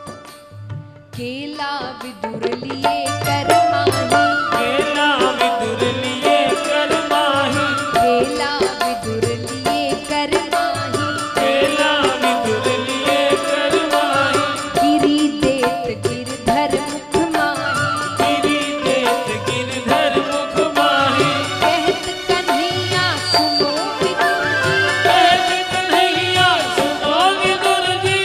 केला विदुर लिए कर माही, केला विदुर लिए कर माही, केला विदुर लिए कर माही, केला विदुर लिए कर माही, गिरी देत गिरधर मुख माही, गिरी देत गिरधर मुख माही, कहत कन्हैया सुनो विदुर जी, कहत कन्हैया सुनो विदुर जी,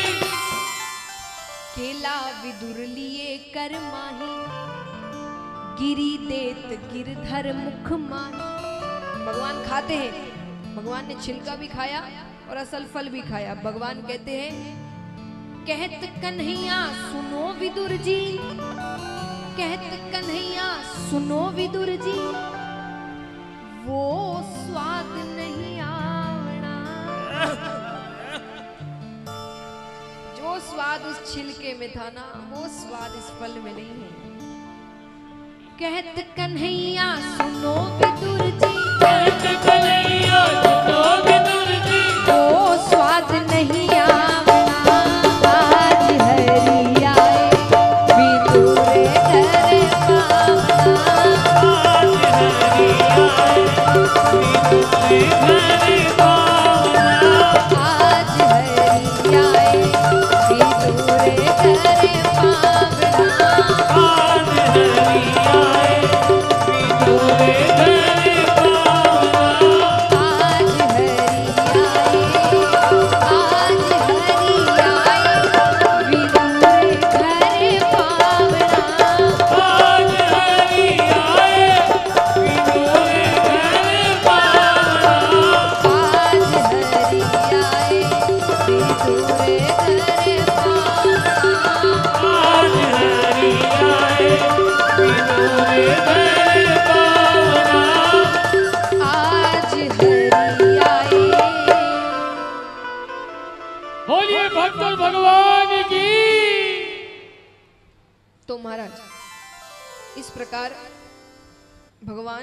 केला विदुर लिए कर माही, गिरी देत गिरधर मुख माही। भगवान खाते हैं, भगवान ने छिलका भी खाया और असल फल भी खाया। भगवान कहते हैं कहत कन्हैया सुनो विदुर जी, कहत कन्हैया सुनो विदुर जी, वो स्वाद नहीं आवना, जो स्वाद उस छिलके में था ना वो स्वाद इस फल में नहीं है। कहत कन्हैया सुनो विदुर जी, कहत कन्हैया सुनो विदुर जी, वो स्वाद नहीं आवना, आज हरि आए विदुर घर पावना, आज हरि आए विदुर घर पावना, आज हरि आए विदुर घर पावना, आज हरि आए विदुर घर पावना, आज हरि आए विदुर घर पावना, आज हरि आए विदुर घर पावना, आज हरि आए विदुर घर पावना, आज हरि आए विदुर घर पावना। आज हरि आए। बोलिए भक्त और भगवान की। तो महाराज इस प्रकार भगवान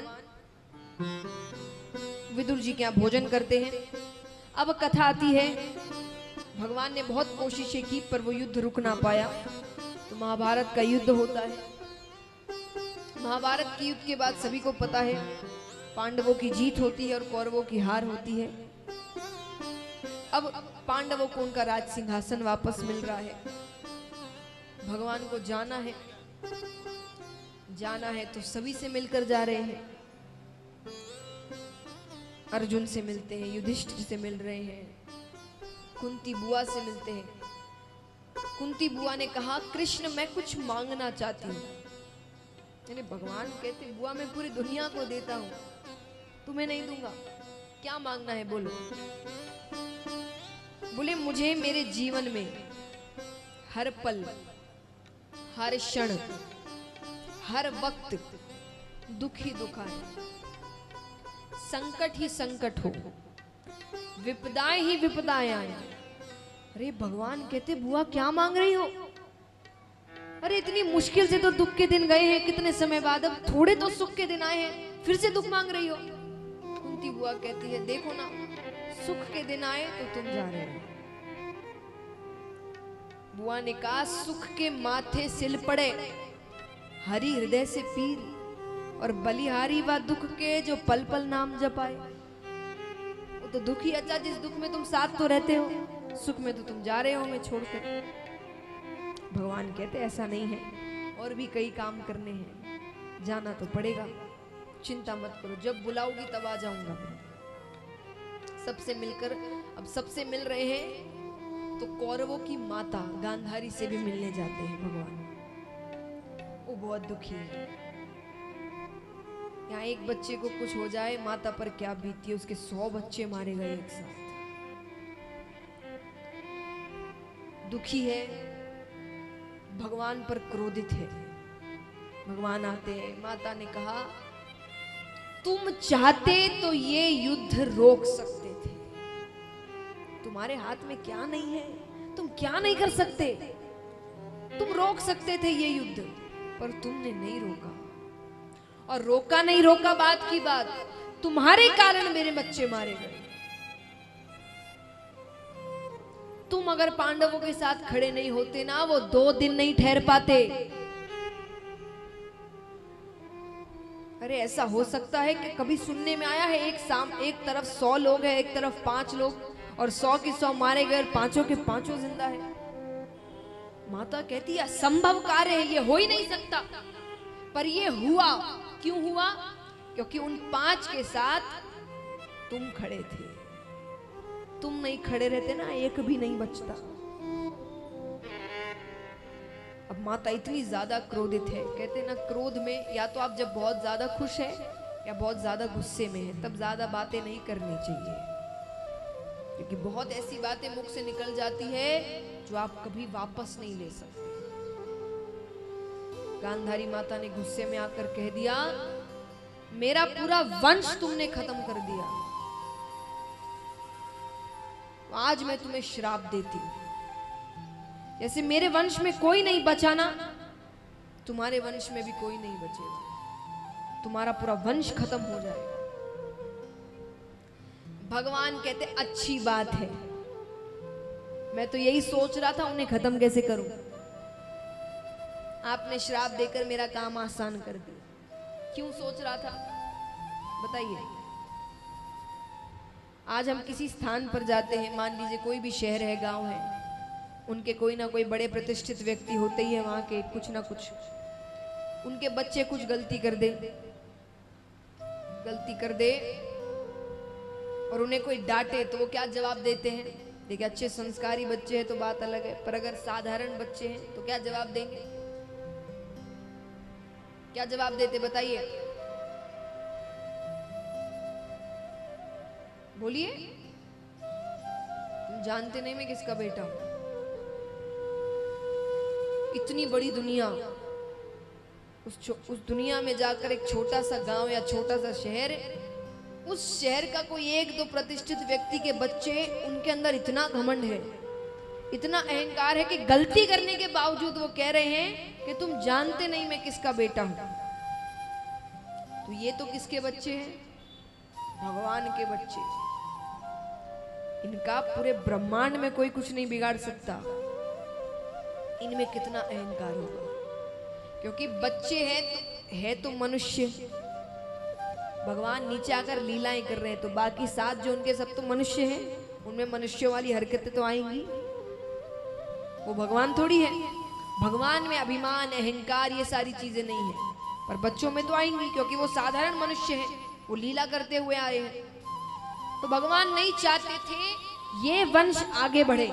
विदुर जी के यहाँ भोजन करते हैं। अब कथा आती है, भगवान ने बहुत कोशिशें की पर वो युद्ध रुक ना पाया, तो महाभारत का युद्ध होता है। महाभारत के युद्ध के बाद सभी को पता है पांडवों की जीत होती है और कौरवों की हार होती है। अब पांडवों को उनका राज सिंहासन वापस मिल रहा है। भगवान को जाना है तो सभी से मिलकर जा रहे हैं। अर्जुन से मिलते हैं, युधिष्ठिर से मिल रहे हैं, कुंती बुआ से मिलते हैं। कुंती बुआ ने कहा कृष्ण मैं कुछ मांगना चाहती हूँ। यानी भगवान कहते बुआ मैं पूरी दुनिया को देता हूँ, तुम्हें नहीं दूंगा, क्या मांगना है बोलो। बोले मुझे मेरे जीवन में हर पल, हर क्षण, हर वक्त दुख ही दुख आए, संकट ही संकट हो, विपदाएं ही विपदाएं आए। अरे भगवान कहते बुआ क्या मांग रही हो? अरे इतनी मुश्किल से तो दुख के दिन गए हैं, कितने समय बाद अब थोड़े तो सुख के दिन आए हैं, फिर से दुख मांग रही हो। कुंती बुआ कहती है देखो ना, सुख के दिन आए तो तुम जा रहे हो। बुआ ने कहा सुख के माथे सिल पड़े, हरि हृदय से पीर, और बलिहारी व दुख के जो पल पल नाम जपाए। वो तो दुख ही अच्छा, जिस दुख में तुम साथ तो रहते हो, सुख में तो तुम जा रहे हो हमें छोड़कर। भगवान कहते ऐसा नहीं है, और भी कई काम करने हैं, जाना तो पड़ेगा, चिंता मत करो, जब बुलाओगी तब आ जाऊंगा मैं। सबसे मिलकर, अब सबसे मिल रहे हैं तो कौरवों की माता गांधारी से भी मिलने जाते हैं भगवान। वो बहुत दुखी है। यहाँ एक बच्चे को कुछ हो जाए, माता पर क्या बीतती है, उसके 100 बच्चे मारे गए एक साथ। दुखी है, भगवान पर क्रोधित है। भगवान आते हैं, माता ने कहा तुम चाहते तो ये युद्ध रोक सकते थे, तुम्हारे हाथ में क्या नहीं है, तुम क्या नहीं कर सकते, तुम रोक सकते थे ये युद्ध, पर तुमने नहीं रोका। और रोका नहीं रोका बात की बात, तुम्हारे कारण मेरे बच्चे मारे गए। तुम अगर पांडवों के साथ खड़े नहीं होते ना, वो 2 दिन नहीं ठहर पाते। अरे ऐसा हो सकता है कि कभी सुनने में आया है एक तरफ 100 लोग हैं, एक तरफ 5 लोग, और 100 के 100 मारे गए, 5 के 5 जिंदा है। माता कहती है असंभव कार्य है, ये हो ही नहीं सकता। पर ये हुआ। क्यों हुआ? क्योंकि उन 5 के साथ तुम खड़े थे। तुम नहीं खड़े रहते ना, एक भी नहीं बचता। अब माता इतनी ज्यादा क्रोधित है। कहते ना क्रोध में या तो आप जब बहुत ज्यादा खुश है या बहुत ज्यादा गुस्से में है, तब ज्यादा बातें नहीं करनी चाहिए, क्योंकि बहुत ऐसी बातें मुख से निकल जाती है जो आप कभी वापस नहीं ले सकते। गांधारी माता ने गुस्से में आकर कह दिया मेरा पूरा वंश तुमने खत्म कर दिया, आज मैं तुम्हें श्राप देती हूं। जैसे मेरे वंश में कोई नहीं बचा ना, तुम्हारे वंश में भी कोई नहीं बचेगा, तुम्हारा पूरा वंश खत्म हो जाएगा। भगवान कहते अच्छी बात है, मैं तो यही सोच रहा था उन्हें खत्म कैसे करूं। आपने श्राप देकर मेरा काम आसान कर दिया। क्यों सोच रहा था बताइए। आज हम किसी स्थान पर जाते हैं, मान लीजिए कोई भी शहर है, गांव है, उनके कोई ना कोई बड़े प्रतिष्ठित व्यक्ति होते ही है वहां के, कुछ ना कुछ उनके बच्चे कुछ गलती कर दे और उन्हें कोई डांटे तो वो क्या जवाब देते हैं। देखिए अच्छे संस्कारी बच्चे हैं तो बात अलग है, पर अगर साधारण बच्चे हैं तो क्या जवाब देंगे? क्या जवाब देते बताइए, बोलिए। तुम जानते नहीं मैं किसका बेटा हूं। इतनी बड़ी दुनिया, उस दुनिया में जाकर एक छोटा सा गांव या छोटा सा शहर, उस शहर का कोई 1-2 प्रतिष्ठित व्यक्ति के बच्चे, उनके अंदर इतना घमंड है, इतना अहंकार है कि गलती करने के बावजूद वो कह रहे हैं कि तुम जानते नहीं मैं किसका बेटा हूं। तो ये तो किसके बच्चे हैं? भगवान के बच्चे। इनका पूरे ब्रह्मांड में कोई कुछ नहीं बिगाड़ सकता। इनमें कितना अहंकार होगा, क्योंकि बच्चे हैं तो मनुष्य, भगवान नीचे आकर लीलाएं कर रहे हैं, तो बाकी 7 जो उनके सब तो मनुष्य हैं, उनमें मनुष्यों वाली हरकतें तो आएंगी। वो भगवान थोड़ी है। भगवान में अभिमान, अहंकार, ये सारी चीजें नहीं है, पर बच्चों में तो आएंगी, क्योंकि वो साधारण मनुष्य हैं, वो लीला करते हुए आए हैं। तो भगवान नहीं चाहते थे ये वंश आगे बढ़े,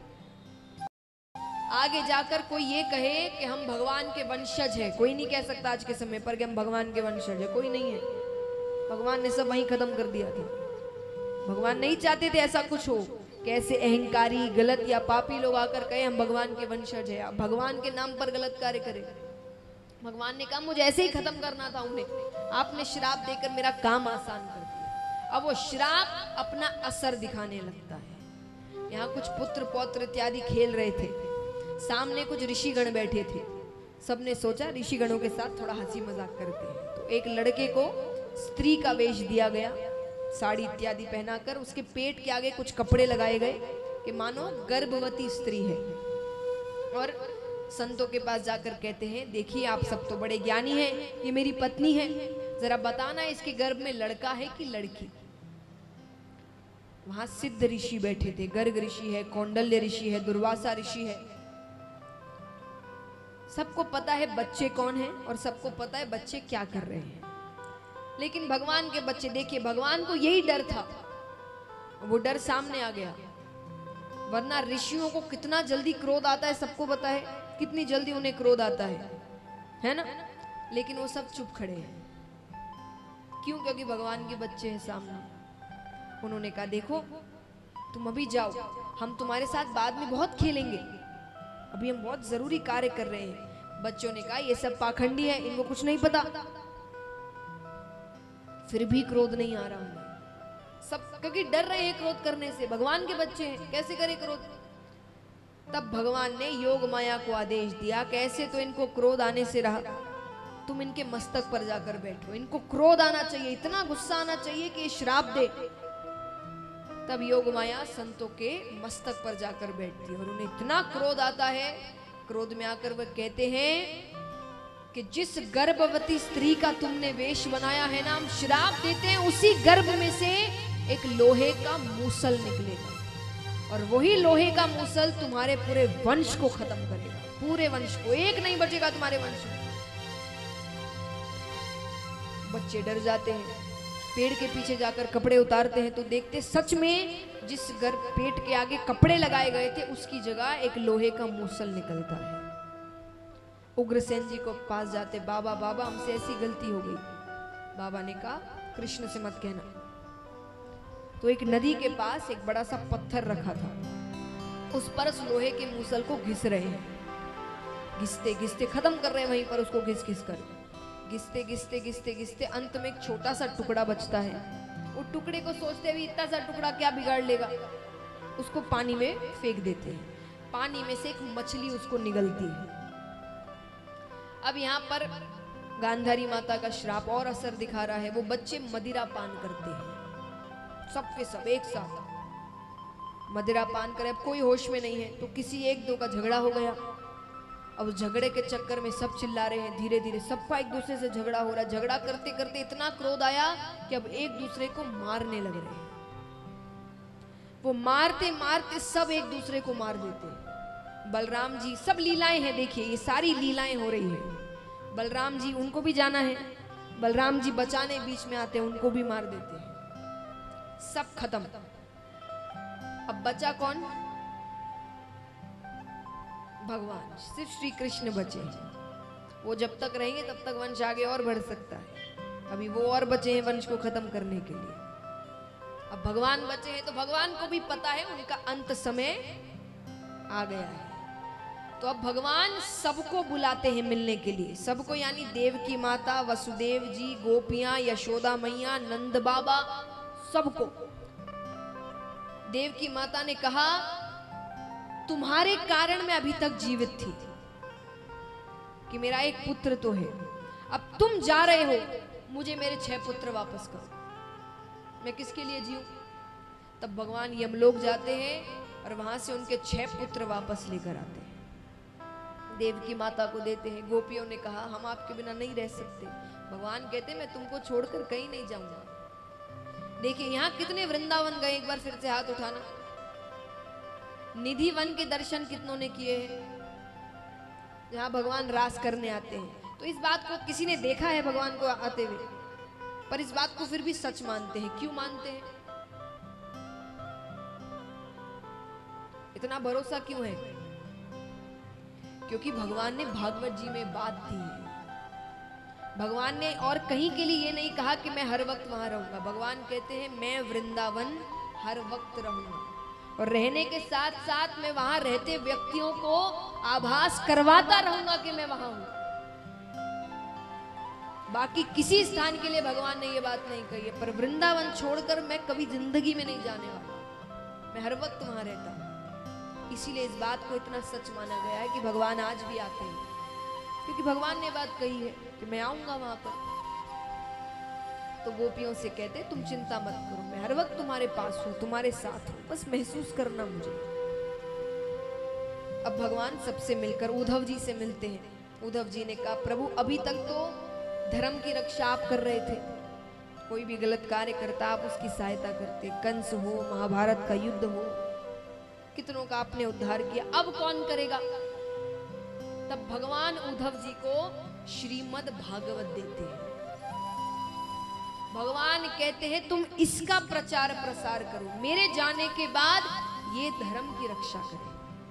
आगे जाकर कोई ये कहे कि हम भगवान के वंशज हैं। कोई नहीं कह सकता आज के समय पर कि हम भगवान के वंशज हैं, कोई नहीं है। भगवान ने सब वहीं खत्म कर दिया था। भगवान नहीं चाहते थे ऐसा कुछ हो कि ऐसे अहंकारी, गलत या पापी लोग आकर कहे हम भगवान के वंशज हैं, अब भगवान के नाम पर गलत कार्य करें। भगवान ने कहा मुझे ऐसे ही खत्म करना था उन्हें, आपने श्राप देकर मेरा काम आसान कर दिया। अब वो श्राप अपना असर दिखाने लगता है। यहाँ कुछ पुत्र पौत्र इत्यादि खेल रहे थे, सामने कुछ ऋषिगण बैठे थे। सबने सोचा ऋषिगणों के साथ थोड़ा हंसी मजाक करते हैं, तो एक लड़के को स्त्री का वेश दिया गया, साड़ी इत्यादि पहनाकर उसके पेट के आगे कुछ कपड़े लगाए गए कि मानो गर्भवती स्त्री है। और संतों के पास जाकर कहते हैं देखिए आप सब तो बड़े ज्ञानी हैं, ये मेरी पत्नी है, जरा बताना इसके गर्भ में लड़का है कि लड़की। वहां सिद्ध ऋषि बैठे थे, गर्ग ऋषि है, कौंडल्य ऋषि है, दुर्वासा ऋषि है। सबको पता है बच्चे कौन हैं और सबको पता है बच्चे क्या कर रहे हैं, लेकिन भगवान के बच्चे, देखिए भगवान को यही डर था, वो डर सामने आ गया। वरना ऋषियों को कितना जल्दी क्रोध आता है सबको पता है, कितनी जल्दी उन्हें क्रोध आता है ना, लेकिन वो सब चुप खड़े हैं। क्यों? क्योंकि भगवान के बच्चे हैं सामने। उन्होंने कहा देखो तुम अभी जाओ, हम तुम्हारे साथ बाद में बहुत खेलेंगे, अभी हम बहुत जरूरी कार्य कर रहे हैं। बच्चों ने कहा ये सब पाखंडी है, इनको कुछ नहीं पता। फिर भी क्रोध नहीं आ रहा उन्हें, सब क्योंकि डर रहे हैं क्रोध करने से, भगवान के बच्चे हैं, कैसे करे क्रोध। तब भगवान ने योग माया को आदेश दिया, कैसे तो इनको क्रोध आने से रहा, तुम इनके मस्तक पर जाकर बैठो, इनको क्रोध आना चाहिए, इतना गुस्सा आना चाहिए कि श्राप दे। तब योग माया संतों के मस्तक पर जाकर बैठती है और उन्हें इतना क्रोध आता है, क्रोध में आकर वह कहते हैं कि जिस गर्भवती स्त्री का तुमने वेश बनाया है ना, हम श्राप देते हैं उसी गर्भ में से एक लोहे का मूसल निकलेगा और वही लोहे का मूसल तुम्हारे पूरे वंश को खत्म करेगा, पूरे वंश को, एक नहीं बचेगा तुम्हारे वंश में। बच्चे डर जाते हैं, पेड़ के पीछे जाकर कपड़े उतारते हैं तो देखते सच में जिस गर्भ पेट के आगे कपड़े लगाए गए थे उसकी जगह एक लोहे का मूसल निकलता है। उग्रसेन जी को पास जाते, बाबा बाबा हमसे ऐसी गलती हो गई। बाबा ने कहा कृष्ण से मत कहना। तो एक नदी के पास एक बड़ा सा पत्थर रखा था, उस पर उस लोहे के मूसल को घिस रहे हैं, घिसते घिसते खत्म कर रहे हैं वहीं पर उसको घिस घिस कर, घिसते घिसते घिसते घिसते अंत में एक छोटा सा टुकड़ा बचता है। वो टुकड़े को सोचते भी इतना सा टुकड़ा क्या बिगाड़ लेगा, उसको पानी में फेंक देते हैं। पानी में से एक मछली उसको निगलती है। अब यहाँ पर गांधारी माता का श्राप और असर दिखा रहा है। वो बच्चे मदिरा पान करते हैं, सबके सब एक साथ मदिरा पान करे। अब कोई होश में नहीं है, तो किसी एक दो का झगड़ा हो गया। अब झगड़े के चक्कर में सब चिल्ला रहे हैं, धीरे धीरे सबका एक दूसरे से झगड़ा हो रहा है। झगड़ा करते करते इतना क्रोध आया कि अब एक दूसरे को मारने लग रहे हैं। वो मारते मारते सब एक दूसरे को मार देते हैं। बलराम जी, सब लीलाएं हैं, देखिए ये सारी लीलाएं हो रही है। बलराम जी, उनको भी जाना है, बलराम जी बचाने बीच में आते हैं, उनको भी मार देते हैं। सब खत्म। अब बचा कौन? भगवान, सिर्फ श्री कृष्ण बचे हैं। वो जब तक रहेंगे तब तक वंश आगे और बढ़ सकता है। अभी वो और बचे हैं वंश को खत्म करने के लिए। अब भगवान बचे हैं तो भगवान को भी पता है उनका अंत समय आ गया है। तो अब भगवान सबको बुलाते हैं मिलने के लिए, सबको, यानी देव की माता, वसुदेव जी, गोपियां, यशोदा मैया, नंद बाबा, सबको। देव की माता ने कहा तुम्हारे कारण मैं अभी तक जीवित थी कि मेरा एक पुत्र तो है, अब तुम जा रहे हो, मुझे मेरे 6 पुत्र वापस करो, मैं किसके लिए जीऊं? तब भगवान यमलोक जाते हैं और वहां से उनके 6 पुत्र वापस लेकर आते हैं, देव की माता को देते हैं। गोपियों ने कहा हम आपके बिना नहीं रह सकते, भगवान कहते मैं तुमको छोड़कर कहीं नहीं जाऊंगा। देखिए यहाँ कितने वृंदावन गए, एक बार फिर से हाथ उठाना। निधि वन के दर्शन कितनों ने किए हैं, जहाँ भगवान रास करने आते हैं। तो इस बात को किसी ने देखा है भगवान को आते हुए, पर इस बात को फिर भी सच मानते हैं। क्यों मानते हैं? इतना भरोसा क्यों है? क्योंकि भगवान ने भागवत जी में बात दी है। भगवान ने और कहीं के लिए ये नहीं कहा कि मैं हर वक्त वहां रहूंगा। भगवान कहते हैं मैं वृंदावन हर वक्त रहूंगा, और रहने के साथ साथ मैं वहां रहते व्यक्तियों को आभास करवाता रहूंगा कि मैं वहां हूं। बाकी किसी स्थान के लिए भगवान ने ये बात नहीं कही है, पर वृंदावन छोड़कर मैं कभी जिंदगी में नहीं जाने वाला, मैं हर वक्त वहां रहता हूं। इसीलिए इस बात को इतना सच माना गया है कि भगवान आज भी आते हैं, क्योंकि भगवान ने बात कही है कि मैं आऊंगा वहां पर। तो गोपियों से कहते तुम चिंता मत करो, मैं हर वक्त तुम्हारे पास हूं, तुम्हारे साथ हूं, बस महसूस करना मुझे। अब भगवान सबसे मिलकर उद्धव जी से मिलते हैं। उद्धव जी ने कहा प्रभु अभी तक तो धर्म की रक्षा आप कर रहे थे, कोई भी गलत कार्य करता आप उसकी सहायता करते, कंस हो, महाभारत का युद्ध हो, कितनों का आपने उद्धार किया, अब कौन करेगा? तब भगवान उद्धव जी को श्रीमद् भागवत देते हैं। भगवान कहते हैं तुम इसका प्रचार प्रसार करो, मेरे जाने के बाद ये धर्म की रक्षा करे,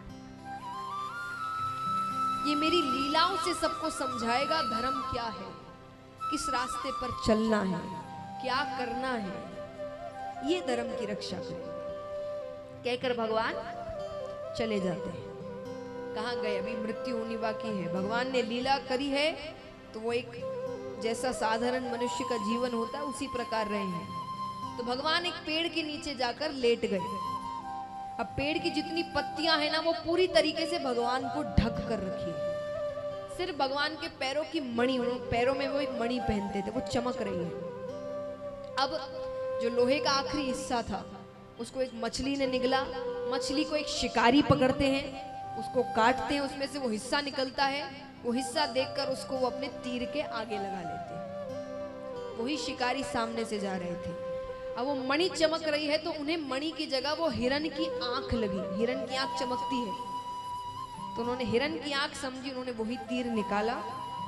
ये मेरी लीलाओं से सबको समझाएगा धर्म क्या है, किस रास्ते पर चलना है, क्या करना है, ये धर्म की रक्षा करे। कहकर भगवान चले जाते हैं। कहाँ गए? अभी मृत्यु होनी बाकी है। भगवान ने लीला करी है तो वो एक जैसा साधारण मनुष्य का जीवन होता है उसी प्रकार रहे हैं। तो भगवान एक पेड़ के नीचे जाकर लेट गए। अब पेड़ की जितनी पत्तियां हैं ना वो पूरी तरीके से भगवान को ढक कर रखी है। सिर्फ भगवान के पैरों की मणि, पैरों में वो एक मणि पहनते थे, वो चमक रही है। अब जो लोहे का आखिरी हिस्सा था उसको एक मछली ने निगला। मछली को एक शिकारी पकड़ते हैं, उसको काटते हैं, उसमें से वो हिस्सा निकलता है। वो हिस्सा देखकर उसको वो अपने तीर के आगे लगा लेते हैं। वही शिकारी सामने से जा रहे थे। अब वो मणि चमक रही है तो उन्हें मणि की जगह वो हिरन की आंख लगी। हिरन की आंख चमकती है तो उन्होंने हिरन की आंख समझी, उन्होंने वही तीर निकाला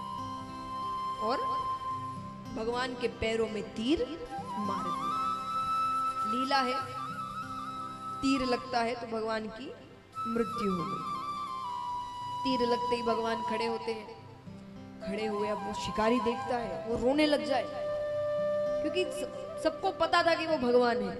और भगवान के पैरों में तीर मार दिया। लीला है, तीर लगता है तो भगवान की मृत्यु हो गई। तीर लगते ही भगवान खड़े होते हैं। खड़े हुए अब वो शिकारी देखता है, वो रोने लग जाए, क्योंकि सबको पता था कि वो भगवान है।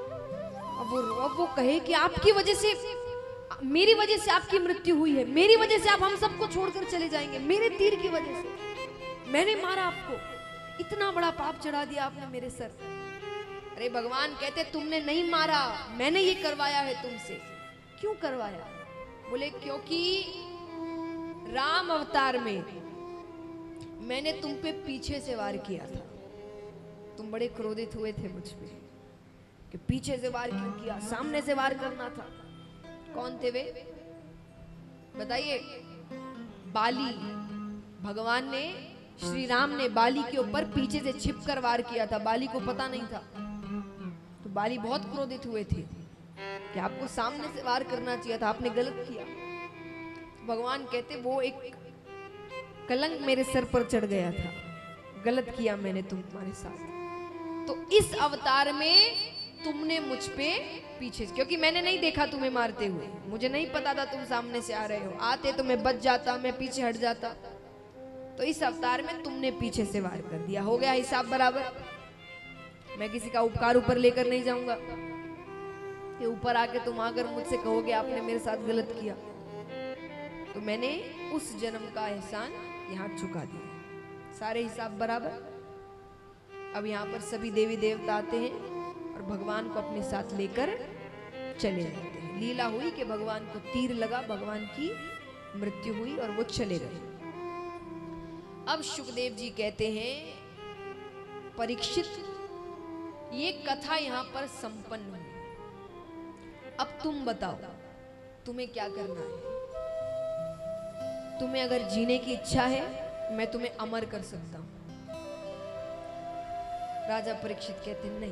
अब वो कहे कि आपकी वजह से, मेरी वजह से आपकी मृत्यु हुई है, मेरी वजह से आप हम सबको छोड़कर चले जाएंगे, मेरे तीर की वजह से मैंने मारा आपको, इतना बड़ा पाप चढ़ा दिया आपने मेरे सर। अरे भगवान कहते तुमने नहीं मारा, मैंने ये करवाया है तुमसे। क्यों करवाया? बोले क्योंकि राम अवतार में मैंने तुम पे पीछे से वार किया था, तुम बड़े क्रोधित हुए थे मुझ पे कि पीछे से वार क्यों किया, सामने से वार करना था। कौन थे वे बताइए? बाली। भगवान ने, श्री राम ने बाली के ऊपर पीछे से छिपकर वार किया था, बाली को पता नहीं था। तो बाली बहुत क्रोधित हुए थे कि आपको सामने से वार करना चाहिए था, आपने गलत किया। भगवान कहते वो एक कलंक मेरे सर पर चढ़ गया था, गलत किया मैंने तुम्हारे साथ। तो इस अवतार में तुमने मुझ पे पीछे, क्योंकि मैंने नहीं देखा तुम्हें मारते हुए, मुझे नहीं पता था तुम सामने से आ रहे हो, आते तो मैं बच जाता, मैं पीछे हट जाता। तो इस अवतार में तुमने पीछे से वार कर दिया, हो गया हिसाब बराबर। मैं किसी का उपकार ऊपर लेकर नहीं जाऊंगा कि ऊपर आके तुम आकर मुझसे कहोगे आपने मेरे साथ गलत किया। तो मैंने उस जन्म का एहसान यहाँ चुका दिया, सारे हिसाब बराबर। अब यहाँ पर सभी देवी देवता आते हैं और भगवान को अपने साथ लेकर चले जाते हैं। लीला हुई कि भगवान को तीर लगा, भगवान की मृत्यु हुई और वो चले गए। अब सुखदेव जी कहते हैं परीक्षित ये कथा यहाँ पर संपन्न हुई, अब तुम बताओ तुम्हें क्या करना है। तुम्हें अगर जीने की इच्छा है मैं तुम्हें अमर कर सकता हूं, राजा परीक्षित कहते नहीं।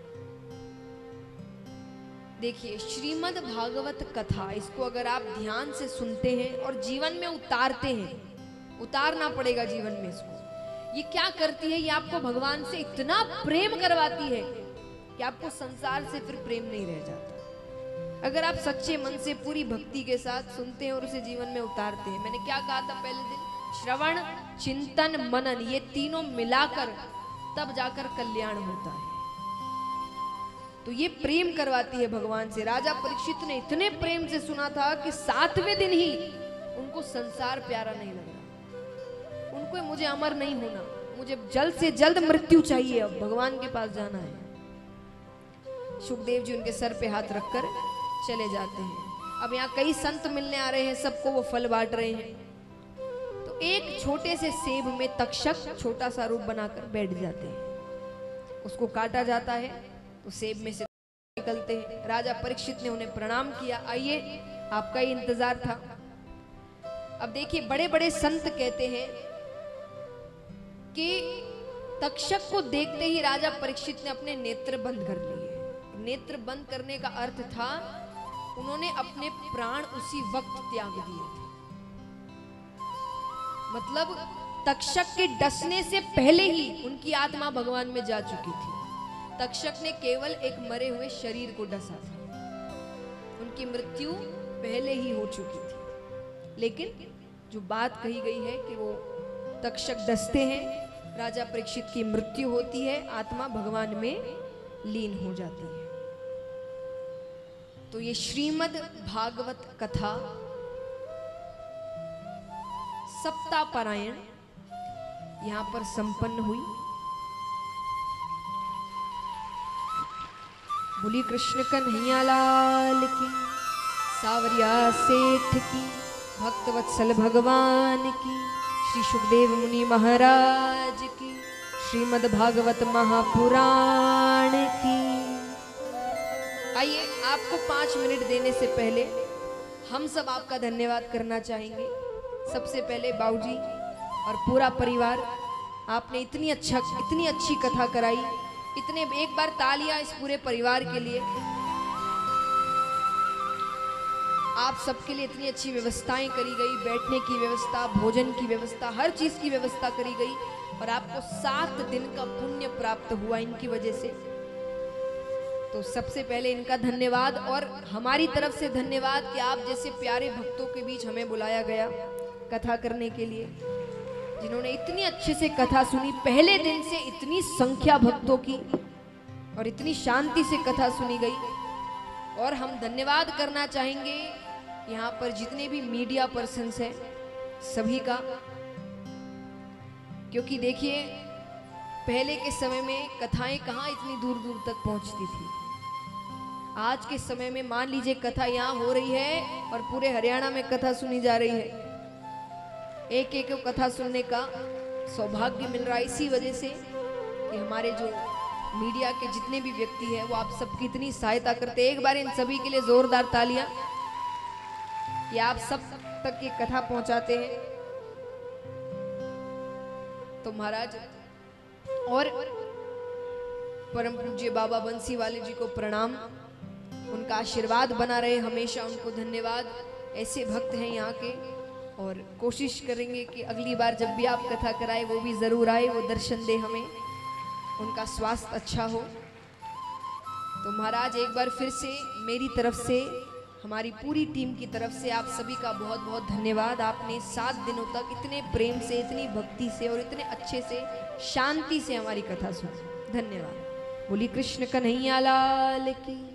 देखिए, श्रीमद् भागवत कथा, इसको अगर आप ध्यान से सुनते हैं और जीवन में उतारते हैं, उतारना पड़ेगा जीवन में इसको। ये क्या करती है? ये आपको भगवान से इतना प्रेम करवाती है कि आपको संसार से फिर प्रेम नहीं रह जाता। अगर आप सच्चे मन से पूरी भक्ति के साथ सुनते हैं और उसे जीवन में उतारते हैं। मैंने क्या कहा था पहले दिन? श्रवण, चिंतन, मनन, ये तीनों मिलाकर तब जाकर कल्याण होता है। तो ये प्रेम करवाती है भगवान से। राजा परीक्षित ने इतने प्रेम से सुना था कि 7वें दिन ही उनको संसार प्यारा नहीं लग रहा। उनको मुझे अमर नहीं होना, मुझे जल्द से जल्द मृत्यु चाहिए, अब भगवान के पास जाना है। सुखदेव जी उनके सर पे हाथ रखकर चले जाते हैं। अब यहाँ कई संत मिलने आ रहे हैं, सबको वो फल बांट रहे हैं। तो एक छोटे से सेब में तक्षक छोटा सा रूप बनाकर बैठ जाते हैं। उसको काटा जाता है तो सेब में से निकलते हैं। राजा परीक्षित ने उन्हें प्रणाम किया, आइए, आपका ही इंतजार था। अब देखिए, बड़े बड़े संत कहते हैं कि तक्षक को देखते ही राजा परीक्षित ने अपने नेत्र बंद कर लिए। नेत्र बंद करने का अर्थ था उन्होंने अपने प्राण उसी वक्त त्याग दिए थे। मतलब तक्षक के डसने से पहले ही उनकी आत्मा भगवान में जा चुकी थी। तक्षक ने केवल एक मरे हुए शरीर को डसा था, उनकी मृत्यु पहले ही हो चुकी थी। लेकिन जो बात कही गई है कि वो तक्षक डसते हैं, राजा परीक्षित की मृत्यु होती है, आत्मा भगवान में लीन हो जाती है। तो ये श्रीमद् भागवत कथा सप्ताह पारायण यहां पर संपन्न हुई। बोली कृष्ण कन्हैया लाल की, सावरिया सेठ की, भक्तवत्सल भगवान की, श्री सुखदेव मुनि महाराज की, श्रीमद् भागवत महापुराण की। आइए, आपको 5 मिनट देने से पहले हम सब आपका धन्यवाद करना चाहेंगे। सबसे पहले बाबूजी और पूरा परिवार, आपने इतनी अच्छी कथा कराई। एक बार तालियां इस पूरे परिवार के लिए। आप सबके लिए इतनी अच्छी व्यवस्थाएं करी गई, बैठने की व्यवस्था, भोजन की व्यवस्था, हर चीज की व्यवस्था करी गई और आपको 7 दिन का पुण्य प्राप्त हुआ इनकी वजह से। तो सबसे पहले इनका धन्यवाद और हमारी तरफ से धन्यवाद कि आप जैसे प्यारे भक्तों के बीच हमें बुलाया गया कथा करने के लिए, जिन्होंने इतनी अच्छे से कथा सुनी। पहले दिन से इतनी संख्या भक्तों की और इतनी शांति से कथा सुनी गई। और हम धन्यवाद करना चाहेंगे यहाँ पर जितने भी मीडिया पर्सन्स हैं सभी का, क्योंकि देखिए पहले के समय में कथाएं कहाँ इतनी दूर दूर तक पहुंचती थी। आज के समय में मान लीजिए कथा यहाँ हो रही है और पूरे हरियाणा में कथा सुनी जा रही है। एक एक कथा सुनने का सौभाग्य मिल रहा है इसी वजह से कि हमारे जो मीडिया के जितने भी व्यक्ति हैं वो आप सबकी इतनी सहायता करते हैं। एक बार इन सभी के लिए जोरदार तालियां कि आप सब तक ये कथा पहुंचाते हैं। तो महाराज और परम पूज्य बाबा बंसी वाले जी को प्रणाम, उनका आशीर्वाद बना रहे हमेशा, उनको धन्यवाद। ऐसे भक्त हैं यहाँ के और कोशिश करेंगे कि अगली बार जब भी आप कथा कराए वो भी जरूर आए, वो दर्शन दे हमें, उनका स्वास्थ्य अच्छा हो। तो महाराज एक बार फिर से मेरी तरफ से, हमारी पूरी टीम की तरफ से आप सभी का बहुत बहुत धन्यवाद। आपने 7 दिनों तक इतने प्रेम से, इतनी भक्ति से और इतने अच्छे से, शांति से हमारी कथा सुनी। धन्यवाद। बोली कृष्ण कन्हैया लाल की।